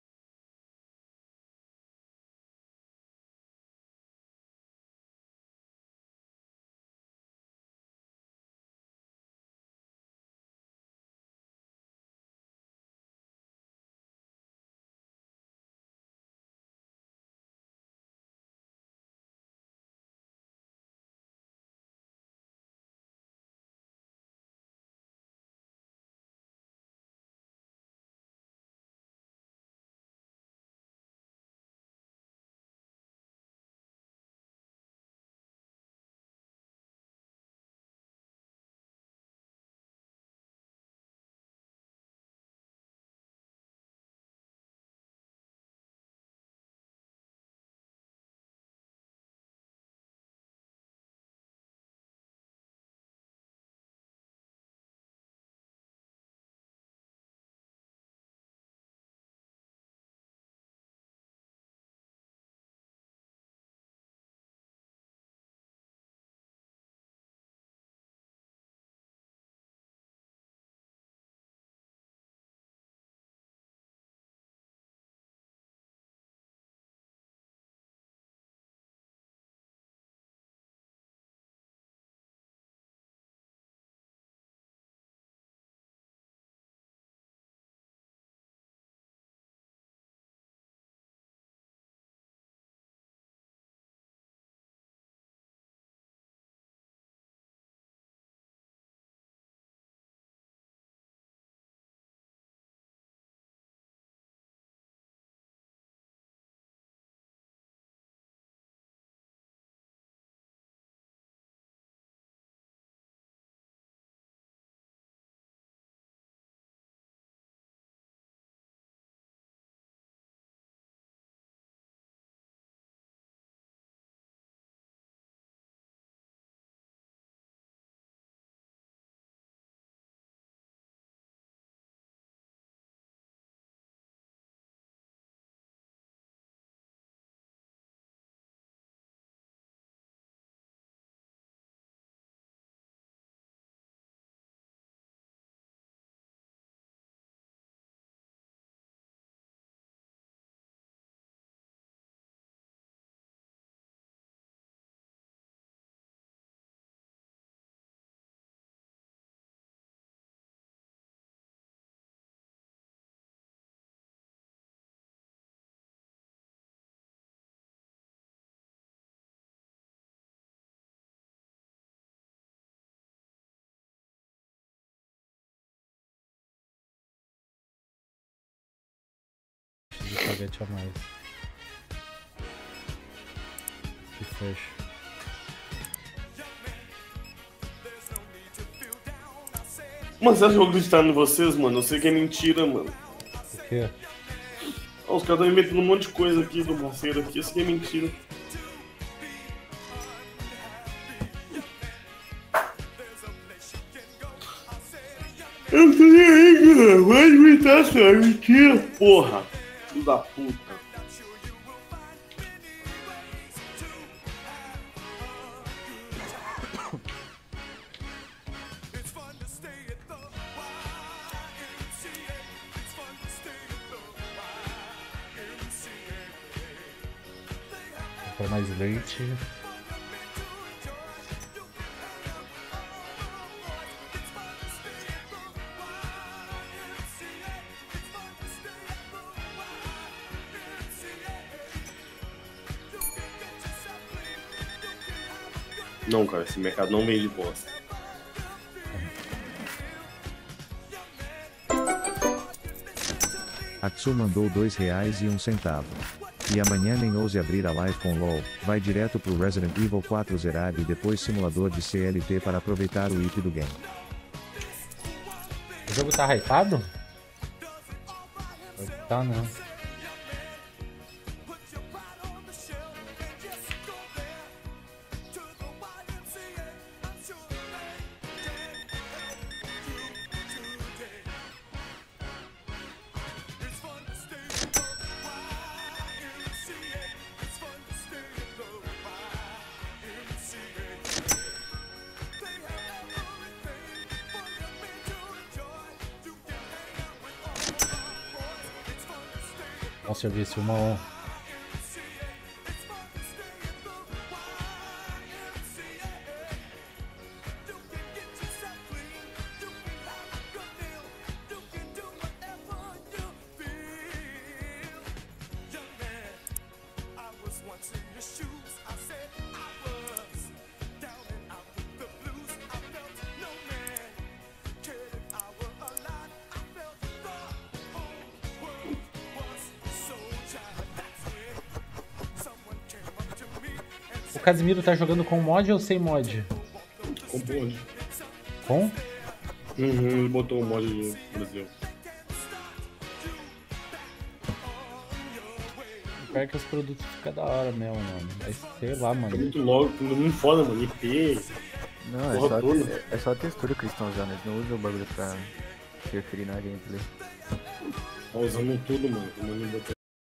S1: Espaguete a mais. E fecha.
S2: Mano, você acha que eu vou acreditar em vocês, mano? Eu sei que é mentira, mano.
S1: O quê?
S2: Ah, os caras estão inventando um monte de coisa aqui do parceiro aqui. Isso aqui é mentira. Eu tô nem aí, cara. Vai inventar essa mentira, porra. Filho da puta.
S1: Para mais leite.
S2: Não, cara, esse mercado não vende bosta.
S5: Atsu mandou dois reais e um centavo. E amanhã nem ouse abrir a live com LOL, vai direto pro Resident Evil quatro zerado e depois simulador de C L T para aproveitar o I P do game.
S1: O jogo tá hypado? Tá não. Bom serviço, uma honra. O Casimiro tá jogando com mod ou sem mod?
S2: Com mod.
S1: Com?
S2: Uhum, ele botou o mod do Brasil.
S1: Pior que os produtos ficam da hora mesmo, mano. Mas sei lá, mano.
S2: É muito logo, tudo muito foda, mano. I P.
S14: Não, é só, te, é só a textura que eles estão usando, eles não usam o bagulho pra interferir na gameplay.
S2: Tá usando tudo, mano. Como ele botou.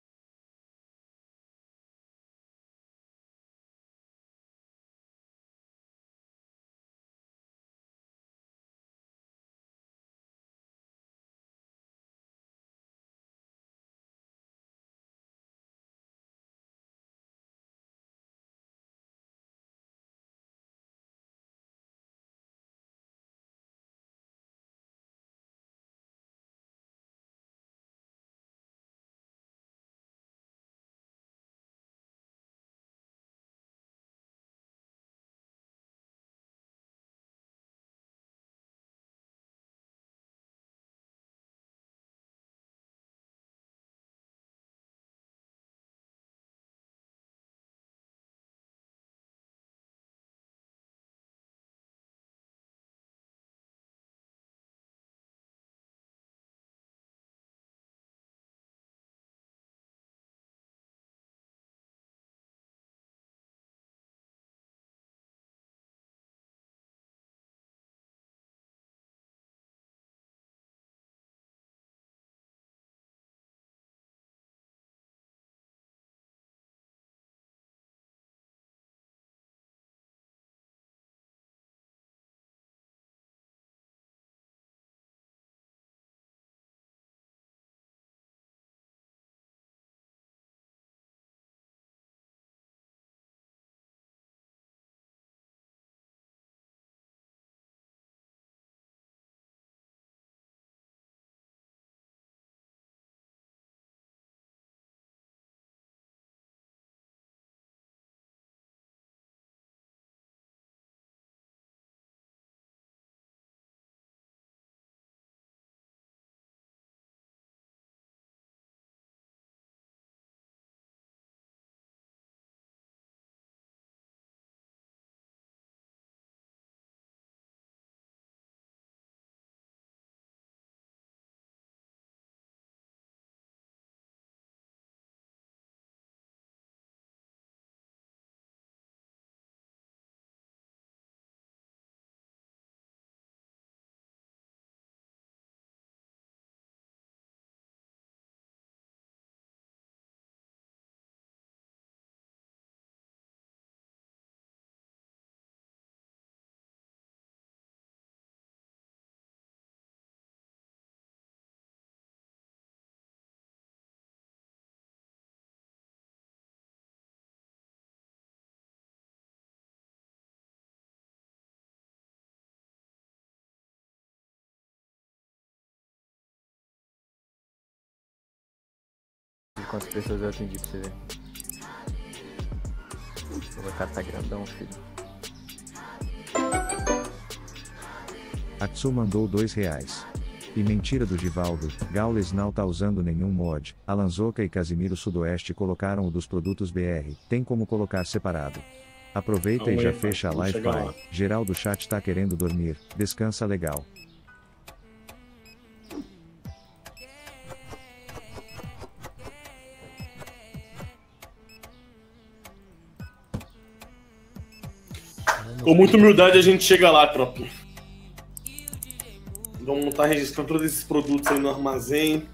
S14: Quantas pessoas eu atendi pra você ver? O mercado tá grandão, filho.
S5: Atsu mandou dois reais. E mentira do Givaldo, Gaules não tá usando nenhum mod. Alanzoca e Casimiro Sudoeste colocaram o dos produtos B R. Tem como colocar separado. Aproveita
S2: Calma
S5: e já
S2: aí,
S5: fecha a
S2: vamos
S5: live,
S2: chegar
S5: pai.
S2: lá.
S5: Geral do chat tá querendo dormir. Descansa legal.
S2: Com muita humildade a gente chega lá, tropinha. Vamos estar registrando todos esses produtos aí no armazém.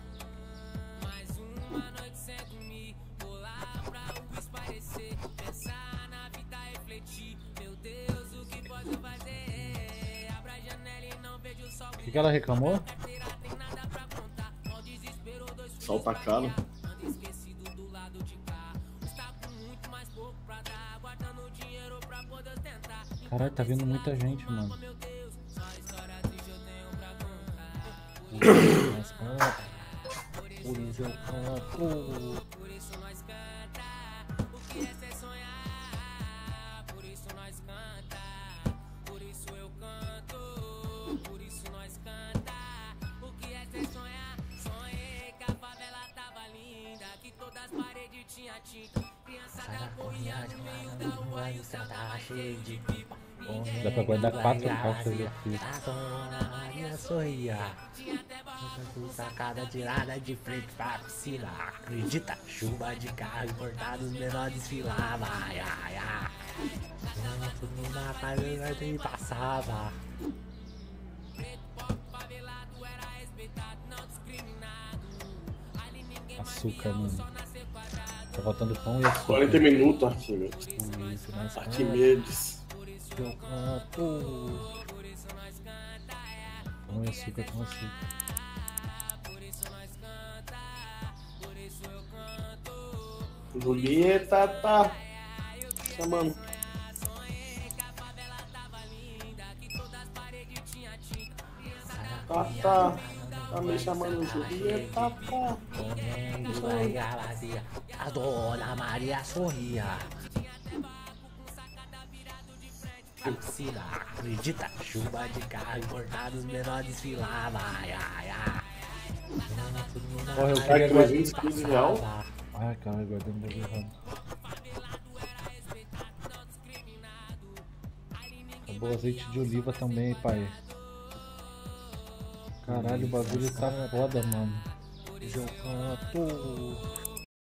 S1: O que, que ela reclamou?
S2: Sol tá caro.
S1: Caralho, tá vindo muita gente, mano. Por isso eu canto.
S6: Por isso nós canta. O que é ser sonhar? Por isso nós canta. Por isso eu canto. Por isso nós canta. O que é ser sonhar? Sonhei que a favela tava linda, que todas as paredes tinha tinta. Criançada corria no meio da rua e o céu tava cheio de pipa.
S1: Dá pra guardar quatro caixas aqui.
S7: A dona Maria sorria. Sacada tirada de frente pra piscina. Acredita, chuva de carro importado, os menores desfilavam. Ai, ai, ai. Todo mundo na casa e passava.
S1: Açúcar, mano. Tá faltando pão e açúcar.
S2: quarenta minutos, Arquimedes. Arquimedes.
S1: Eu canto. Pão e açúcar com açúcar.
S2: Julieta tá chamando. Tá, tá. Tá me chamando Julieta, tá.
S7: A dona Maria sorria. A piscina, acredita, chuva de carro importado, os menores desfilavam. Ai, ai, ai.
S1: Porra, eu queria guardar. Ai, cara, guardando o bagulho errado. Acabou o azeite de oliva também, pai. Caralho, o bagulho tá foda, mano. Eu canto.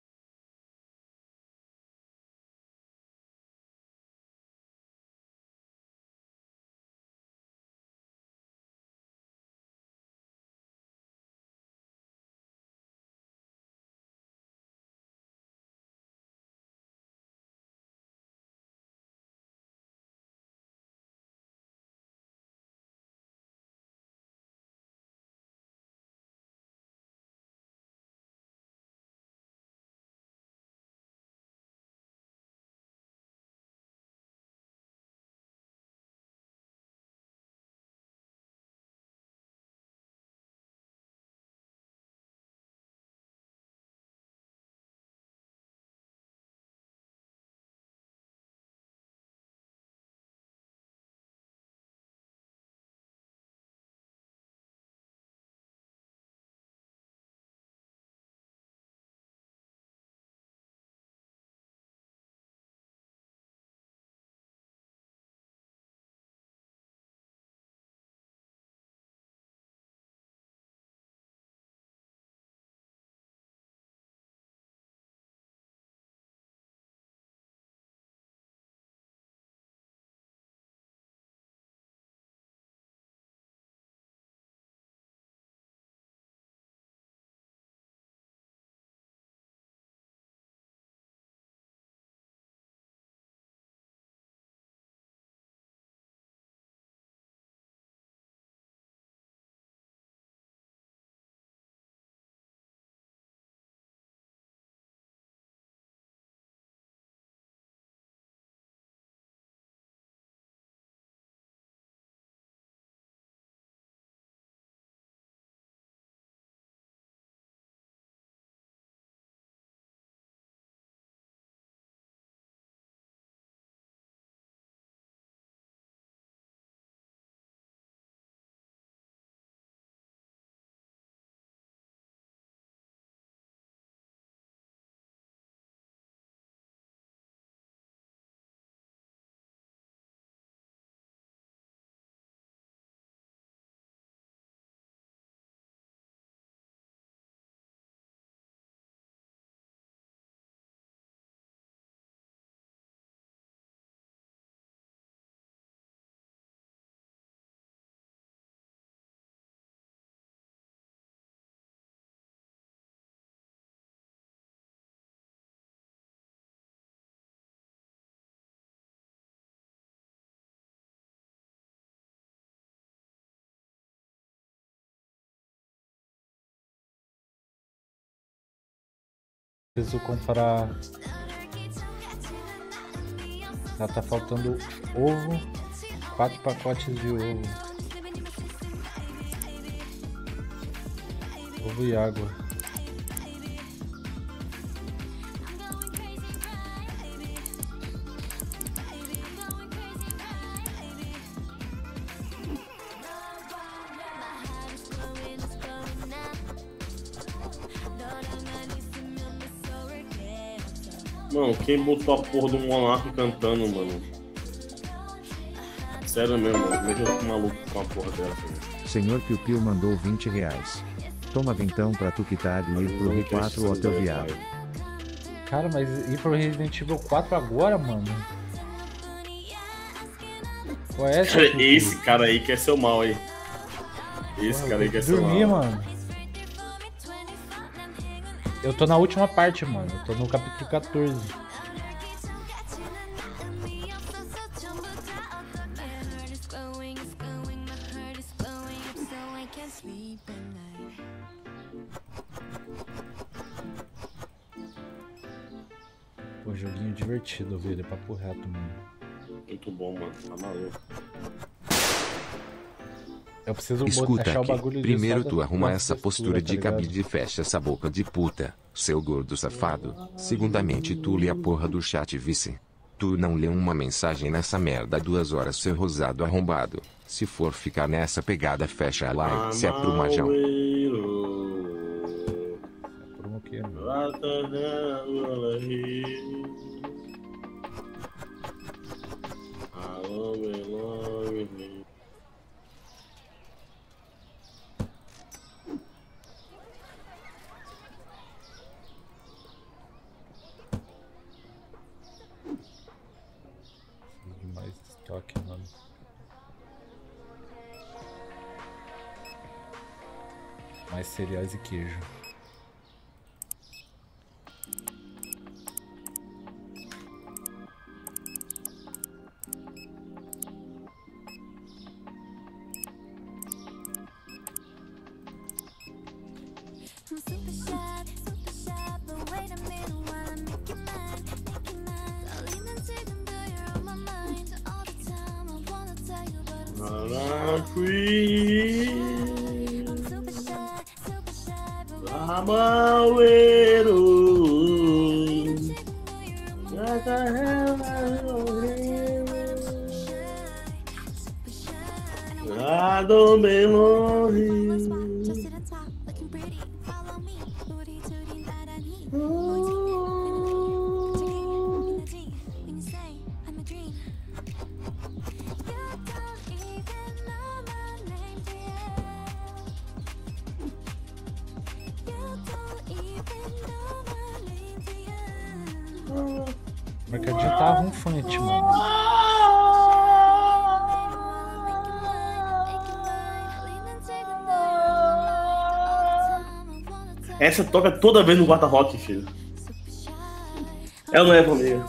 S1: Preciso comprar. Já tá faltando ovo. quatro pacotes de ovo. Ovo e água.
S2: Mano, quem botou a porra do Monark cantando, mano? Sério mesmo, mano. Como é que eu fico maluco com a porra dela, cara?
S5: Senhor Piu Piu mandou vinte reais. Toma vintão pra tu quitar e ir pro R quatro ao teu viado.
S1: Cara, mas ir pro Resident Evil quatro agora, mano? Qual é essa?
S2: Cara, esse cara aí quer ser o mal aí. Esse
S1: Porra,
S2: cara aí quer ser o mal.
S1: dormir, mano. Eu tô na última parte, mano. Eu tô no capítulo quatorze. Pô, joguinho divertido, velho. É papo reto, mano.
S2: Muito bom, mano. Tá maluco.
S1: Eu preciso
S3: Escuta
S1: achar o
S3: aqui,
S1: bagulho de
S3: primeiro
S1: só
S3: tu
S1: da-
S3: arruma
S1: da
S3: essa
S1: textura,
S3: postura
S1: tá
S3: de
S1: ligado?
S3: cabide e fecha essa boca de puta, seu gordo safado. Segundamente tu lê a porra do chat vice. Tu não lê uma mensagem nessa merda duas horas, seu rosado arrombado. Se for ficar nessa pegada, fecha a live, se é pro majão.
S1: Por um quê, mano? Mais estoque, mano. Mais cereais e queijo.
S2: I don't belong here.
S1: O mercadinho tá ronfante, mano.
S2: Essa toca toda vez no Guarda Rock, filho. Ela não é comigo.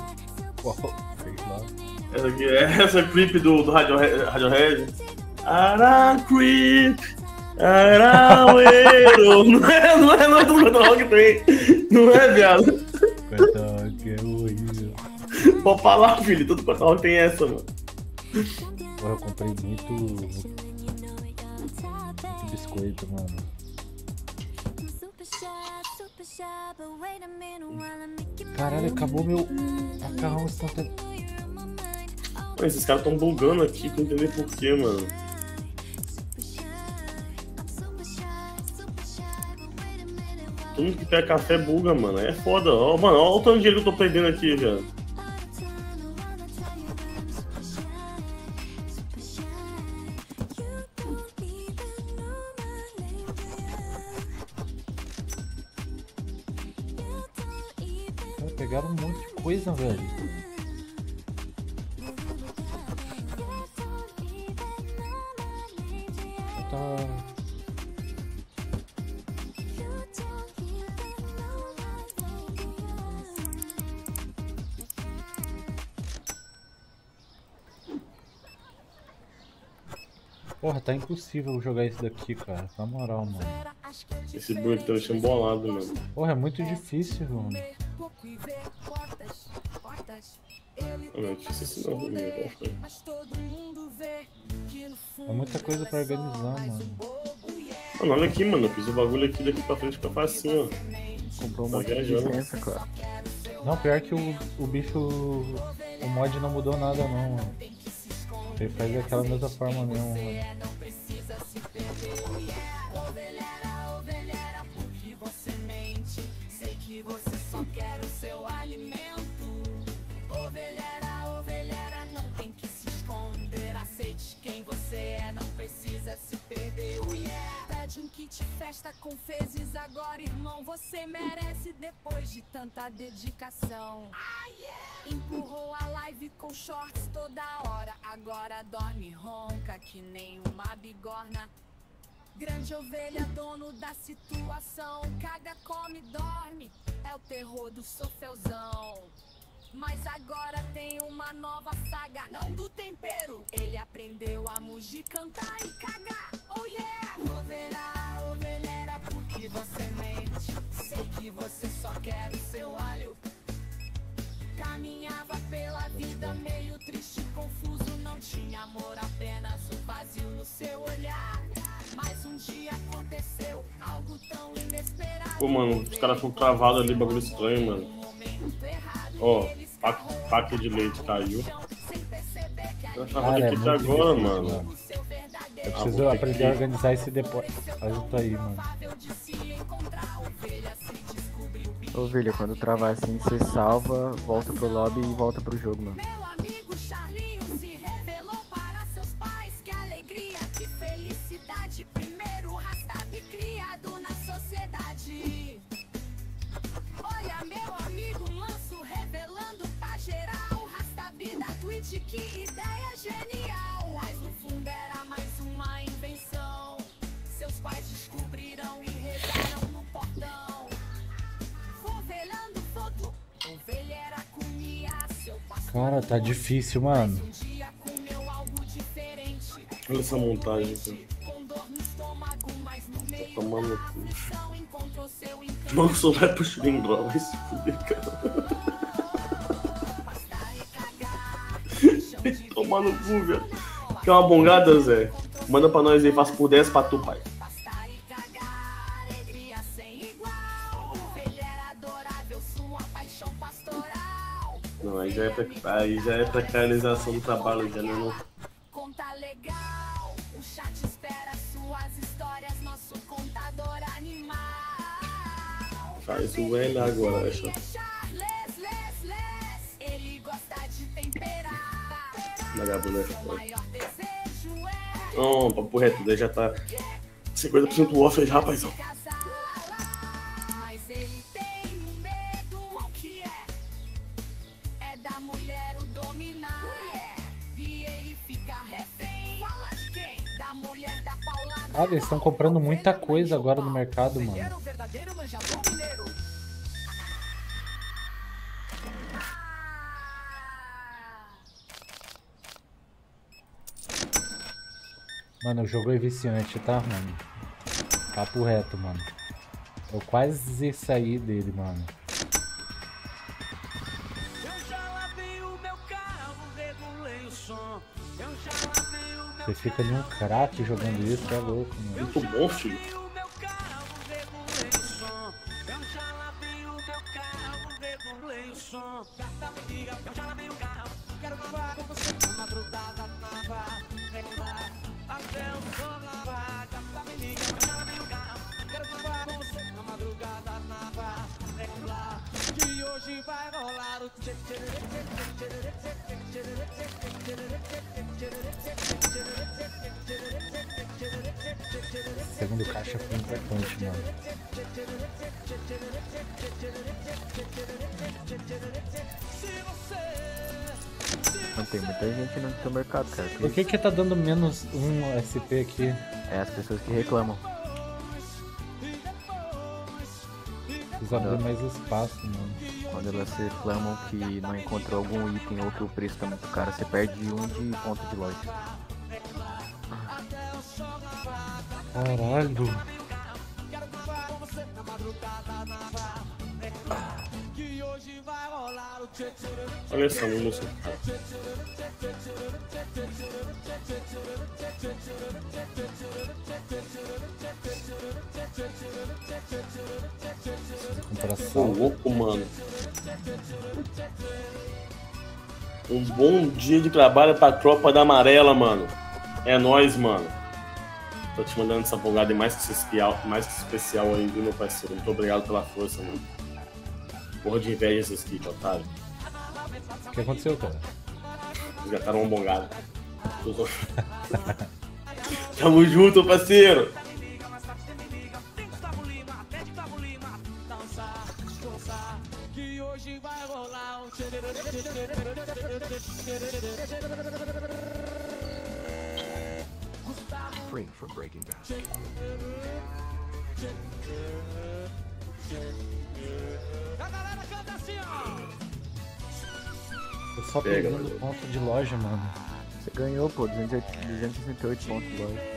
S2: Essa aqui é essa clipe do, do Radiohead. Radiohead. Ara creep, Araueiro. Não é, não é, não é do Guarda Rock tem. Não é, viado.
S1: Guarda Rock é horrível.
S2: Pode falar, filho. Todo Guarda Rock tem essa, mano.
S1: Porra, eu comprei muito. Muito biscoito, mano. Caralho, acabou meu macarrão instantâneo.
S2: Mano, esses caras tão bugando aqui, pra entender porquê, mano. Todo mundo que pega café buga, mano. É foda. Ó, mano, olha o tanto de dinheiro que eu tô perdendo aqui, já.
S1: Pegaram um monte de coisa, velho. Tá... Porra, tá impossível jogar isso daqui, cara. Na moral, mano.
S2: Esse bug tá deixando bolado, mano.
S1: Porra, é muito difícil, mano.
S2: Não é difícil assim não, né?
S1: É muita coisa pra organizar, mano.
S2: Mano, olha aqui, mano. Eu fiz o bagulho aqui daqui pra frente fica facinho, ó.
S14: Comprou um
S2: Tá
S14: monte de
S2: viajando.
S14: licença, cara.
S1: Não, pior que o, o bicho. O mod não mudou nada, não, mano. Ele faz daquela mesma forma mesmo, mano.
S17: Sei que você só quer o seu alimento. Ovelhera, ovelhera, não tem que se esconder. Aceite quem você é, não precisa se perder. Oh, yeah. Pede um kit festa com fezes agora, irmão. Você merece depois de tanta dedicação. Ah, yeah. Empurrou a live com shorts toda hora. Agora dorme ronca que nem uma bigorna. Grande ovelha, dono da situação. Caga, come, dorme. É o terror do sofeuzão. Mas agora tem uma nova saga, não do tempero. Ele aprendeu a mugir, cantar e cagar. Oh yeah! Ovelha, ovelhera, porque você mente. Sei que você só quer o seu alho. Caminhava pela vida meio triste, confuso. Não tinha amor, apenas o vazio no seu olhar. Mas um dia aconteceu algo tão inesperado.
S2: Pô, mano, os caras ficam travados ali, bagulho estranho, mano. Ó, pack, pack de leite caiu. Tá travado
S1: Cara,
S2: aqui
S1: é
S2: até
S1: muito
S2: agora,
S1: difícil,
S2: mano.
S1: mano. Eu
S2: Ah,
S1: preciso
S2: vou ter
S1: aprender
S2: que-
S1: a organizar esse depósito. Ajuda aí, mano.
S14: Ô, Ovelha, quando travar assim, você salva, volta pro lobby e volta pro jogo, mano.
S17: Meu amigo Charlinho se revelou para seus pais. Que alegria, que felicidade. Primeiro Rastab criado na sociedade. Olha, meu amigo Manso revelando pra geral. Rastab da Twitch, que ideia genial. Mas no fundo era mais uma invenção. Seus pais descobriram e rezaram no portão. Ovelhando foto, ovelhera comia seu pastor.
S1: Cara, tá difícil, mano.
S17: Um dia comeu algo diferente.
S2: Olha essa montagem, cara.
S17: Com dor no estômago, mas no meio
S2: tomando
S17: da
S2: cu.
S17: aflição encontrou seu encanto.
S2: Não só vai pro Chilindró, vai se fuder, cara. Tomar no cu, velho. Quer uma bongada, Zé? Manda pra nós aí, faço por dez pra tu, pai.
S17: Alegria sem igual. Ovelhera adorável, sua paixão pastoral.
S2: Não, aí já é, pra, aí já é precarização do trabalho, já não.
S17: Conta legal. O chat espera suas histórias, nosso contador animal.
S2: Faz o L agora, acho.
S17: Charles, les, les. Ele gosta de temperar.
S2: Vagabundo é foda.
S17: Maior desejo é
S2: Não, papo reto, daí já tá cinquenta por cento off aí, rapazão.
S17: mas ele tem um medo ao que é. É da mulher o dominar. E ele fica refém. Fala de quem? Da mulher da paulada.
S1: Cara, eles estão comprando muita coisa agora no mercado, mano.
S17: O verdadeiro manjador mineiro.
S1: Mano, o jogo é viciante, tá, mano? Papo reto, mano. Eu quase saí dele, mano. Você fica de um craque jogando isso, é louco, mano.
S2: Muito bom, filho.
S17: Hoje vai rolar o
S1: Segundo caixa foi importante, mano.
S14: Não tem muita gente no teu mercado, cara.
S1: Por que que tá dando menos um S P aqui?
S14: É as pessoas que reclamam.
S1: Precisa abrir mais espaço, mano.
S14: Quando elas reclamam que não encontrou algum item ou que o preço tá muito caro, você perde um de ponto de loja.
S1: Caralho.
S2: Olha essa música. Ô, louco, mano. Um bom dia de trabalho pra tropa da amarela, mano. É nóis, mano. Tô te mandando essa bongada mais que especial, mais que especial aí, viu, meu parceiro? Muito obrigado pela força, mano. Porra de inveja esses kits, otário.
S1: O que aconteceu, cara?
S2: Resgataram uma bongada. Tamo junto, parceiro!
S3: Free from Breaking Bad.
S6: A galera canta assim, ó.
S1: Tô só
S2: Pega,
S1: pegando
S2: mano.
S1: ponto de loja, mano.
S14: Você ganhou, pô, duzentos e sessenta e oito pontos de loja.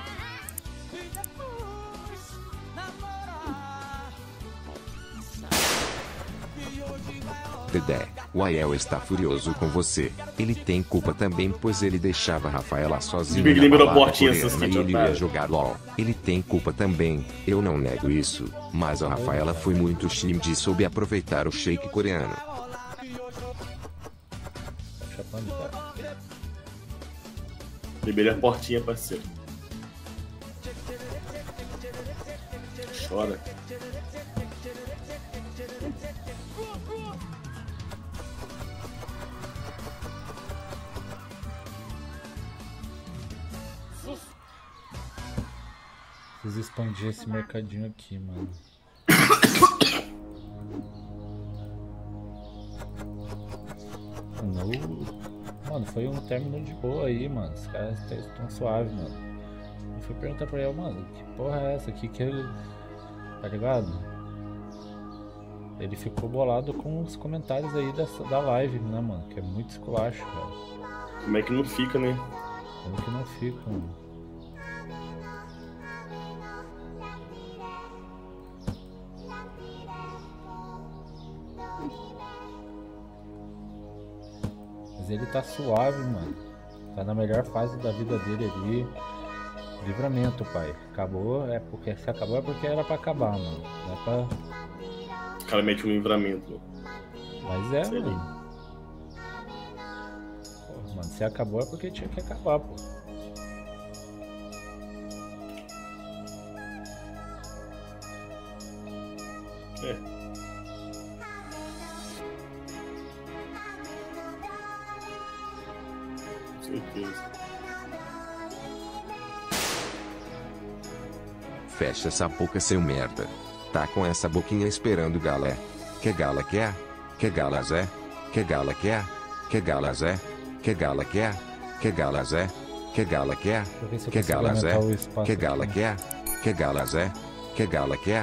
S3: Dedé, o Aiel está furioso com você. Ele tem culpa também, pois ele deixava a Rafaela sozinha
S2: Big
S3: na
S2: liberou
S3: balada
S2: portinha,
S3: coreana
S2: seus
S3: e ele ia
S2: otários.
S3: jogar LOL. Ele tem culpa também, eu não nego isso, mas a Rafaela foi muito chimde e soube aproveitar o shake coreano.
S1: Chapando, cara.
S2: Liberei a portinha, parceiro. Chora.
S1: Preciso expandir esse mercadinho aqui, mano. No... Mano, foi um término de boa aí, mano. Os caras estão suaves, mano. Eu fui perguntar pra ele, mano, que porra é essa aqui que ele... Tá ligado? Ele ficou bolado com os comentários aí dessa, da live, né, mano? Que é muito esculacho, velho.
S2: Como é que não fica, né?
S1: Como que não fica, mano? Mas ele tá suave, mano. Tá na melhor fase da vida dele ali. Livramento, pai. Acabou, é porque se acabou é porque era pra acabar, mano. Não é pra...
S2: O cara mete um livramento.
S1: Mas é,
S2: Sei
S1: mano. Pô, mano, se acabou é porque tinha que acabar, pô.
S2: É. Com certeza.
S3: Fecha essa boca, seu merda. Tá com essa boquinha esperando galé. Que gala quer? Que gala Zé? Que gala quer? Que gala Zé? Que gala quer? Que gala Zé? Que gala quer? Que gala Zé? Que gala quer? Que gala Zé? Que gala quer?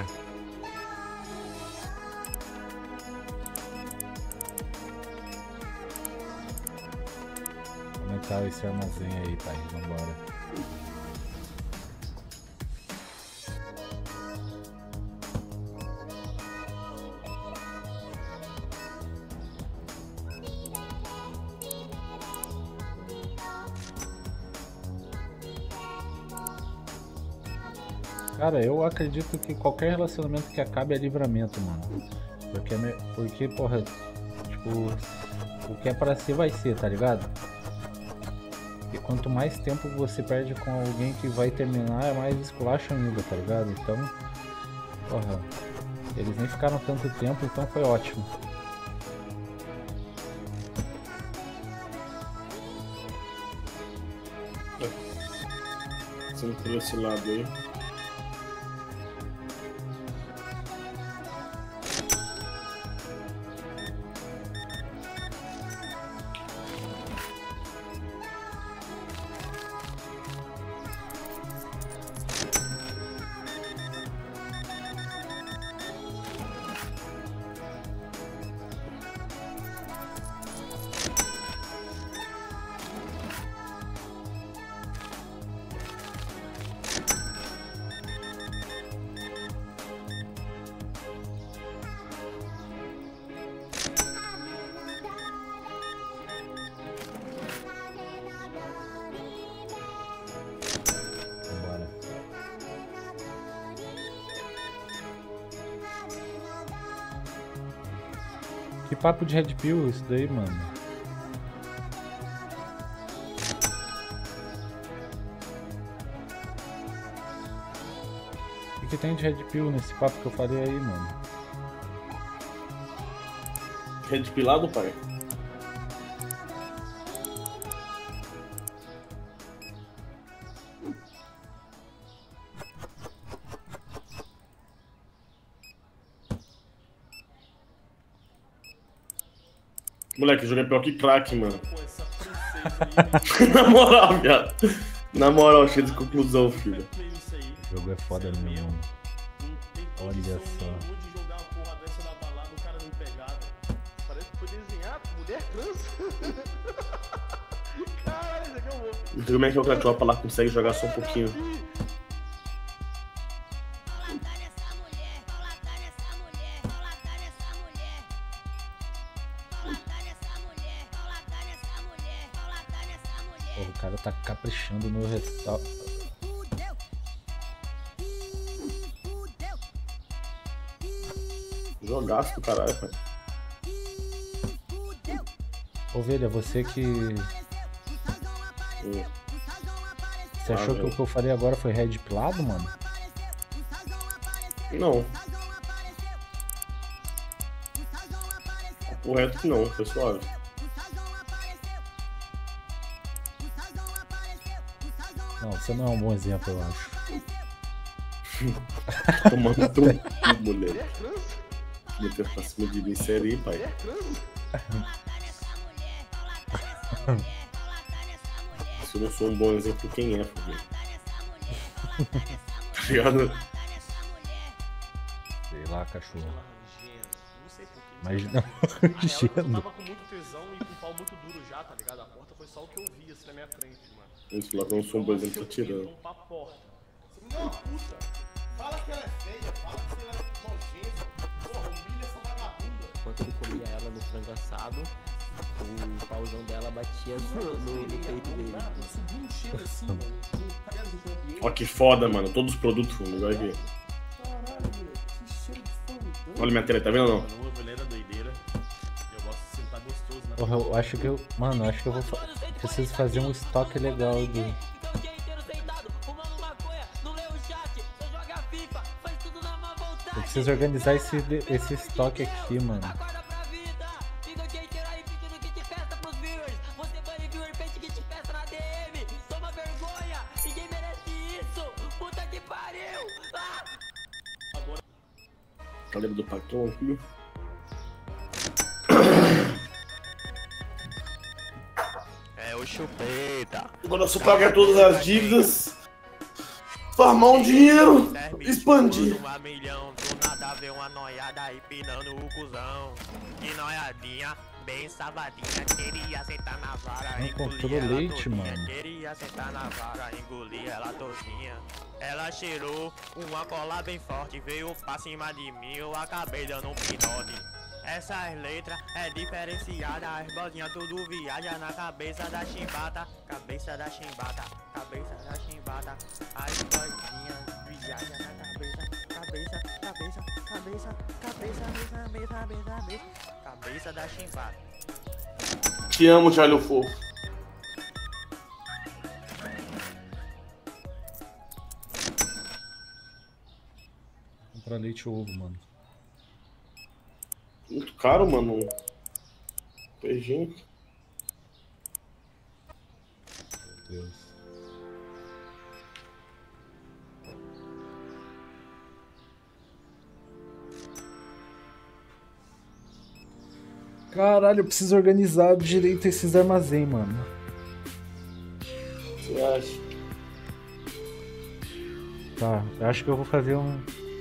S1: Aumentar esse armazém aí, pai. Vambora. Cara, eu acredito que qualquer relacionamento que acabe é livramento, mano. Porque, porque porra, tipo, o que é pra ser vai ser, tá ligado? E quanto mais tempo você perde com alguém que vai terminar, é mais esculacho ainda, tá ligado? Então, porra, eles nem ficaram tanto tempo, então foi ótimo.
S2: Sendo por esse lado aí.
S1: Que papo de Red Pill isso daí, mano? O que tem de Red Pill nesse papo que eu falei aí, mano?
S2: Red Pillado, pai? Moleque, o jogo é pior que crack, mano. Na moral, viado. Na moral, cheio de conclusão, filho.
S1: O jogo é foda mesmo. Olha só.
S21: Parece que foi desenhado, mulher trans. Caralho, isso aqui eu vou.
S2: Como é que o Cracklopa lá consegue jogar só um pouquinho?
S1: Pô, o cara tá caprichando no restal.
S2: Jogaço do caralho, pai.
S1: Ovelha, você que...
S2: Hum.
S1: Você achou
S2: Ah,
S1: que o que eu falei agora foi red pilado, mano?
S2: Não. Correto que não, foi suave.
S1: Não, você não é um bom exemplo, eu acho.
S2: Tomando teu cu, moleque. Meteu pra cima de mim, sério aí, pai. Se eu não sou um bom exemplo, quem é, filho? Tá ligado?
S1: Sei lá, cachorro.
S21: Não sei por quê.
S1: Mas não,
S21: Na real, eu
S1: gelo.
S21: tava com muito tesão e com o pau muito duro já, tá ligado? A porta foi só o que eu vi assim na minha frente, mano.
S2: Isso lá que eu não sou um bom exemplo, tá tirando.
S21: Pra porta. Você me dá uma puta. Fala que ela é feia, fala que ela é nojenta. Porra, humilha essa vagabunda.
S14: Enquanto ele comia ela no frango assado, o pauzão dela batia no, no, no peito dele.
S21: Subiu um cheiro assim, mano.
S2: Ó que foda, mano. Todos os produtos, mano. Olha aqui.
S21: Caralho, que cheiro de fome.
S2: Olha minha tela, tá vendo ou não?
S21: Mano, o Ovelha doideira. Eu gosto de sentar gostoso na
S1: Porra, eu acho que eu... Mano, eu acho que eu vou... fa- Preciso fazer um estoque legal do... Eu preciso organizar esse, esse estoque aqui, mano.
S2: Galera do patrão aqui.
S4: É o chupeta.
S2: Agora você paga todas as dívidas. Farmar um dinheiro. Expandir.
S4: Um milhão, do nada vê uma noiada aí pinando o cuzão. Que noiadinha, bem savadinha. Queria sentar na vara,
S1: Não
S4: engolir
S1: comprou
S4: ela
S1: leite,
S4: todinha.
S1: mano.
S4: Queria sentar na vara, engolir ela todinha. Ela cheirou uma cola bem forte, veio pra cima de mim, eu acabei dando um pinote. Essas letras é diferenciada, as bolinhas tudo viaja na cabeça da chimbata. Cabeça da chimbata, cabeça da chimbata. As bolinhas viajam na cabeça, cabeça, cabeça, cabeça, cabeça, cabeça, cabeça, cabeça, cabeça da chimbata.
S2: Te amo, Charlie Fofo.
S1: Comprar leite ou ovo, mano.
S2: Muito caro, mano. Beijinho.
S1: Meu Deus. Caralho, eu preciso organizar direito esses armazéns, mano.
S2: Você acha?
S1: Tá, eu acho que eu vou fazer um...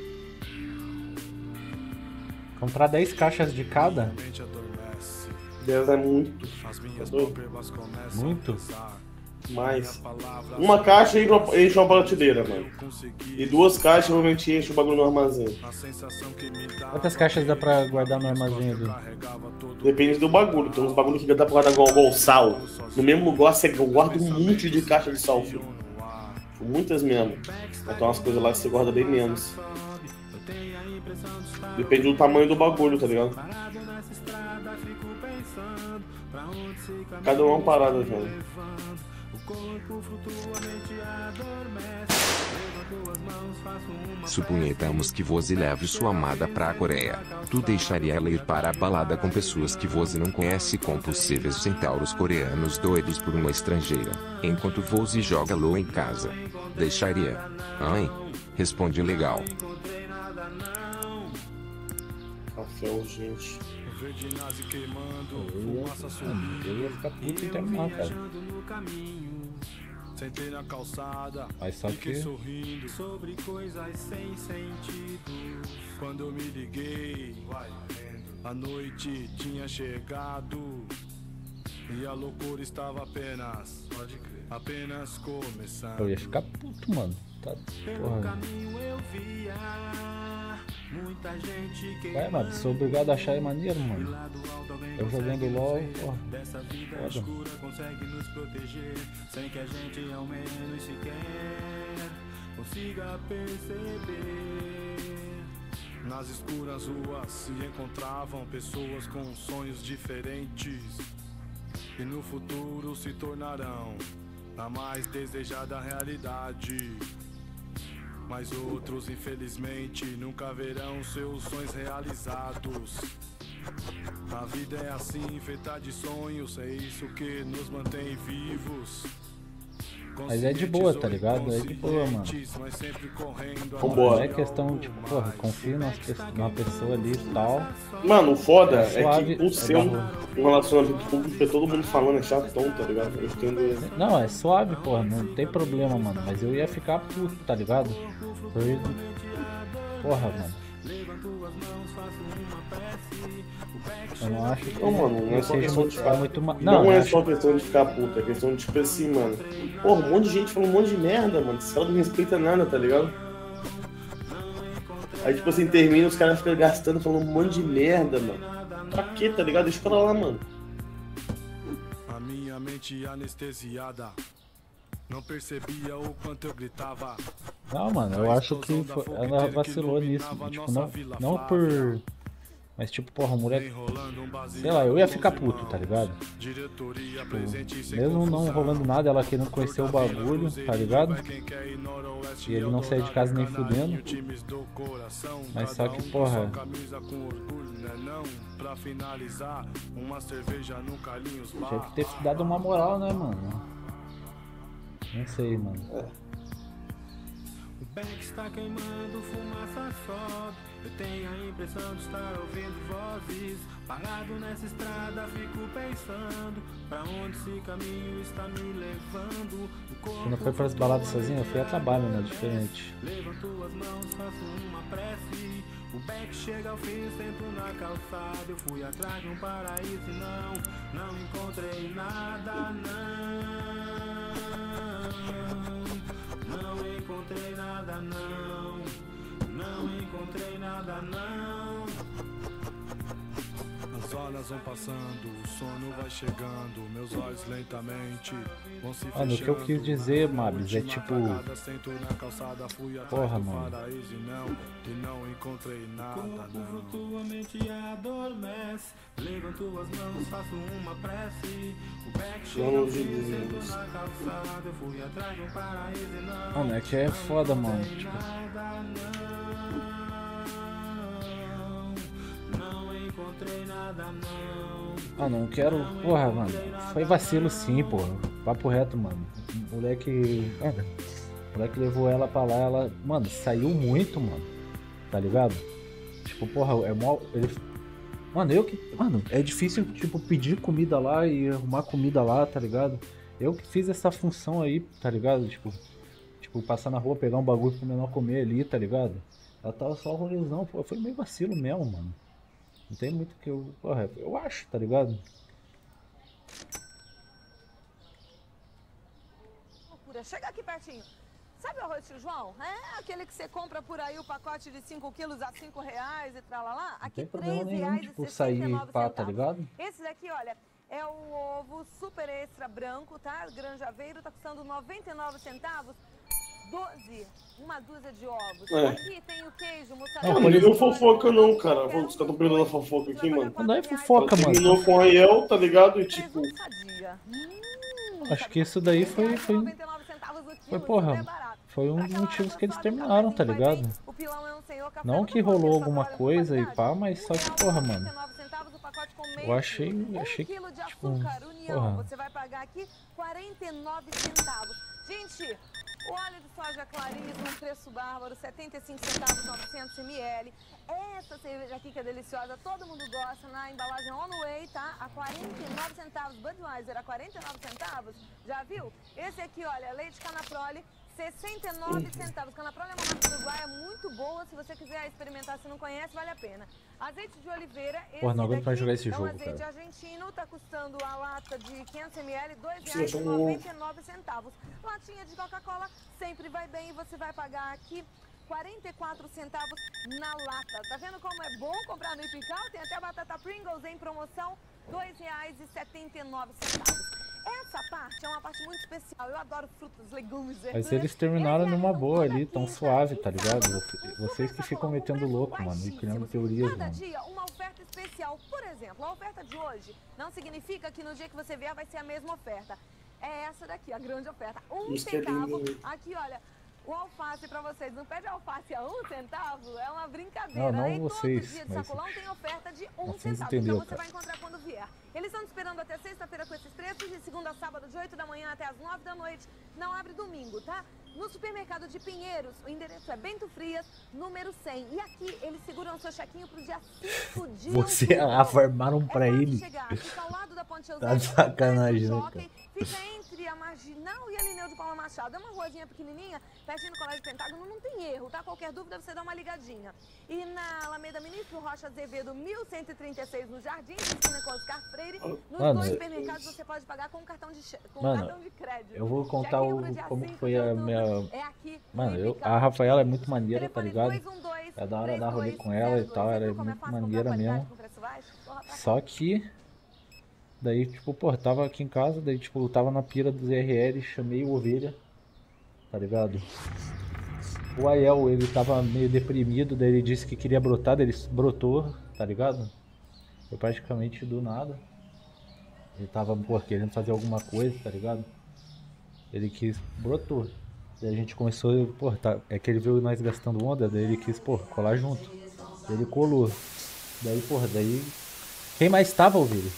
S1: Comprar dez caixas de cada?
S2: dez é muito. É doido?
S1: Muito?
S2: Mais. Uma caixa enche uma prateleira, mano. E duas caixas realmente enche o bagulho no armazém.
S1: Quantas caixas dá pra guardar no armazém ali?
S2: Depende do bagulho. Tem uns bagulhos que dá pra guardar igual, igual sal. No mesmo lugar você guarda um monte de caixa de sal, filho. Muitas mesmo. Mas tem umas coisas lá que você guarda bem menos. Depende do tamanho do bagulho, tá ligado? Cada um é uma parada, velho.
S3: Suponhamos que você leve sua amada pra Coreia. Tu deixaria ela ir para a balada com pessoas que você não conhece, com possíveis centauros coreanos doidos por uma estrangeira, enquanto você joga LOL em casa. Deixaria? Ai? Responde legal.
S2: Café urgente.
S1: Eu ia ficar puto e terminar, cara.
S8: Sentei na calçada,
S1: mas só que
S8: sorrindo sobre coisas sem sentido. Quando eu me liguei, a noite tinha chegado e a loucura estava apenas, apenas começando.
S1: Eu ia ficar puto, mano. Tá, porra. Vai, mano, sou obrigado a achar maneiro, mano. Eu jogando LOL, porra. Foda.
S8: Consegue nos proteger sem que a gente ao menos sequer consiga perceber. Nas escuras ruas se encontravam pessoas com sonhos diferentes e no futuro se tornarão a mais desejada realidade. Mas outros, infelizmente, nunca verão seus sonhos realizados. A vida é assim, feita de sonhos, é isso que nos mantém vivos.
S1: Mas é de boa, tá ligado? É de boa, mano.
S2: Vambora.
S1: É questão, tipo, porra, confio numa pessoa ali e tal.
S2: Mano, o foda
S1: é,
S2: é que o seu um relacionamento público é todo mundo falando, é chatão, tá ligado? Eu entendo.
S1: Não, é suave, porra, não tem problema, mano. Mas eu ia ficar puto, tá ligado? Por... Porra, mano. Eu não acho que
S2: não, mano, não é só questão de ficar
S1: muito ma...
S2: Não, não é
S1: acho...
S2: só questão de ficar puta, é questão de tipo assim, mano. Porra, um monte de gente falando um monte de merda, mano. Esse cara não respeita nada, tá ligado? Aí tipo assim, termina, os caras ficam gastando, falando um monte de merda, mano. Pra quê, tá ligado? Deixa o cara lá, mano.
S8: A minha mente anestesiada, não percebia o quanto eu gritava.
S1: Não, mano, eu acho que foi... ela vacilou nisso. Tipo, não, não por... Mas tipo, porra, o moleque... Sei lá, eu ia ficar puto, tá ligado? Tipo, mesmo não rolando nada, ela querendo conhecer o bagulho, tá ligado? E ele não sair de casa nem fudendo. Mas só que, porra... Tinha que ter dado uma moral, né, mano? Não sei, mano.
S8: O beck está queimando, fumaça sobe. Eu tenho a impressão de estar ouvindo vozes. Parado nessa estrada, fico pensando pra onde esse caminho está me levando.
S1: Quando eu fui para as baladas sozinho, eu fui a trabalho, né? Diferente.
S8: Levanto as mãos, faço uma prece. O beck chega ao fim, sento na calçada. Eu fui atrás de um paraíso e não, não encontrei nada, não. Não encontrei nada, não. Não encontrei nada, não. As horas vão passando, o sono vai chegando, meus olhos lentamente vão se fechando.
S1: Mano, o que eu quis dizer, Mabs, é tipo... Porra, mano.
S8: E não encontrei nada, não. Tua mente adormece, levanto as mãos, faço uma prece. O beck chega ao fim, sento na calçada. Eu fui atrás de um paraíso e não.
S1: Mano, é que é foda, mano. Tipo... Ah, não quero. Porra, mano. Foi vacilo sim, porra. Papo reto, mano. O moleque. É, o moleque levou ela pra lá, ela. Mano, saiu muito, mano. Tá ligado? Tipo, porra, é mó. Ele... Mano, eu que. Mano, é difícil, tipo, pedir comida lá e arrumar comida lá, tá ligado? Eu que fiz essa função aí, tá ligado? Tipo, tipo, passar na rua, pegar um bagulho pro menor comer ali, tá ligado? Ela tava só rolezão, pô. Foi meio vacilo mesmo, mano. Não tem muito que eu... Porra, eu acho, tá ligado?
S22: Chega aqui pertinho. Sabe o arroz tio João? É aquele que você compra por aí o pacote de cinco quilos a cinco reais e tralalá? Aqui
S1: não tem problema
S22: três
S1: nenhum,
S22: reais
S1: tipo,
S22: e
S1: sair
S22: sessenta e nove
S1: pá, tá ligado?
S22: Esse daqui, olha, é o ovo super extra branco, tá? Granjaveiro, tá custando noventa e nove centavos. doze, uma dúzia de ovos.
S2: É.
S22: Aqui tem o queijo,
S2: Ah,
S22: mussarela.
S2: não liga fofoca não, cara. Os caras estão perdendo a fofoca aqui, mano.
S1: Não é fofoca,
S2: Ela
S1: mano.
S2: terminou com a Aiel, tá ligado? E tipo...
S1: Acho que isso daí foi, foi, foi porra, foi um dos motivos que eles terminaram, tá ligado? Não que rolou alguma coisa e pá, mas só que, porra, mano, eu achei, achei que, tipo, porra,
S22: Você vai pagar aqui quarenta e nove centavos. Gente, o óleo de soja Clarice, um preço bárbaro, setenta e cinco centavos, novecentos mililitros. Essa cerveja aqui que é deliciosa, todo mundo gosta, na embalagem On Way, tá? A quarenta e nove centavos, Budweiser a quarenta e nove centavos, já viu? Esse aqui, olha, leite Canaprole, sessenta e nove centavos. Canaprole é uma marca uruguaia muito boa, se você quiser experimentar, se não conhece, vale a pena. Azeite de oliveira, esse
S1: porra, não aguento mais jogar esse
S22: é um
S1: jogo,
S22: azeite
S1: cara.
S22: argentino, tá custando a lata de quinhentos mililitros, dois reais e noventa e nove centavos. Latinha de Coca-Cola sempre vai bem e você vai pagar aqui quarenta e quatro centavos na lata. Tá vendo como é bom comprar no Ipical? Tem até batata Pringles em promoção, dois reais e setenta e nove centavos. Essa parte é uma parte muito especial. Eu adoro frutas, legumes, verduras.
S1: Mas eles terminaram numa boa ali, tão suave, tá ligado? Você- Vocês que ficam metendo louco, mano, e criando teorias,
S22: Cada
S1: mano.
S22: dia uma oferta especial. Por exemplo, a oferta de hoje não significa que no dia que você vier vai ser a mesma oferta. É essa daqui, a grande oferta. Um
S2: Isso que é
S22: centavo.
S2: lindo.
S22: Aqui, olha, o alface pra vocês. Não pede alface a um centavo? É uma brincadeira.
S1: Não, não
S22: né? E
S1: vocês,
S22: todo dia de
S1: mas-
S22: sacolão tem oferta de um
S1: Vocês
S22: centavo.
S1: entenderam,
S22: Então você
S1: cara.
S22: vai encontrar quando vier. Eles estão te esperando até sexta-feira com esses preços, de segunda a sábado, de oito da manhã até as nove da noite. Não abre domingo, tá? No supermercado de Pinheiros, o endereço é Bento Frias, número cem. E aqui eles seguram seu chequinho pro dia cinco de
S1: Você e
S22: outubro.
S1: a Rafa armaram pra ele.
S22: Chegar, fica ao lado da Ponte
S1: Tá de
S22: Eusébio,
S1: sacanagem, né,
S22: Jockey, fica entre a Marginal e a Lineu de Paula Machado. É uma ruazinha pequenininha, pertinho do Colégio Pentágono, não tem erro, tá? Qualquer dúvida você dá uma ligadinha. E na Alameda Ministro Rocha Azevedo, mil cento e trinta e seis, no Jardim, esquina com Oscar Freire. Nos
S1: Mano,
S22: dois
S1: eu-
S22: supermercados você pode pagar com cartão de, che- com
S1: Mano,
S22: cartão de crédito.
S1: eu vou contar
S22: Chequinho
S1: o,
S22: pro dia
S1: como que
S22: cinco
S1: foi
S22: de
S1: a
S22: outubro.
S1: minha...
S22: É aqui,
S1: Mano,
S22: no
S1: eu,
S22: Ipical.
S1: a Rafaela é muito maneira, tá ligado?
S22: dois um dois,
S1: É da hora
S22: três
S1: dar rolê
S22: dois
S1: com ela e
S22: zero
S1: tal,
S22: dois.
S1: ela é
S22: Viu como
S1: muito
S22: fácil comprar
S1: maneira
S22: qualidade
S1: mesmo.
S22: com preço baixo? Porra, pra cá.
S1: Só que... Daí, tipo, pô, tava aqui em casa, daí, tipo, eu tava na pira dos R L, chamei o Ovelha, tá ligado? O Aiel, ele tava meio deprimido, daí ele disse que queria brotar, daí ele brotou, tá ligado? Foi praticamente do nada. Ele tava, pô, querendo fazer alguma coisa, tá ligado? Ele quis, brotou. Daí a gente começou, pô, tá, é que ele viu nós gastando onda, daí ele quis, pô, colar junto. Daí ele colou. Daí, porra, daí... Quem mais tava, Ovelha?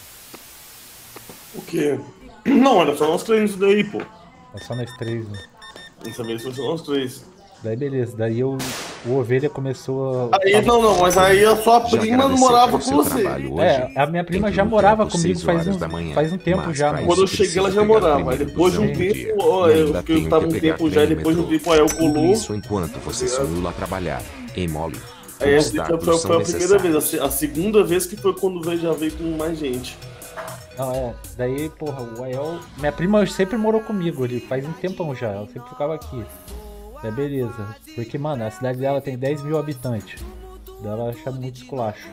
S2: O quê? Não, era só nós três nisso daí, pô.
S1: É só nós três, né?
S2: Dessa vez foi só nós três.
S1: Daí beleza, daí eu, o Ovelha começou a...
S2: Aí, não, não, mas aí a sua prima morava com você.
S1: É, a minha prima já morava comigo faz um, faz um tempo já, mano.
S2: Quando eu cheguei, ela já morava. Aí depois de um tempo, ó, eu fiquei- eu tava um tempo já, e depois de um tempo, aí eu colou.
S3: Isso enquanto você simula trabalhar. Em mole.
S2: Aí essa
S3: Os
S2: foi,
S3: dados
S2: foi,
S3: são
S2: foi a primeira
S3: necessários.
S2: vez. A, se- a segunda vez que foi quando veio, já veio com mais gente.
S1: Não, é, daí, porra, o Aiel... Minha prima sempre morou comigo ali, faz um tempão já, ela sempre ficava aqui. Daí beleza, porque, mano, a cidade dela tem dez mil habitantes. Daí ela acha muito esculacho.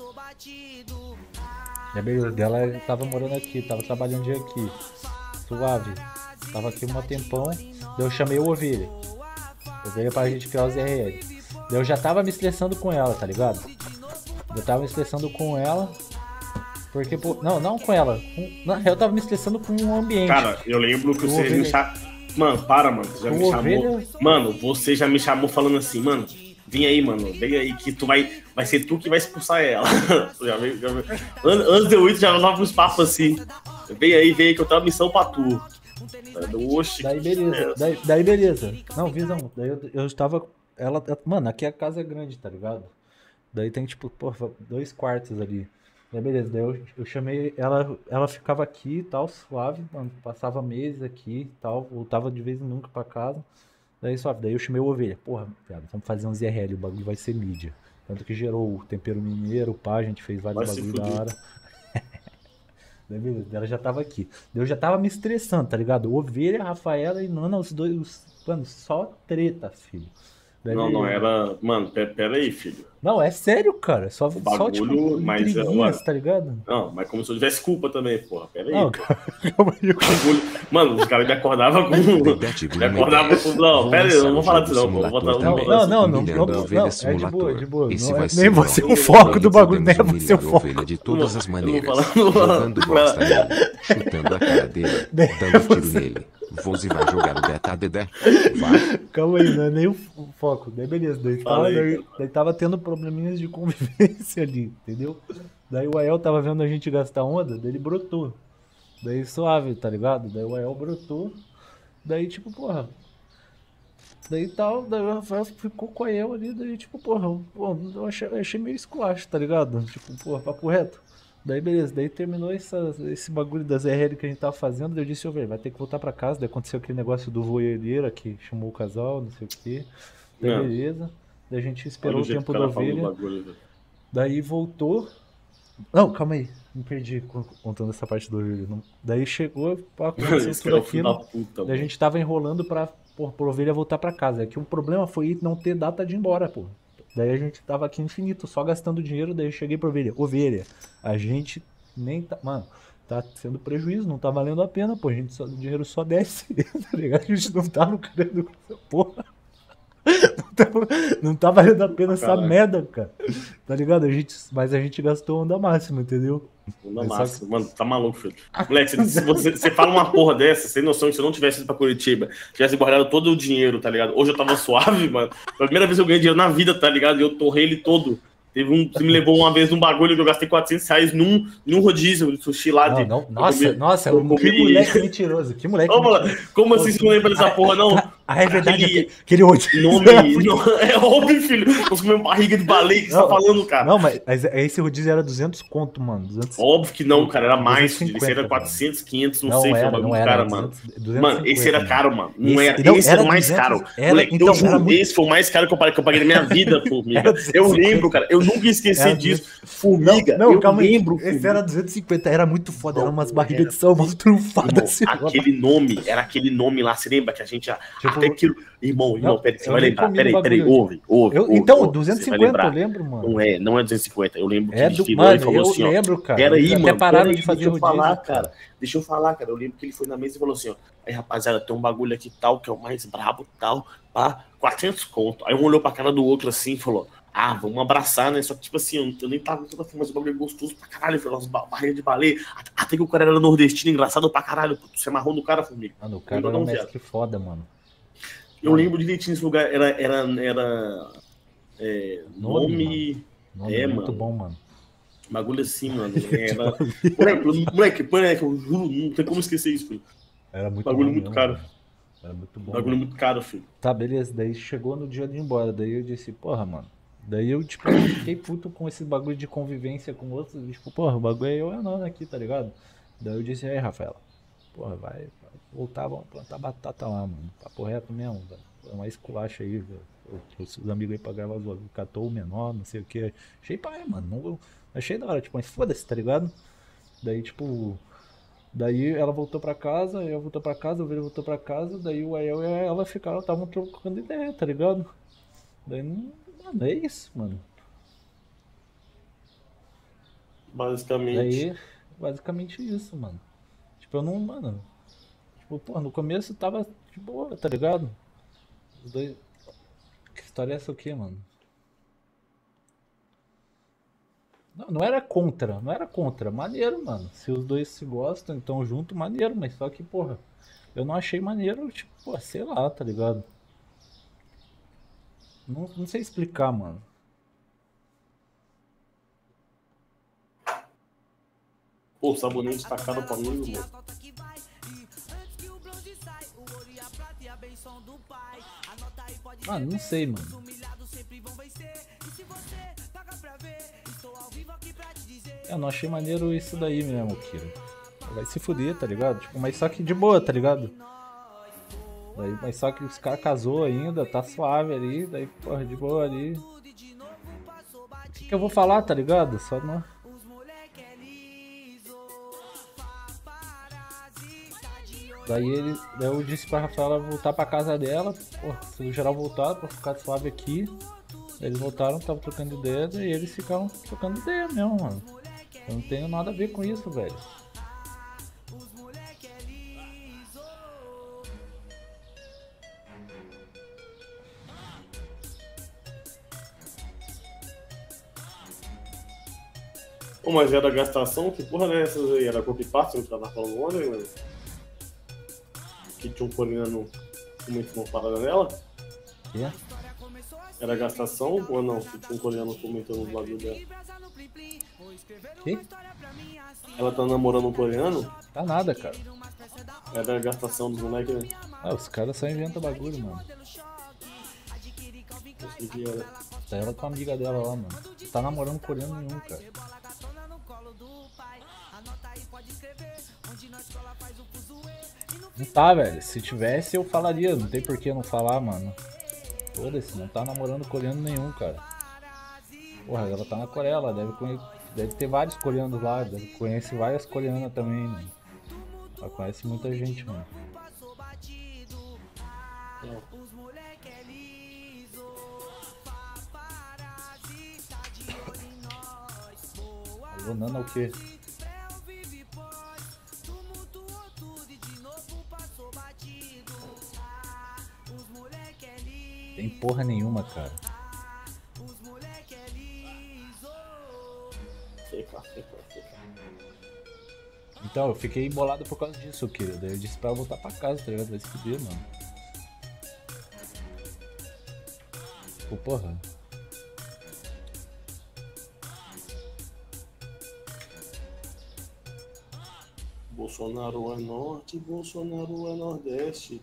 S1: Daí beleza, daí ela tava morando aqui, tava trabalhando dia aqui. Suave. Tava aqui um tempão, daí eu chamei o Ovelha. Ovelha pra gente criar os R L. Daí eu já tava me estressando com ela, tá ligado? Eu tava me estressando com ela... Porque, pô, não, não com ela. Com, na real, eu tava me estressando com o ambiente.
S2: Cara, eu lembro que
S1: O
S2: você
S1: Ovelha-
S2: me chamou. Mano, para, mano. Você já
S1: O
S2: me chamou.
S1: Ovelha-
S2: Mano, você já me chamou falando assim, mano. Vem aí, mano. Vem aí que tu vai. Vai ser tu que vai expulsar ela. Tu já veio, já veio. An- Antes de eu ir, tu já tava uns papos assim. Vem aí, vem aí que eu tenho uma missão pra tu. Oxi.
S1: Daí beleza, daí, daí beleza. Não, visão. Daí eu, eu estava. Ela, mano, aqui a casa é grande, tá ligado? Daí tem tipo, porra, dois quartos ali. Daí beleza, daí eu, eu chamei ela, ela ficava aqui e tal, suave, mano, passava meses aqui e tal, voltava de vez em nunca pra casa. Daí suave, daí eu chamei o Ovelha, porra, viado, vamos fazer uns I R L, o bagulho vai ser mídia. Tanto que gerou o tempero mineiro, pá, a gente fez vários
S2: Vai se
S1: bagulho da
S2: fuder.
S1: hora. Daí beleza, ela já tava aqui. Daí eu já tava me estressando, tá ligado? Ovelha, Rafaela e Nana, os dois, os- mano, só treta, filho. Daí
S2: Não,
S1: ele-
S2: não era. Mano, pera, pera aí, filho.
S1: Não, é sério, cara. Só,
S2: O
S1: só
S2: bagulho,
S1: tipo,
S2: mas.
S1: intriguinhas,
S2: Ué,
S1: tá ligado?
S2: não, mas como se eu tivesse culpa também, porra. Pera aí.
S1: Não, calma aí.
S2: Bagulho- Mano, os caras me acordavam com. Me acordavam com. Não, pera aí, eu não vou falar disso, não, pô. Eu vou botar-
S1: Não,
S2: eu vou
S1: não,
S2: botar-
S1: não, não, não,
S3: Humilhando a
S1: não,
S3: ovelha
S1: não, é de
S3: simulador.
S1: boa, de boa.
S3: Esse
S1: Não
S3: vai
S1: é,
S3: ser
S1: nem
S3: o
S1: você o
S3: nome.
S1: foco do bagulho, nem é
S3: Podemos
S1: você o
S3: humilhar a
S1: foco.
S3: ovelha de todas as maneiras.
S2: falar, não vou falar.
S3: Jogando bosta nele, chutando a cara dele, dando tiro nele. Voze vai jogar o beta dedé. Vai.
S1: Calma aí, não é nem o o foco. Daí beleza, daí
S2: Fala
S1: tava,
S2: aí,
S1: daí,
S2: cara.
S1: daí tava tendo probleminhas de convivência ali, entendeu? Daí o Ael tava vendo a gente gastar onda, daí ele brotou. Daí suave, tá ligado? Daí o Ael brotou. Daí tipo, porra. Daí tal, daí o Rafael ficou com o Ael ali, daí tipo, porra, pô, eu achei, eu achei meio esculacho, tá ligado? Tipo, porra, papo reto. Daí beleza, daí terminou essa, esse bagulho das R L que a gente tava fazendo, daí eu disse, ô velho, vai ter que voltar pra casa, daí aconteceu aquele negócio do voedeira que chamou o casal, não sei o que. Daí
S2: Não.
S1: beleza, daí a gente esperou
S2: Olha
S1: o
S2: jeito
S1: tempo
S2: que
S1: da
S2: ela falou do
S1: ovelha,
S2: bagulho, velho.
S1: daí voltou. Não, calma aí, me perdi con- contando essa parte do ovelha. Não- Daí chegou, pá, aconteceu
S2: Esse
S1: tudo
S2: cara é o filho
S1: aquilo,
S2: da puta,
S1: daí a gente tava enrolando pra, pô, pra ovelha voltar pra casa. É que o problema foi não ter data de ir embora, pô. Daí a gente tava aqui infinito, só gastando dinheiro, daí eu cheguei pra ovelha. Ovelha, a gente nem tá. Mano, tá sendo prejuízo, não tá valendo a pena, pô. A gente só, o dinheiro só desce, tá ligado? A gente não tá lucrando com essa porra. Não tá, não tá valendo a pena essa
S2: Caralho.
S1: merda, cara. Tá ligado? A gente, mas a gente gastou onda máxima, entendeu?
S2: Onda
S1: Mas só
S2: massa. Mano, tá maluco, filho. Moleque, se se você, você fala uma porra dessa, sem noção que se eu não tivesse ido pra Curitiba, tivesse guardado todo o dinheiro, tá ligado? Hoje eu tava suave, mano. Foi a primeira vez que eu ganhei dinheiro na vida, tá ligado? E eu torrei ele todo. Teve um, você me levou uma vez num bagulho que eu gastei quatrocentos reais num, num rodízio de sushi lá de.
S1: Não, não, nossa,
S2: eu comi-
S1: nossa,
S2: eu
S1: que
S2: comi-
S1: moleque mentiroso, que moleque
S2: Ô, mano,
S1: mentiroso.
S2: como assim você não lembra dessa porra, não?
S1: Ah, é verdade,
S2: Aquele
S1: aquele, aquele rodízio.
S2: Nome. não, é óbvio, filho. Nós comemos barriga de baleia, que você tá falando, cara?
S1: Não, mas mas esse rodízio era duzentos conto, mano. duzentos...
S2: Óbvio que não, cara. Era mais.
S1: duzentos e cinquenta,
S2: Esse era
S1: mano.
S2: quatrocentos, quinhentos, não,
S1: Não
S2: sei.
S1: era,
S2: foi um bagulho
S1: não era,
S2: cara,
S1: era
S2: mano.
S1: duzentos, duzentos e
S2: Mano, esse era
S1: cinquenta,
S2: caro, mano. Não
S1: Esse-
S2: era.
S1: não,
S2: esse
S1: era
S2: era o mais
S1: duzentos,
S2: caro.
S1: era,
S2: Moleque,
S1: então,
S2: eu juro,
S1: era muito-
S2: esse foi o mais caro que eu paguei, que eu paguei na minha vida, formiga.
S1: Era
S2: Eu
S1: duzentos e cinquenta.
S2: lembro, cara. Eu nunca esqueci
S1: Era
S2: disso. Formiga,
S1: Não,
S2: eu
S1: calma aí.
S2: lembro.
S1: Esse era duzentos e cinquenta, era muito foda. Era umas barrigas
S2: era
S1: de salmão trufadas.
S2: Irmão, aquele nome, era aquele nome lá, você lembra que a gente já.
S1: Tipo,
S2: até aquilo. Irmão, irmão,
S1: não,
S2: peraí, você
S1: eu
S2: vai
S1: nem
S2: lembrar.
S1: comi
S2: Peraí,
S1: no
S2: peraí,
S1: bagulho.
S2: ouve, ouve.
S1: Eu-
S2: ouve,
S1: então,
S2: ouve,
S1: duzentos e
S2: você vai
S1: cinquenta,
S2: lembrar.
S1: eu lembro, mano.
S2: Não é, não é duzentos e cinquenta. Eu lembro que
S1: É
S2: ele
S1: do-
S2: virou
S1: mano,
S2: e falou
S1: eu
S2: assim: ó.
S1: lembro, cara.
S2: Peraí,
S1: Eles até
S2: mano.
S1: pararam
S2: peraí,
S1: de fazer
S2: deixa eu falar,
S1: rodízio,
S2: cara. Deixa eu falar, cara. Eu lembro que ele foi na mesa e falou assim: ó. Aí, rapaziada, tem um bagulho aqui tal, que é o mais brabo tal, pá, quatrocentos conto. Aí um olhou pra cara do outro assim e falou: ah, vamos abraçar, né? Só que, tipo assim, eu, eu nem tava toda assim, mas o bagulho é gostoso pra caralho. Foi umas ba- barrigas de baleia. Até, até que o cara era nordestino, engraçado pra caralho. Pô, você amarrou no cara, formiga.
S1: Mano, o cara
S2: Eu
S1: era um
S2: não, viado.
S1: mestre foda, mano.
S2: Eu lembro direitinho desse lugar. Era. Era. era é,
S1: Nome,
S2: nome.
S1: Nome
S2: é,
S1: muito
S2: mano.
S1: bom, mano.
S2: Bagulho assim, mano. Era. moleque, moleque, moleque, eu juro, não tem como esquecer isso, filho.
S1: Era muito
S2: Bagulho
S1: bom
S2: muito
S1: mesmo,
S2: caro.
S1: mano. Era muito bom.
S2: Bagulho
S1: mano.
S2: muito caro, filho.
S1: Tá, beleza. Daí chegou no dia de ir embora. Daí eu disse, porra, mano. Daí eu, tipo, fiquei puto com esse bagulho de convivência com outros. E, tipo, porra, o bagulho é eu e a Nana aqui, tá ligado? Daí eu disse, aí, Rafaela, porra, vai, vai voltar, vamos plantar batata lá, mano. Papo reto mesmo, velho. É uma esculacha aí, velho. Eu trouxe os amigos aí pra gravar os bagulho. Catou o menor, não sei o que. Achei pai, mano. Não, achei da hora, tipo, mas foda-se, tá ligado? Daí, tipo. Daí ela voltou pra casa, eu voltou pra casa, o Vila voltou pra casa, daí o Ael e ela ficaram, estavam trocando ideia, tá ligado? Daí, não, mano, é isso, mano.
S2: Basicamente.
S1: Daí, basicamente isso, mano. Tipo, eu não, mano. Tipo, pô, no começo tava de boa, tá ligado? Os dois. Que história é essa o quê, mano? Não, não era contra, não era contra. Maneiro, mano. Se os dois se gostam, então junto, maneiro, mas só que, porra, eu não achei maneiro, tipo, pô, sei lá, tá ligado? Não, não sei explicar, mano.
S2: Pô, o sabonete tá caro pra mim, mano.
S1: Mano, não sei, mano. Eu não achei maneiro isso daí mesmo, Kira. Vai se fuder, tá ligado? Tipo, mas só que de boa, tá ligado? Daí, mas só que os caras casou ainda, tá suave ali, daí, porra, de boa ali. O que, que eu vou falar, tá ligado? Só não. Daí ele, daí eu disse pra Rafaela voltar pra casa dela, pô, se o geral voltar pra ficar suave aqui. Eles voltaram, estavam trocando ideia e eles ficaram trocando ideia mesmo, mano. Eu não tenho nada a ver com isso, velho.
S2: Pô, mas era gastação? Que porra é essas aí? Era copy-paste que tava falando ontem, mano? Que tinha um coreano comentando uma parada nela?
S1: Que?
S2: Era gastação ou não? Que tinha um coreano comentando os bagulho dela.
S1: Que?
S2: Ela tá namorando um coreano?
S1: Tá nada, cara.
S2: Era gastação dos moleques, né?
S1: Ah, os caras só inventam bagulho, mano.
S2: Achei que era.
S1: Tá ela com a amiga dela lá, mano. Não tá namorando coreano nenhum, cara. Não tá, velho. Se tivesse, eu falaria. Não tem por que eu não falar, mano. Foda-se, não tá namorando coreano nenhum, cara. Porra, ela tá na Coreia, ela deve, conhe... deve ter vários coreanos lá, deve conhecer várias coreanas também, mano. Ela conhece muita gente, mano. Alô, Nana, o quê? Tem porra nenhuma, cara.
S2: Fica, fica, fica.
S1: Então, eu fiquei bolado por causa disso, querido. Daí eu disse pra ela voltar pra casa, tá ligado? Vai se fuder, mano. Pô, porra.
S2: Bolsonaro é norte, Bolsonaro é nordeste.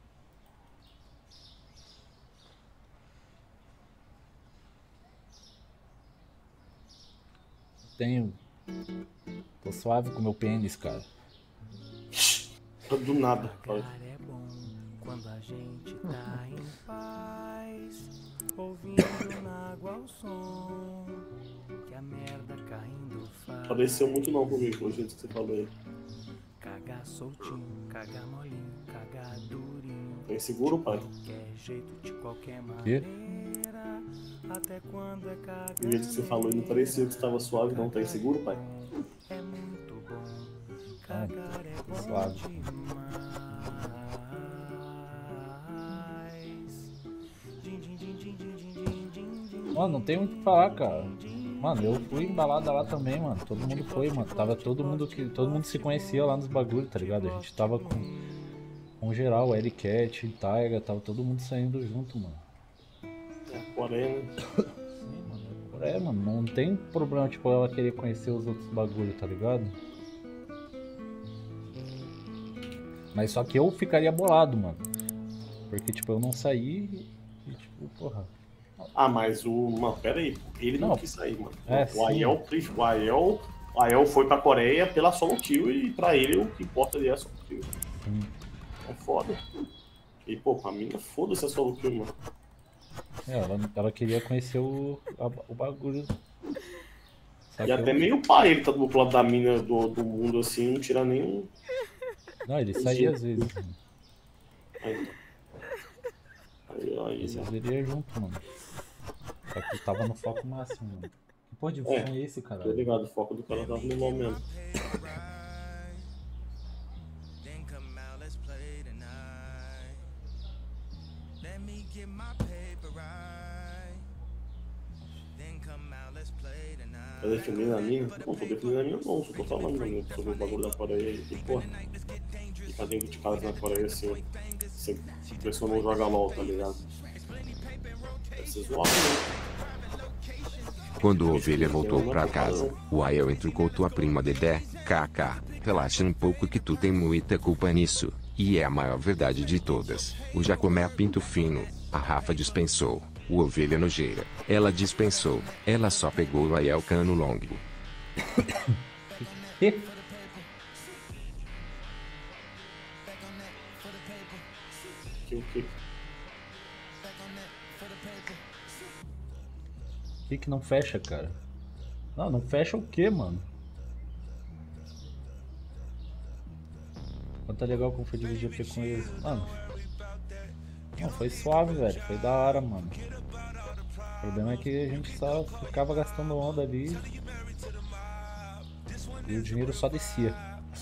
S1: Tenho. Tô suave com meu pênis, cara.
S2: Do nada.
S6: É bom quando a gente tá em paz, ouvindo na água o som que a merda caindo faz.
S2: Pareceu muito não comigo, o jeito que você falou aí.
S6: Cagar soltinho, cagar molinho, cagar durinho.
S2: Tá inseguro, pai?
S6: De qualquer jeito, de qualquer
S1: Quê?
S6: maneira. Até quando é cagar.
S2: O jeito que você falou aí não parecia que estava suave, não. Tá inseguro, pai?
S6: É muito bom.
S1: Ah,
S6: Cagar é bom
S1: suave.
S6: demais. Din, din, din, din, din, din, din, din, din.
S1: Mano, não tem muito o que falar, cara. Mano, eu fui embalada lá também, mano. Todo mundo foi, mano. Tava todo mundo que. Todo mundo se conhecia lá nos bagulhos, tá ligado? A gente tava com. Com geral, L Cat, Taiga, tava todo mundo saindo junto, mano.
S2: É, porém, né?
S1: Sim, mano. É, mano, não tem problema, tipo, ela querer conhecer os outros bagulhos, tá ligado? Mas só que eu ficaria bolado, mano. Porque, tipo, eu não saí e, tipo, porra.
S2: Ah, mas o. Mano, pera aí. Ele não,
S1: Não.
S2: quis sair, mano.
S1: É,
S2: o
S1: sim.
S2: Aiel, o Aiel, o Aiel foi pra Coreia pela solo kill e pra ele o que importa ali é a solo kill.
S1: Hum.
S2: É foda. E, pô, pra mim, foda-se a solo kill, mano.
S1: É, ela, ela queria conhecer o, a- o bagulho. Só
S2: E
S1: que
S2: até
S1: eu-
S2: meio pai ele tá do outro lado da mina do, do mundo assim, não tira nenhum.
S1: Não, ele saía às vezes. Mano.
S2: Aí, aí, aí,
S1: Às vezes ele ia junto, mano. Só que tava no foco máximo, mano. Que porra de som é, esse,
S2: Tô
S1: caralho?
S2: ligado, o foco do cara tava no mal mesmo. Tá defendendo a mina? Não, tô defendendo a mina não, só tô falando né, sobre o bagulho da Coreia e porra. E tá dentro de casa na Coreia assim, se a pessoa não joga LOL, tá ligado? Deve ser zoado, né?
S3: Quando a ovelha voltou pra casa, o Aiel entrucou tua prima Dedé, kkk. Relaxa um pouco que tu tem muita culpa nisso. E é a maior verdade de todas. O Jacomé pinto fino, a Rafa dispensou. O ovelha nojeira, ela dispensou. Ela só pegou o Aiel cano longo.
S2: Que o que?
S1: O que que não fecha, cara? Não, não fecha o que, mano? tá legal como foi dividir G P com eles. Mano, não, foi suave, velho. Foi da hora, mano. O problema é que a gente só ficava gastando onda ali e o dinheiro só descia.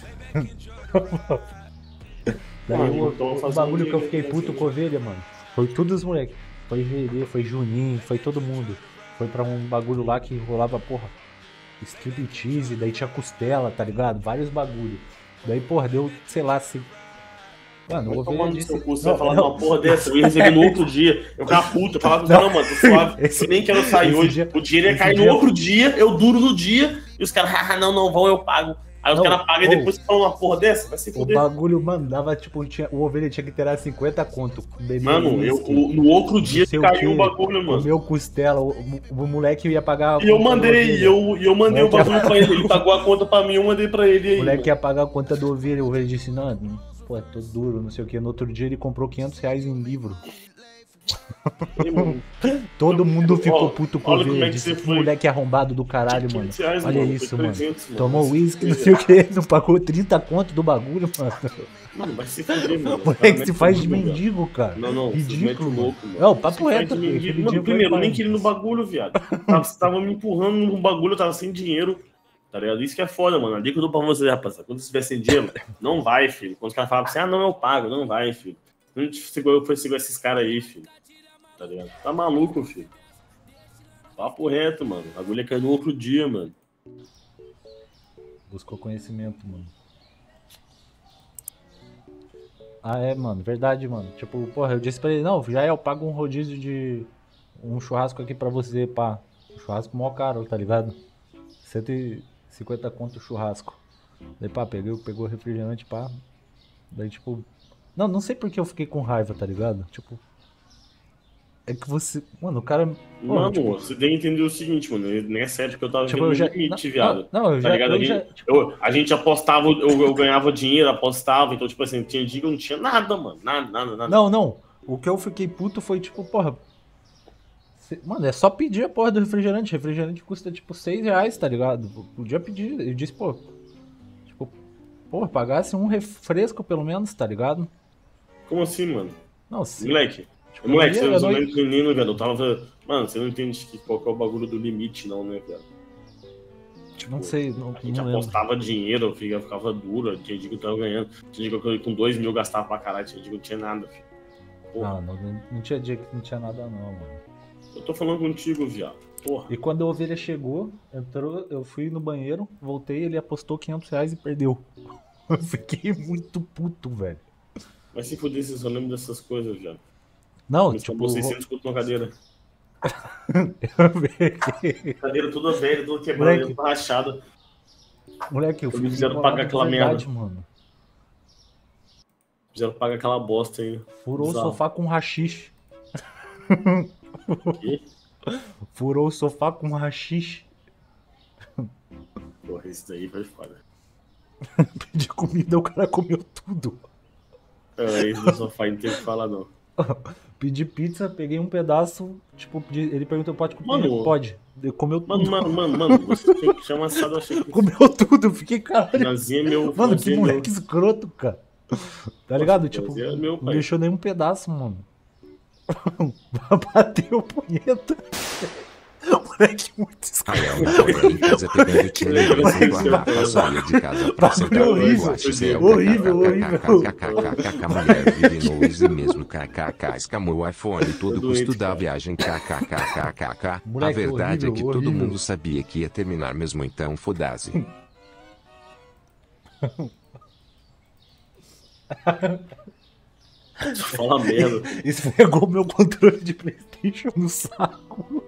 S1: Daí
S2: Ah,
S1: o,
S2: então
S1: o
S2: fazer
S1: bagulho
S2: um
S1: que eu fiquei
S2: dinheiro
S1: puto com ovelha, mano, foi tudo os moleques. Foi G D, foi Juninho, foi todo mundo. Foi pra um bagulho lá que rolava, porra, striptease, daí tinha costela, tá ligado? Vários bagulhos. Daí, porra, deu, sei lá, se... Mano, o ovelha disse...
S2: Seu cu, você vai falar de uma porra dessa, eu ia receber no outro dia. Eu ficava puto, eu falava, não, mano, tô suave.
S1: Esse-
S2: eu nem quero sair
S1: esse
S2: hoje.
S1: dia-
S2: o dinheiro ia
S1: esse
S2: cair
S1: dia-
S2: no outro dia, eu duro no dia, e os caras, ah, não, não, vão, eu pago. Aí os
S1: Não,
S2: caras pagam e
S1: ô.
S2: depois falam uma porra dessa, vai se
S1: O
S2: fuder.
S1: bagulho, mano, dava tipo, tinha, o ovelha tinha que ter cinquenta conto. Bebia
S2: Mano, eu-
S1: uísque,
S2: o- no outro dia
S1: não sei
S2: caiu
S1: quê,
S2: o bagulho, mano.
S1: Comeu costela, o, o, o moleque ia pagar. a
S2: E eu
S1: conta do
S2: mandei,
S1: ovelha.
S2: e eu, e eu mandei o
S1: moleque ia
S2: bagulho pra ele, ele pagou a conta pra mim, eu mandei pra ele
S1: O
S2: aí.
S1: moleque ia pagar a conta do ovelha, o ovelha disse, não, pô, tô duro, não sei o que. No outro dia ele comprou quinhentos reais em livro. Todo mundo ficou
S2: Ó,
S1: puto com o
S2: olha como
S1: ovelha,
S2: é que
S1: disse,
S2: você
S1: que
S2: foi.
S1: moleque arrombado do caralho, mano.
S2: quinhentos reais,
S1: Olha
S2: mano,
S1: isso,
S2: foi
S1: mano.
S2: trezentos, mano.
S1: Tomou
S2: Vai se
S1: uísque, não
S2: fuder,
S1: sei o que, não pagou trinta conto do bagulho, mano.
S2: Mano, vai se fuder, mano.
S1: O moleque se faz de mendigo, cara.
S2: Não, não,
S1: Ridículo,
S2: mano.
S1: mano. Não, papo
S2: Você faz
S1: reto,
S2: de
S1: filho.
S2: mendigo.
S1: Aquele
S2: Mano,
S1: dia foi
S2: primeiro, eu nem
S1: pai.
S2: queria ir no bagulho, viado. Tava, você tava me empurrando num bagulho, eu tava sem dinheiro. Tá ligado? Isso que é foda, mano. A dica que eu dou pra você, rapaziada. Quando você tiver sem dinheiro, não vai, filho. Quando os caras falam pra você, ah, não, eu pago, não vai, filho. Não te segurou, foi segurar esses caras aí, filho. Tá ligado? Tá maluco, filho. Papo reto, mano. A agulha caiu no outro dia, mano.
S1: Buscou conhecimento, mano. Ah, é, mano. Verdade, mano. Tipo, porra, eu disse pra ele, não, já é, eu pago um rodízio de... um churrasco aqui pra você, pá. Um churrasco mó caro, tá ligado? cento e cinquenta conto o churrasco. Daí, pá, peguei, pegou o refrigerante, pá. Daí, tipo... Não, não sei porque eu fiquei com raiva, tá ligado? Tipo... É que você... Mano, o cara... Pô,
S2: Mano,
S1: tipo,
S2: você tem que entender o seguinte, mano. Nem é sério que eu tava
S1: Tipo,
S2: vendo
S1: eu já-
S2: no limite,
S1: não,
S2: viado.
S1: não, não, eu
S2: tá
S1: já-
S2: ligado?
S1: eu
S2: a, gente,
S1: já-
S2: eu- a gente apostava, eu, eu ganhava dinheiro, apostava. Então, tipo assim, tinha dia que eu não tinha nada, mano. Nada, nada, nada.
S1: Não, não. O que eu fiquei puto foi, tipo, porra... cê- Mano, é só pedir a porra do refrigerante. Refrigerante custa, tipo, seis reais, tá ligado? Podia pedir. Eu disse, pô... Tipo, porra, pagasse um refresco pelo menos, tá ligado?
S2: Como assim, mano?
S1: Não, sim.
S2: Moleque,
S1: Tipo,
S2: moleque,
S1: eu
S2: você
S1: ia-
S2: usa
S1: eu não-
S2: menos menino, velho. Eu tava. Mano, você não entende que qual que é o bagulho do limite, não, né, velho? Tipo,
S1: Não sei, não,
S2: a gente
S1: não lembro.
S2: apostava dinheiro, eu ficava, ficava duro. Tinha dia que eu tava ganhando. Tinha dia que eu com dois mil eu gastava pra caralho. Tinha dia que eu não tinha nada, filho. Porra,
S1: Não, não, não tinha dia que não tinha nada não, mano.
S2: eu tô falando contigo, viado. Porra.
S1: E quando a ovelha chegou, entrou, eu fui no banheiro, voltei, ele apostou quinhentos reais e perdeu. Eu fiquei muito puto, velho.
S2: Mas se fuder, você só lembra dessas coisas, viado.
S1: Não,
S2: Me
S1: tipo...
S2: chamou seiscentos conto na cadeira.
S1: Eu vi.
S2: Cadeira toda velha, toda quebrada,
S1: Moleque.
S2: toda rachada.
S1: Moleque, eu
S2: Me
S1: fui
S2: fizeram
S1: bolado
S2: pagar
S1: de
S2: aquela
S1: verdade,
S2: merda.
S1: mano.
S2: Fizeram pagar aquela bosta aí.
S1: Furou
S2: Bizarro.
S1: o sofá com rachixe.
S2: Quê?
S1: Furou o sofá com rachixe.
S2: Porra, isso daí foi foda.
S1: Pedi comida, o cara comeu tudo.
S2: É, isso do sofá não tem o que falar, não.
S1: Pedi pizza, peguei um pedaço, tipo, de- ele perguntou, pode comer?
S2: Mano,
S1: pode. Ele comeu
S2: Mano,
S1: tudo.
S2: mano, mano, mano, você tinha que chamar assado, eu achei que.
S1: Comeu tudo, eu fiquei, caralho.
S2: Nazinha é meu.
S1: Mano, que
S2: Nazinha é
S1: moleque
S2: meu.
S1: escroto, cara. Tá ligado?
S2: Nossa,
S1: Tipo,
S2: Nazinha é meu
S1: não
S2: pai.
S1: deixou nenhum pedaço, mano. Bateu punheta. Moleque muito escroto.
S3: Rael na Coreia em casa pegando time levando a Rafa saia de casa pra sentar no
S1: horrível,
S3: guache seu.
S1: horrível, horrível.
S3: Kkkkkk, mulher vive no Waze mesmo. Kkk, escamou o iPhone, todo
S2: doente,
S3: custo da
S2: cara.
S3: viagem. Kkkkkk. A
S1: Moleque,
S3: verdade é que
S1: horrível,
S3: todo
S1: horrível.
S3: mundo sabia que ia terminar mesmo, então foda-se.
S2: Fala merda.
S1: Esfregou meu controle de PlayStation no saco.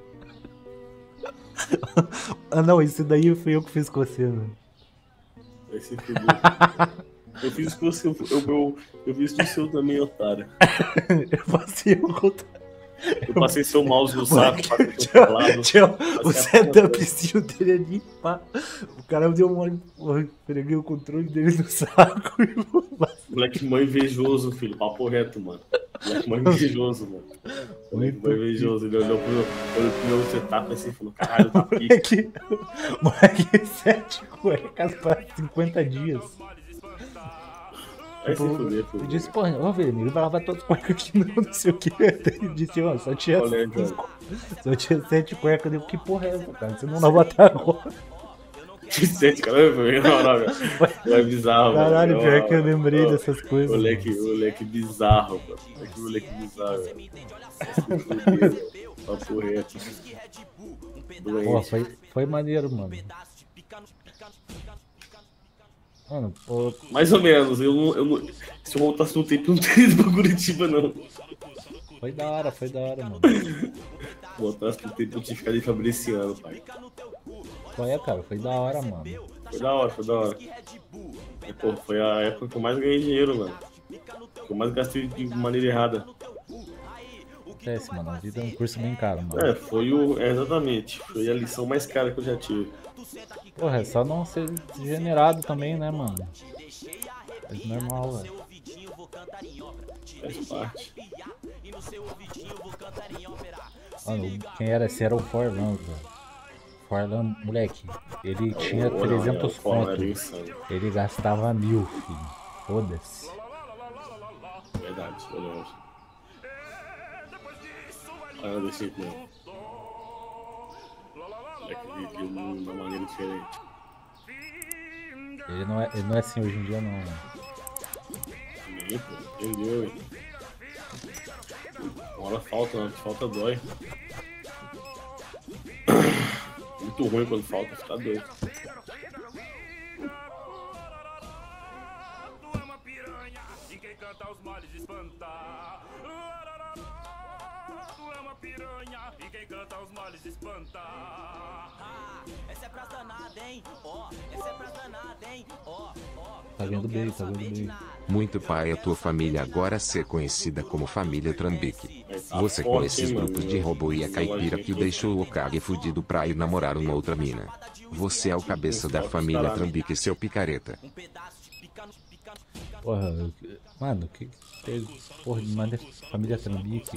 S1: Ah, não, esse daí foi eu que fiz com você, né?
S2: Vai se fuder. Eu fiz com o seu. Eu, eu, eu fiz com o seu também, otário.
S1: Eu passei o controle.
S2: Eu passei seu mouse no saco, passei seu
S1: Tinha,
S2: teclado.
S1: tinha o
S2: passei a
S1: setupzinho dele ali, pá. O cara deu uma. Eu peguei o controle dele no saco e
S2: Moleque mãe invejoso, filho. Papo reto, mano. Moleque mãe invejoso, mano. Moleque mãe invejoso. Ele olhou pro, olhou pro meu setup assim e falou: caralho, tá pique.
S1: Moleque, moleque, sete cuecas para cinquenta dias.
S2: Vai se fuder,
S1: Eu disse, pô, ô velho, ele vai lavar todas as cuecas de novo, não sei o que. Ele disse, ó, só tinha
S2: Olha,
S1: cinco, só tinha sete cuecas. Eu disse, que porra é essa, cara? Você não lavou até agora.
S2: Sete, cara, foi na moral, velho. É bizarro,
S1: Caralho,
S2: mano.
S1: pior que eu lembrei dessas coisas.
S2: Moleque, moleque bizarro, mano. Moleque, moleque bizarro, velho. Papo reto.
S1: Pô, foi, foi maneiro, mano. Mano, pô...
S2: Mais ou menos, eu não, eu não, se eu voltasse no tempo, eu não teria ido pra Curitiba, não.
S1: Foi da hora, foi da hora, mano.
S2: Voltasse no tempo, eu tinha ficado em Fabriciano, pai.
S1: Foi, cara, foi da hora, mano.
S2: Foi da hora, foi da hora. E, pô, foi a época que eu mais ganhei dinheiro, mano. Que eu mais gastei de maneira errada.
S1: Acontece, mano, a vida é um curso bem caro, mano.
S2: É, foi o... É, exatamente. Foi a lição mais cara que eu já tive.
S1: Porra, é só não ser degenerado também, né, mano? É normal, velho.
S2: Faz parte.
S1: Mano, quem era esse era o Forlan, velho. Forlan, moleque, ele tinha
S2: Não,
S1: trezentos
S2: não, não,
S1: conto.
S2: era insano.
S1: Ele gastava mil, filho. Foda-se.
S2: Verdade, verdade. Ah, desse jeito mesmo. Moleque viveu de uma maneira diferente.
S1: Ele não é, ele não é assim hoje em dia, não.
S2: Nem, pô, entendeu, hein? Uma hora falta, né? Falta dói. Muito ruim quando falta, fica doido.
S1: Tá vendo bem, tá vendo bem.
S3: Muito pai a tua família agora ser conhecida como família Trambique. Você com
S2: forte,
S3: esses
S2: hein,
S3: grupos
S2: mano?
S3: de robô e a caipira que o deixou o Kage fudido pra ir namorar uma outra mina. Você é o cabeça da família Trambique, seu picareta.
S1: Porra, eu- mano, que que tem. Porra, de maneira família Trambique.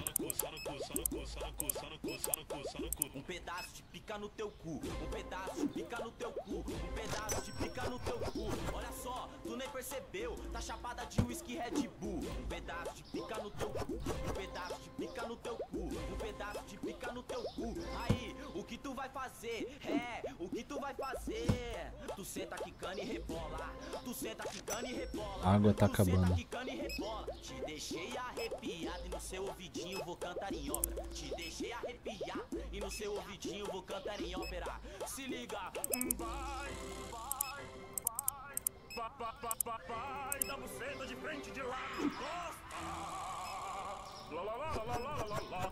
S11: Um pedaço de pica no teu cu, um pedaço de pica no teu cu, um pedaço de pica no teu cu. Olha só, tu nem percebeu, tá chapada de whisky Red Bull. Um pedaço de pica no teu cu, um pedaço de pica no teu cu, um pedaço de pica no teu cu. Aí, o que tu vai fazer? É, o que tu vai fazer? Tu senta quicando e rebola, tu senta quicando e rebola.
S1: A água tá acabando.
S11: Quicando e rebola. Te deixei arrepiado e no seu ouvidinho vou cantar em ópera. Te deixei arrepiado e no seu ouvidinho vou cantar em ópera. Se liga, vai, vai, vai, vai, vai, vai, vai, dá buceta de frente, de lado, de costa. Lá, lá, lá, lá, lá, lá, lá, lá.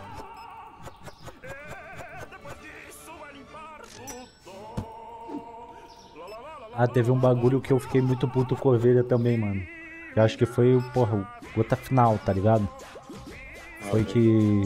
S11: É, depois disso vai limpar tudo. Lá, lá, lá, lá, lá.
S1: Ah, teve um bagulho que eu fiquei muito puto com a ovelha também, mano. Eu acho que foi, porra, o gota final, tá ligado? Foi que...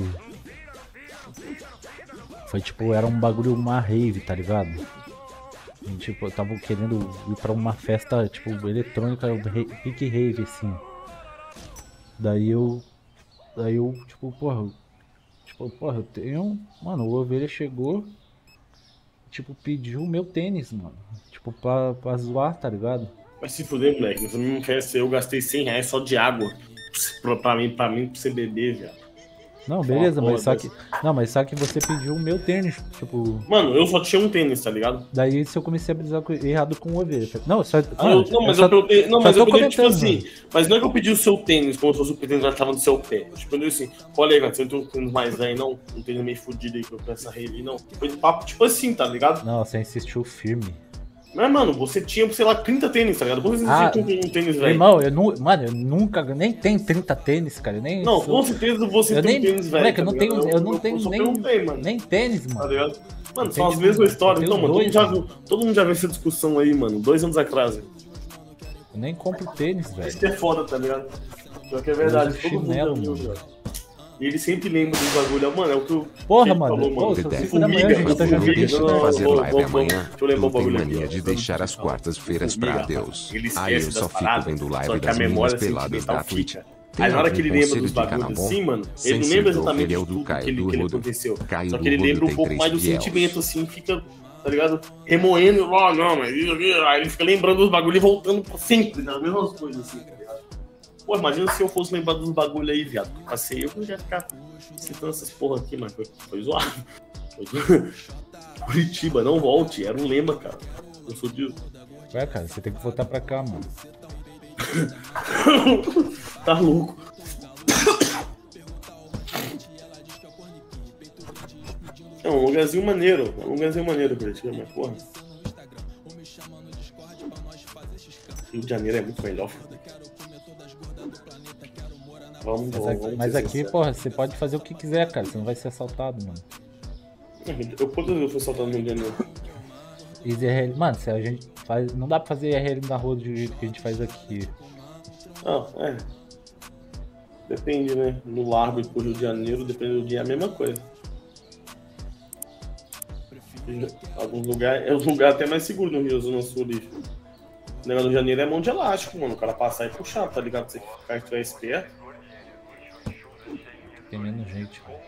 S1: Foi tipo, era um bagulho, uma rave, tá ligado? E, tipo, eu tava querendo ir pra uma festa, tipo, eletrônica, pique rave, assim. Daí eu... Daí eu, tipo, porra... Tipo, porra, eu tenho... Mano, o ovelha chegou... Tipo, pediu o meu tênis, mano. Tipo, pra, pra zoar, tá ligado?
S2: Vai se fuder, moleque. Nessa mesma festa eu gastei cem reais só de água. Pra, pra mim, pra mim, pra você beber, velho.
S1: Não, beleza,
S2: Porra,
S1: mas só
S2: dessa-
S1: que... Não, mas só que você pediu o meu tênis, tipo...
S2: Mano, eu só tinha um tênis, tá ligado?
S1: Daí se eu comecei a brisar com- errado com o ovelha. Não, só...
S2: Ah,
S1: mano,
S2: eu, não, mas
S1: só-
S2: eu perguntei. Não,
S1: só
S2: mas
S1: tô
S2: eu perguntei, tipo
S1: comentando,
S2: assim. Mas não é que eu pedi o seu tênis, como se fosse o tênis já tava no seu pé. Tipo, eu disse assim, olha aí, cara, você não tem um tênis mais velho, não? Um tênis meio fudido aí com essa rede, não. Foi de papo, tipo assim, tá ligado?
S1: Não, você insistiu firme.
S2: Mas, mano, você tinha, sei lá, trinta tênis, tá ligado? Por que você
S1: Ah,
S2: tinha um, um tênis velho?
S1: Irmão, eu não... Mano, eu nunca... Nem tenho trinta tênis, cara. eu Nem
S2: Não,
S1: sou-
S2: com certeza você
S1: eu
S2: tem
S1: nem,
S2: um tênis velho.
S1: moleque, eu
S2: tá
S1: não tenho,
S2: ligado?
S1: eu não tenho
S2: eu só
S1: nem,
S2: perguntei, mano.
S1: nem tênis,
S2: Tá
S1: mano.
S2: ligado? Mano,
S1: Eu
S2: são as
S1: tenho-
S2: mesmas histórias.
S1: eu
S2: Não,
S1: tenho
S2: mano, todo mundo, já
S1: dois,
S2: viu, todo mundo já viu essa discussão aí, mano. Dois anos atrás.
S1: Eu nem compro tênis, velho.
S2: Isso que é foda, tá ligado? Pior que é verdade,
S1: uso
S2: todo mundo
S1: chinelo,
S2: já viu,
S1: mano.
S2: velho. E ele sempre lembra dos bagulho. Mano, é o que eu.
S1: Porra,
S2: ele
S1: mano,
S2: falou,
S1: pô,
S2: mano.
S1: são cinco
S2: Formiga,
S1: da manhã, gente,
S2: mano,
S1: tá já
S2: formiga.
S3: Deixa
S2: Não,
S3: de
S2: não,
S3: fazer
S2: vamos-
S3: live
S2: vamos-
S3: amanhã.
S2: Deixa eu lembrar um
S3: Tu tem
S2: bagulho aqui,
S3: mania
S2: ó.
S3: de deixar as quartas-feiras pra
S2: Formiga,
S3: Deus.
S2: ele
S3: Aí eu
S2: esquece
S3: só
S2: das
S3: fico
S2: paradas,
S3: vendo
S2: só
S3: live
S2: que a
S3: das meninas
S2: memória
S3: peladas
S2: sentimental
S3: da Twitch.
S2: fica.
S3: Tem
S2: Aí na hora
S3: algum
S2: que ele lembra
S3: conselho
S2: dos
S3: de
S2: bagulhos
S3: Canabom?
S2: assim, mano,
S3: Sem
S2: ele não
S3: ser
S2: lembra
S3: do
S2: exatamente
S3: Ovelha ou
S2: tudo
S3: do
S2: que
S3: Caio
S2: ele,
S3: do
S2: que ele
S3: Rodo.
S2: aconteceu.
S3: Caio
S2: Só
S3: do
S2: que ele
S3: Rodo
S2: lembra um
S3: tem
S2: pouco
S3: três
S2: mais do
S3: fiel.
S2: sentimento, assim, fica tá ligado? Remoendo, ó, oh, não, mas isso aqui. Aí ele fica lembrando dos bagulho e voltando pra sempre, né? As mesmas coisas assim, tá ligado? Pô, imagina se eu fosse lembrar dos bagulho aí, viado. Passei eu, eu já ia ficar citando essas porra aqui, mas foi, foi zoado. Foi... Curitiba, não volte, era um lema, cara. Eu sou de.
S1: Ué, cara, você tem que voltar pra cá, mano.
S2: Tá louco. É um lugarzinho maneiro, é um lugarzinho maneiro, Curitiba, mas porra. Rio de Janeiro é muito melhor. Vamos,
S1: Mas,
S2: vamos,
S1: aqui,
S2: vamos
S1: mas
S2: ser
S1: aqui,
S2: sinceros.
S1: porra, você pode fazer o que quiser, cara. Você não vai ser assaltado, mano.
S2: Eu quantas vezes eu fui assaltado no Rio de Janeiro?
S1: Easy R L, mano, se a gente faz. Não dá pra fazer R L na rua do jeito que a gente faz aqui.
S2: Ah, é. Depende, né? No Largo e pro Rio de Janeiro, depende do dia, é a mesma coisa. Alguns lugares, é um lugar até mais seguro no Rio, Zona Sul ali. O negócio do Janeiro é mão de elástico, mano. O cara passar e puxar, tá ligado? Você ficar estiver esperto.
S1: Tem menos gente, cara.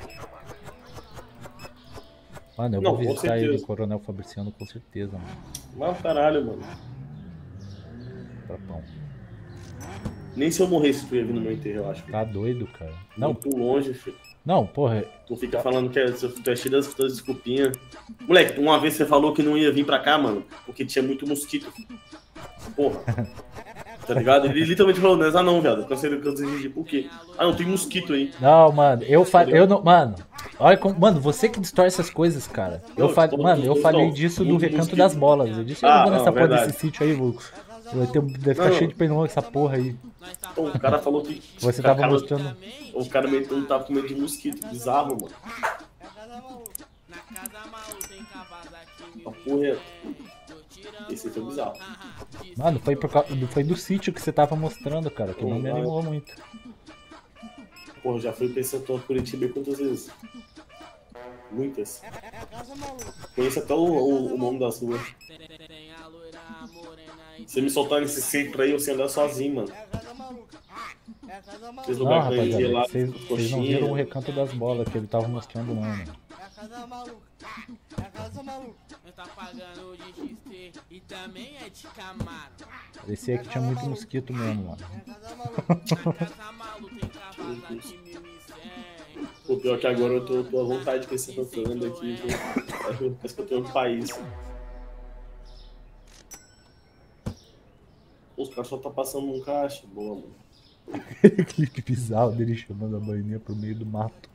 S1: Mano, eu
S2: Não,
S1: vou
S2: com
S1: visitar ele,
S2: certeza.
S1: Coronel Fabriciano, com certeza, mano.
S2: Mas caralho, mano.
S1: Trapão.
S2: Nem se eu morresse tu ia vir no meu enterro, eu acho.
S1: Tá doido, cara. Não,
S2: Muito longe, filho.
S1: não, porra.
S2: Tu fica falando que é, tu é cheio das, das desculpinhas. Moleque, uma vez você falou que não ia vir pra cá, mano, porque tinha muito mosquito. Porra. Tá ligado? Ele literalmente falou, não é não, viado. Cansei de cansei de por quê? Ah, não, tem mosquito aí.
S1: Não, mano, eu falei. Eu não. Mano, olha como. Mano, você que distorce essas coisas, cara. Eu
S2: Não,
S1: falei.
S2: tô-
S1: Mano, eu
S2: tô-
S1: falei
S2: não,
S1: disso no
S2: muito
S1: Recanto
S2: mosquito.
S1: das Bolas. Eu disse, eu
S2: Ah,
S1: não vou nessa
S2: não,
S1: porra
S2: verdade.
S1: desse sítio aí, Vulco. Vai, ter, deve ficar
S2: Não.
S1: cheio de pernilongo essa porra aí.
S2: Então, o cara falou que.
S1: Você
S2: o
S1: tava
S2: cara-
S1: mostrando.
S2: O cara metendo tava com medo de mosquito. Bizarro, mano. Uma porra é. Esse aí foi bizarro.
S1: Mano, foi, por causa, foi do sítio que você tava mostrando, cara, que
S2: Pô,
S1: não me
S2: vai.
S1: animou muito.
S2: Porra, já fui pra esse setor Curitiba quantas vezes? Muitas. Conheço até o, o, o nome das ruas. Se me soltar nesse centro aí, eu sei andar sozinho, mano. Esses
S1: Não,
S2: lugares que eu ia
S1: rapaziada,
S2: lá,
S1: vocês, vocês não
S2: coxinha.
S1: viram o Recanto das Bolas que ele tava mostrando, não, mano.
S6: Tá pagando de X T e também é de Camaro.
S1: Parecia que tinha muito mosquito mesmo, mano.
S2: O pior é que agora eu tô, tô à vontade com esse rotando aqui. viu? Parece que eu tô em outro país. Os caras só tá passando num caixa. Boa, mano.
S1: Clipe bizarro dele chamando a baianinha pro meio do mato.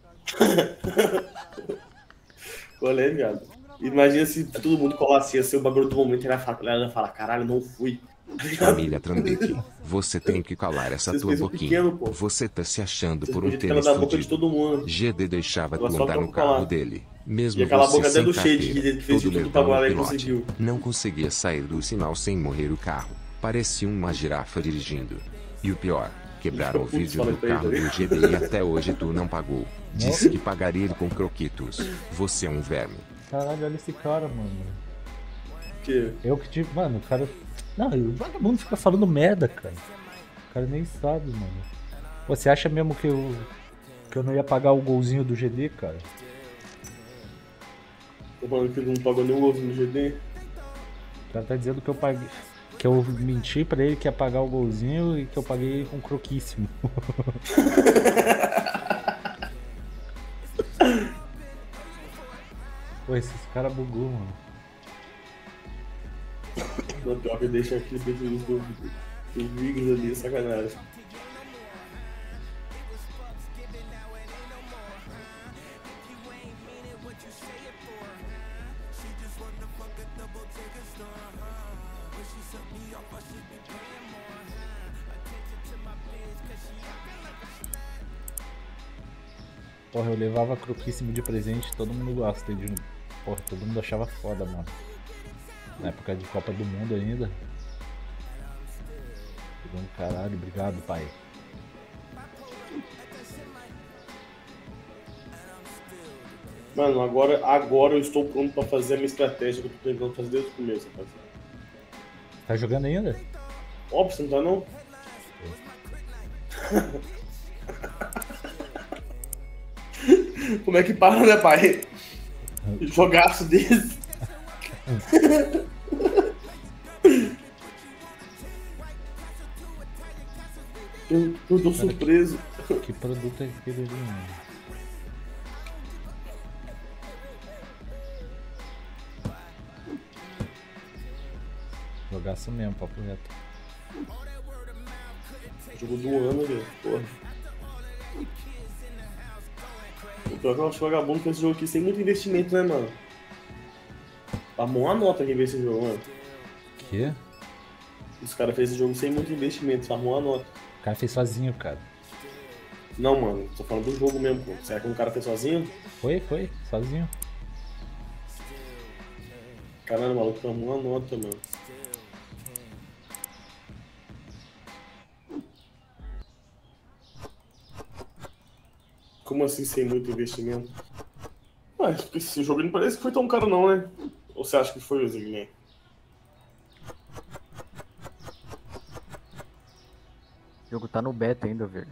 S2: Qual é, viado? Imagina se todo mundo colasse, ia ser o bagulho do momento e ela fala, ela ia falar, caralho, não fui.
S3: Família Trambique, você tem que calar essa
S2: Vocês
S3: tua
S2: pensam
S3: boquinha.
S2: pequeno, pô.
S3: Você tá se achando
S2: Vocês
S3: por um
S2: podiam
S3: tênis
S2: calar a boca de
S3: fudido.
S2: todo mundo.
S3: G D deixava
S2: Ela
S3: tu
S2: só
S3: andar
S2: pra
S3: no carro
S2: falar.
S3: dele. Mesmo
S2: E aquela
S3: você
S2: boca até
S3: sem
S2: do Shade,
S3: carteira,
S2: que ele fez de
S3: todo
S2: tudo pra
S3: lerdão
S2: agora e
S3: pilote,
S2: conseguiu.
S3: não conseguia sair do sinal sem morrer o carro. Parecia uma girafa dirigindo. E o pior, quebraram o
S2: Putz,
S3: vídeo
S2: fala
S3: do
S2: isso aí
S3: carro
S2: também.
S3: do G D e até hoje tu não pagou. Disse que pagaria ele com croquitos. Você é um verme.
S1: Caralho, olha esse cara, mano.
S2: Que?
S1: Eu que tive. Mano, o cara. Não, o vagabundo fica falando merda, cara. O cara nem sabe, mano. Pô, você acha mesmo que eu. Que eu não ia pagar o golzinho do G D, cara?
S2: Tô falando que ele não pagou nenhum golzinho no G D.
S1: O cara tá dizendo que eu paguei. Que eu menti pra ele que ia pagar o golzinho e que eu paguei com croquíssimo. Pô, esses caras bugou, mano.
S2: Não, pior que deixa aqui dos do, do Vigos ali, sacanagem.
S1: Porra, eu levava croquíssimo de presente, todo mundo gosta de. Porra, todo mundo achava foda, mano. Na época de Copa do Mundo ainda. Caralho, obrigado, pai.
S2: Mano, agora, agora eu estou pronto pra fazer a minha estratégia que eu tô tentando fazer desde o começo, rapaziada.
S1: Tá jogando ainda?
S2: Óbvio, você não tá não? Como é que para, né, pai? Jogaço desse. eu, eu tô surpreso.
S1: Que, que produto é aquele ali, mano? Jogaço mesmo, papo reto.
S2: Jogo do ano, velho. Porra. O pior é que eu acho que o vagabundo fez esse jogo aqui sem muito investimento, né, mano? Armou uma nota quem ver esse jogo, mano.
S1: Que?
S2: Os caras fez esse jogo sem muito investimento, armou uma nota.
S1: O cara fez sozinho, cara.
S2: Não, mano, tô falando do jogo mesmo, pô. Será que um cara fez sozinho?
S1: Foi, foi, sozinho.
S2: Caralho, o maluco armou uma nota, mano. Como assim sem muito investimento? Ah, esse jogo não parece que foi tão caro não, né? Ou você acha que foi, o Zigman?
S14: O jogo tá no beta ainda, velho.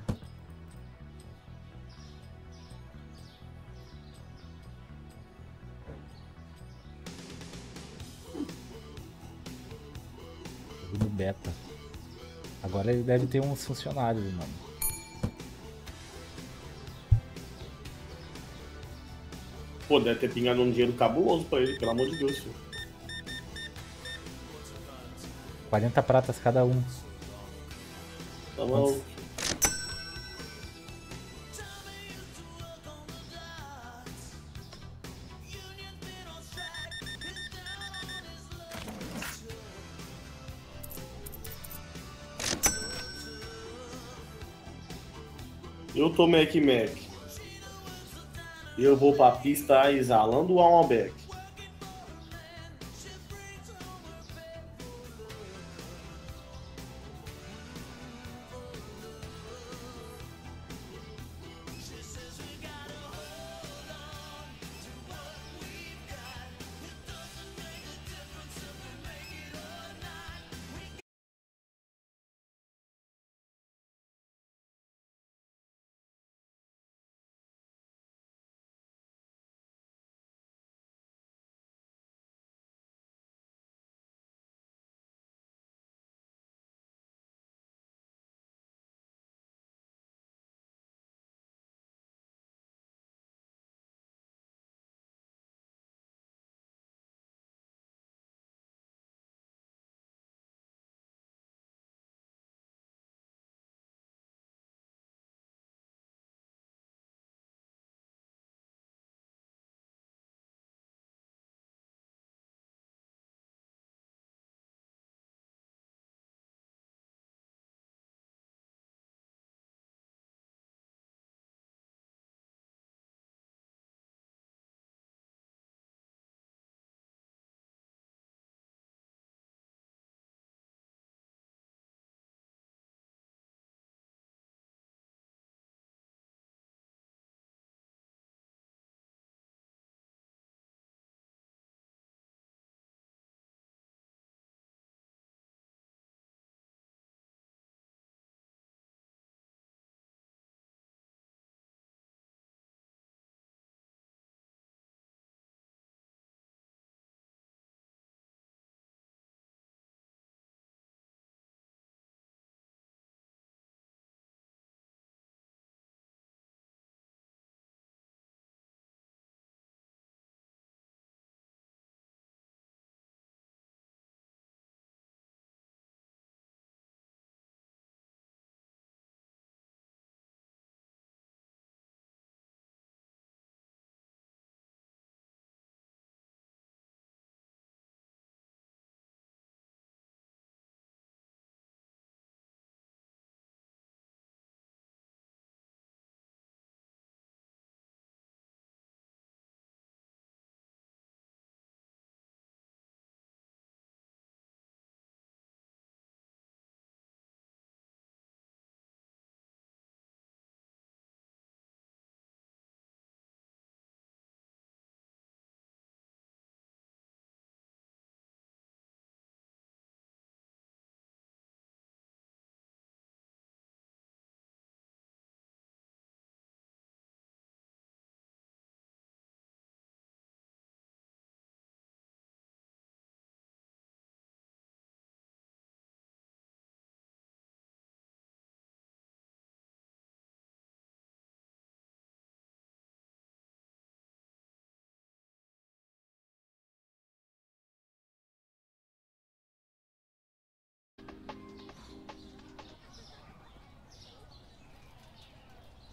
S1: Jogo no beta. Agora ele deve ter uns funcionários, mano.
S2: Pô, deve ter pingado um dinheiro cabuloso pra ele, pelo amor de Deus, filho.
S1: quarenta pratas cada um.
S2: Tá bom. Eu tô Mac Mac. E eu vou pra pista exalando o Almbeck.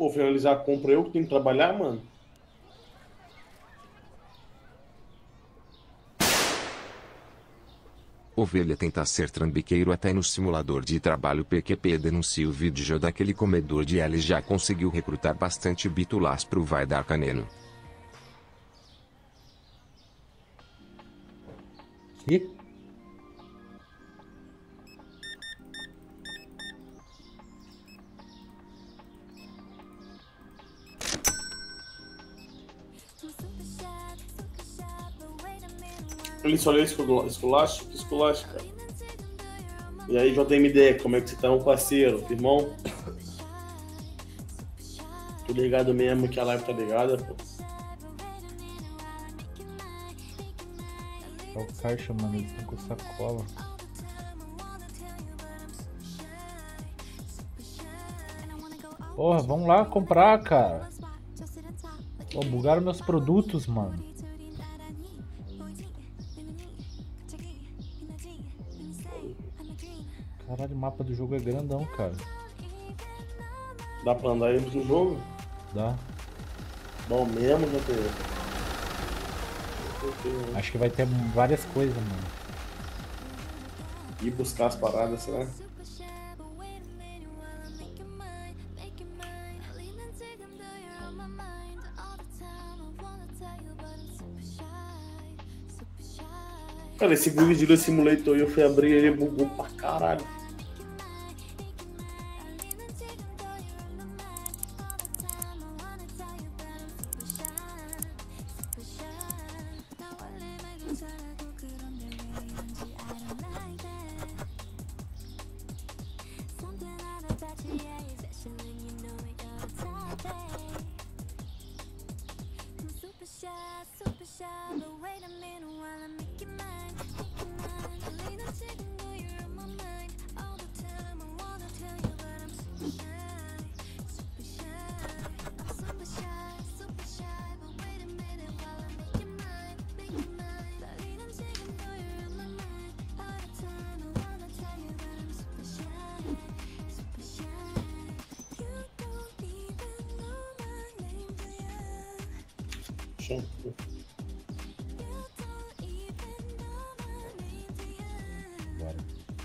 S2: Pô, finalizar a compra eu que tenho que trabalhar, mano.
S3: Ovelha tenta ser trambiqueiro até no simulador de trabalho. P Q P denuncia o vídeo daquele comedor de L já conseguiu recrutar bastante bitulas pro vai dar caneno.
S1: Que?
S2: Ele só lê esculacho, que esculacho, cara. E aí, J M D, como é que você tá, um parceiro, irmão? Tô ligado mesmo que a live tá ligada, pô.
S1: É o caixa, mano, eles estão com sacola. Porra, vamos lá comprar, cara. Pô, bugaram meus produtos, mano. Caralho, o mapa do jogo é grandão, cara.
S2: Dá pra andar aí no jogo?
S1: Dá.
S2: Bom mesmo, J T.
S1: Acho que vai ter várias coisas, mano.
S2: Ir buscar as paradas, será? Cara, esse Google Dealer Simulator eu fui abrir ele, bugou pra caralho.
S1: Bora.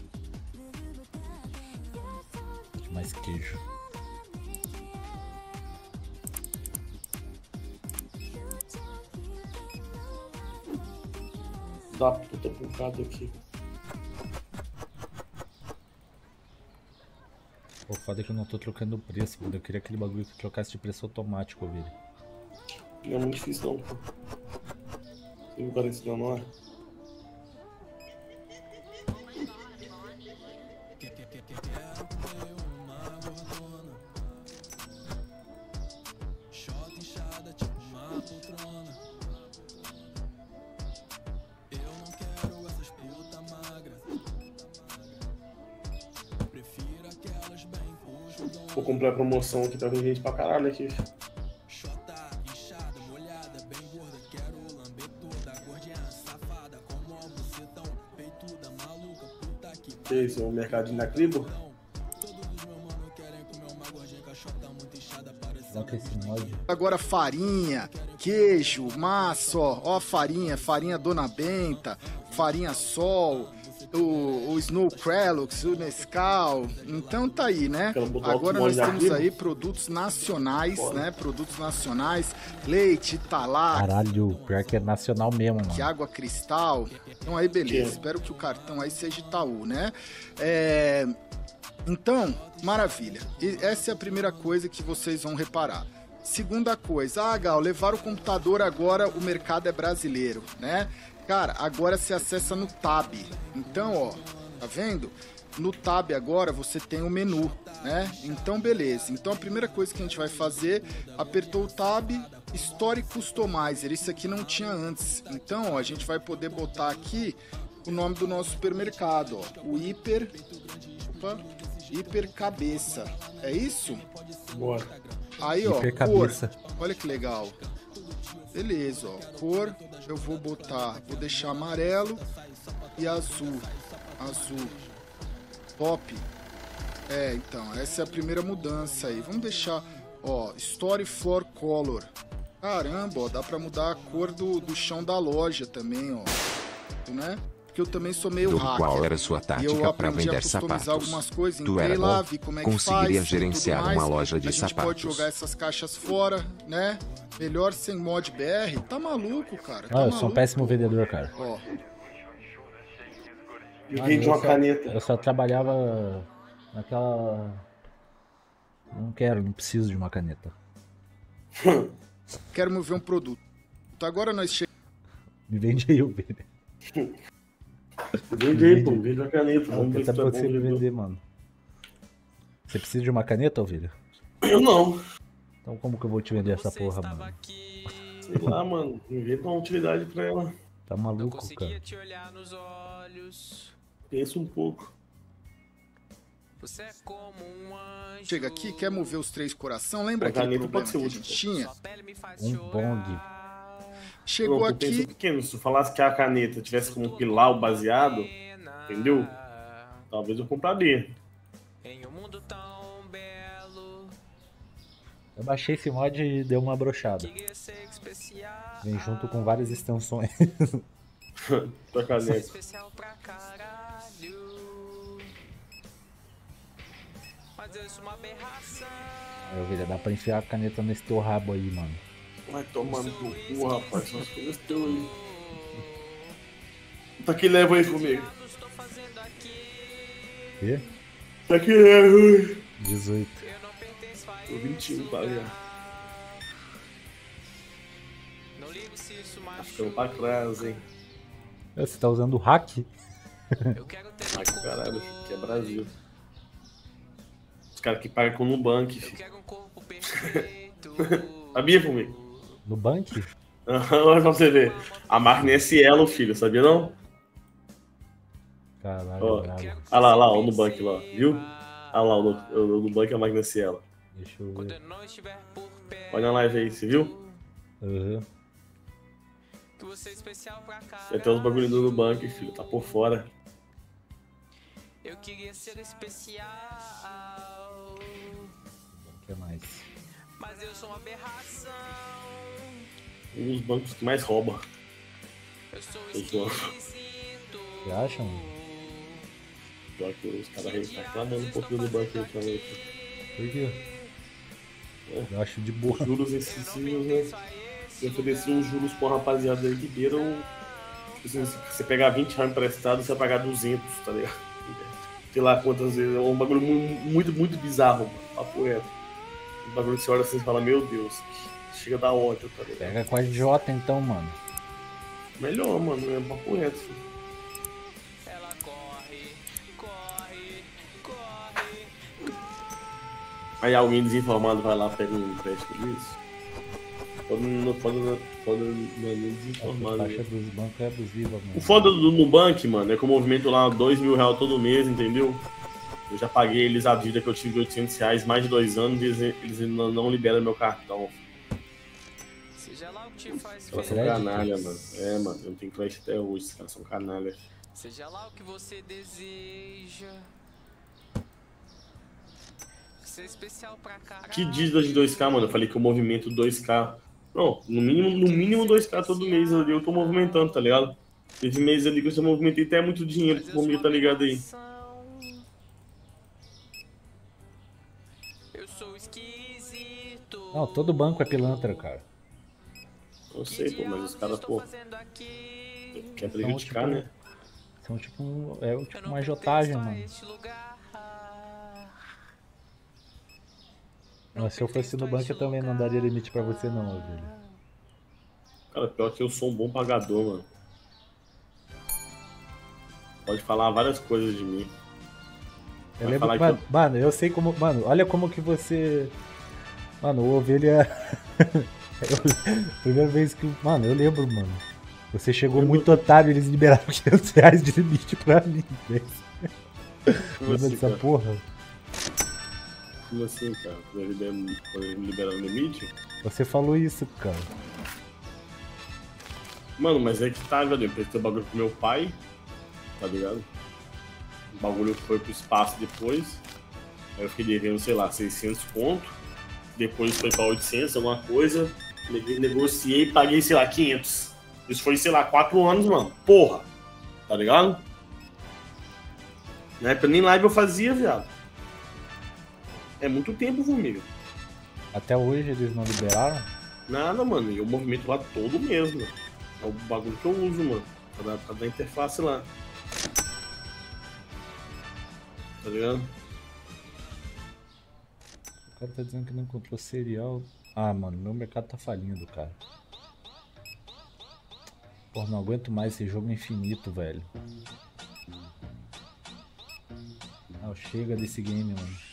S1: Mais queijo.
S2: Dá puta bocado aqui.
S1: O foda é que eu não tô trocando o preço, mano. Eu queria aquele bagulho que trocasse de preço automático, velho.
S2: Não é muito difícil não, pô. Você me parece não, não é? Vou comprar a promoção aqui, tá vendo gente pra caralho aqui. Que isso, o mercadinho da Cribo?
S12: Agora farinha, queijo, massa, ó, ó a farinha, farinha Dona Benta, farinha Sol, o, o Snow Krelux, o Nescau, então tá aí, né? Agora nós temos aí produtos nacionais, né? Produtos nacionais, leite, Italá.
S1: Caralho, pior que é nacional mesmo, mano.
S12: Que água cristal. Então aí beleza, espero que o cartão aí seja Itaú, né? É... Então, maravilha. E essa é a primeira coisa que vocês vão reparar. Segunda coisa, ah, Gal, levar o computador agora, o mercado é brasileiro, né? Cara, agora você acessa no Tab. Então, ó, tá vendo? No Tab agora você tem o menu, né? Então, beleza. Então, a primeira coisa que a gente vai fazer, apertou o Tab, Store Customizer. Isso aqui não tinha antes. Então, ó, a gente vai poder botar aqui o nome do nosso supermercado, ó. O Hiper... Opa, Hiper Cabeça. É isso?
S2: Bora.
S12: Aí, ó,
S1: Hiper
S12: cor.
S1: Cabeça.
S12: Olha que legal. Beleza, ó. Cor, eu vou botar, vou deixar amarelo e azul. Azul. Top. É, então, essa é a primeira mudança aí. Vamos deixar, Ó, Story for Color. Caramba, ó, dá pra mudar a cor do, do chão da loja também, ó. Né? Porque eu também sou meio
S3: Do
S12: hacker.
S3: qual era sua
S12: E eu
S3: tática para
S12: aprendi a
S3: vender
S12: customizar
S3: sapatos?
S12: algumas coisas,
S3: Tu
S12: entrei
S3: era
S12: lá,
S3: bom?
S12: vi como é que
S3: Conseguiria
S12: faz,
S3: gerenciar
S12: tudo mais.
S3: uma loja de
S12: A gente pode
S3: sapatos.
S12: jogar essas caixas fora, né? Melhor sem mod B R. Tá maluco, cara? Tá
S1: Ah, eu sou um
S12: maluco.
S1: péssimo vendedor, cara.
S12: Ó,
S2: Eu
S1: Mano,
S2: vendi uma
S1: só-
S2: caneta.
S1: Eu só trabalhava naquela. Não quero, não preciso de uma caneta.
S12: quero mover um produto. Agora nós chegamos.
S1: Me vende aí, ovelha.
S2: Vende aí, pô. Vende uma caneta.
S1: Não,
S2: Vamos ver
S1: tá
S2: se tu é
S1: você
S2: bom
S1: me
S2: vendedor.
S1: vender, mano. Você precisa de uma caneta, ovelha?
S2: Eu não.
S1: Então como que eu vou te vender essa porra, mano?
S2: Sei lá, mano. Inventa uma utilidade pra ela.
S1: Tá maluco, cara?
S6: Te olhar nos olhos.
S2: Pensa um pouco.
S6: Você é como um anjo.
S12: Chega aqui, quer mover os três coração? Lembra
S2: A
S12: aquele
S2: caneta
S12: problema
S2: pode ser
S12: que a
S2: útil,
S12: gente tinha?
S1: Um bong.
S12: Chegou
S2: Não, tu
S12: aqui.
S2: pensa pequeno, se tu falasse que a caneta tivesse como pilar o baseado, entendeu? Talvez eu compraria.
S1: Eu baixei esse mod e deu uma brochada. Vem junto com várias extensões.
S2: Tua caneta.
S6: Especial pra caralho. Mas eu sou uma aberração.
S1: Aí, ovelha, dá pra enfiar a caneta nesse teu rabo aí, mano.
S2: Vai tomar no teu cu, rapaz. São as coisas teu aí. Tá que leva aí comigo.
S1: Quê?
S2: Tá que leva aí.
S1: dezoito.
S2: Tô vinte e um, tá ligado? Tá ficando pra trás, hein?
S1: Você tá usando o hack?
S2: Hack, caralho, filho, que é Brasil. Os caras que pagam com o Nubank, filho. Sabia, comigo?
S1: Nubank?
S2: Olha pra você ver. A máquina é Cielo, filho, sabia não?
S1: Caralho,
S2: Ó,
S1: bravo.
S2: olha lá, lá, o Nubank lá, viu? Olha lá, o, o, o Nubank é a máquina Cielo.
S1: Deixa eu ver.
S2: Olha na live aí, você viu?
S1: Uhum.
S2: Vai ter uns bagulho do Nubank, filho, tá por fora.
S6: Eu queria ser especial.
S1: O que mais?
S6: Mas eu sou uma aberração.
S2: Um dos bancos que mais rouba.
S6: Eu sou
S2: esquisito.
S1: Você acha, mano?
S2: Pior que os caras tá reclamando um pouquinho do banco aí ultimamente.
S1: Por quê?
S2: É.
S1: Eu acho de boa.
S2: Juros excessivos, né? Eu ofereci uns juros pra uma rapaziada aí que beiram. Tipo assim, se você pegar vinte reais emprestado, você vai pagar duzentos, tá ligado? Sei lá quantas vezes. É um bagulho mu- muito, muito bizarro, mano. Papo reto. Um bagulho que você olha assim e fala, meu Deus, chega a dar ódio, tá ligado?
S1: Pega com a J então, mano.
S2: Melhor, mano, é papo reto, filho. Aí alguém desinformado vai lá pega um empréstimo disso? Foda não foda, foda não é nem desinformado.
S1: A taxa dos bancos é abusiva, mano.
S2: O foda do Nubank, mano, é que eu movimento lá dois mil reais todo mês, entendeu? Eu já paguei eles a dívida que eu tive de oitocentos reais mais de dois anos e eles, eles não, não liberam meu cartão.
S6: Seja lá o que te faz
S2: Os caras são
S6: feliz.
S2: canalha, mano. É, mano, eu não tenho crédito até hoje, os caras são canalha.
S6: Seja lá o que você deseja. Ser especial pra caralho.
S2: Que dívida de dois K, mano? Eu falei que eu movimento dois K. Não, no mínimo, no mínimo dois K todo mês ali eu tô movimentando, tá ligado? Teve mês ali que eu já movimentei até muito dinheiro comigo, tá ligado aí?
S6: Eu sou esquisito.
S1: Não, todo banco é pilantra, cara.
S2: Eu sei, pô, mas os caras, pô. Quer prejudicar,
S1: tipo,
S2: né?
S1: São tipo um. É tipo uma agiotagem, mano. Mas se eu fosse no banco eu também não daria limite pra você não, velho.
S2: Cara, pior que eu sou um bom pagador, mano. Pode falar várias coisas de mim.
S1: Eu
S2: Vai
S1: lembro
S2: falar
S1: que,
S2: que
S1: mano, mano, eu sei como. Mano, olha como que você. Mano, o ovelha. eu, primeira vez que. Mano, eu lembro, mano. Você chegou muito otário e eles liberaram quinhentos reais de limite pra mim, velho. Lembra
S2: assim,
S1: dessa
S2: cara?
S1: porra?
S2: Como assim, cara? Quando eles liberam- quando eles me liberaram o limite?
S1: Você falou isso, cara.
S2: Mano, mas é que tá, velho. Eu prestei o bagulho pro meu pai, tá ligado? O bagulho foi pro espaço depois. Aí eu fiquei devendo, sei lá, seiscentos conto. Depois foi pra oitocentos, alguma coisa. Negociei e paguei, sei lá, quinhentos. Isso foi, sei lá, quatro anos, mano. Porra. Tá ligado? Na época nem live eu fazia, viado. É muito tempo, Formiga.
S1: Até hoje eles não liberaram?
S2: Nada, mano. E eu movimento lá todo mês, mano. É o bagulho que eu uso, mano. Pra dar, dar interface lá. Tá ligado?
S1: O cara tá dizendo que não encontrou cereal. Ah, mano, meu mercado tá falindo, cara. Porra, não aguento mais esse jogo infinito, velho. Ah, chega desse game, mano.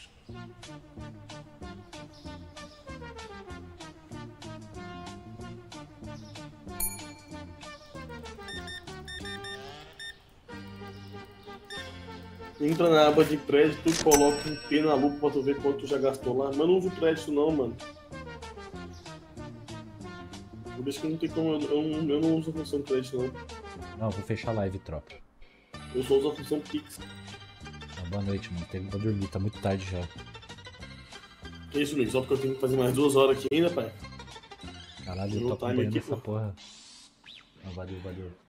S2: Entra na aba de crédito e coloca um P na lupa pra tu ver quanto tu já gastou lá. Mas eu não uso crédito não, mano. Eu vejo que não tem como. Eu, eu, eu não uso a função crédito não.
S1: Não, vou fechar a live, tropa.
S2: Eu só uso a função Pix.
S1: Ah, boa noite, mano. Tenho que dormir, tá muito tarde já.
S2: Que isso, Luiz? Só porque eu tenho que fazer mais duas horas aqui ainda, pai?
S1: Caralho, eu tô acompanhando essa porra. Não, valeu, valeu.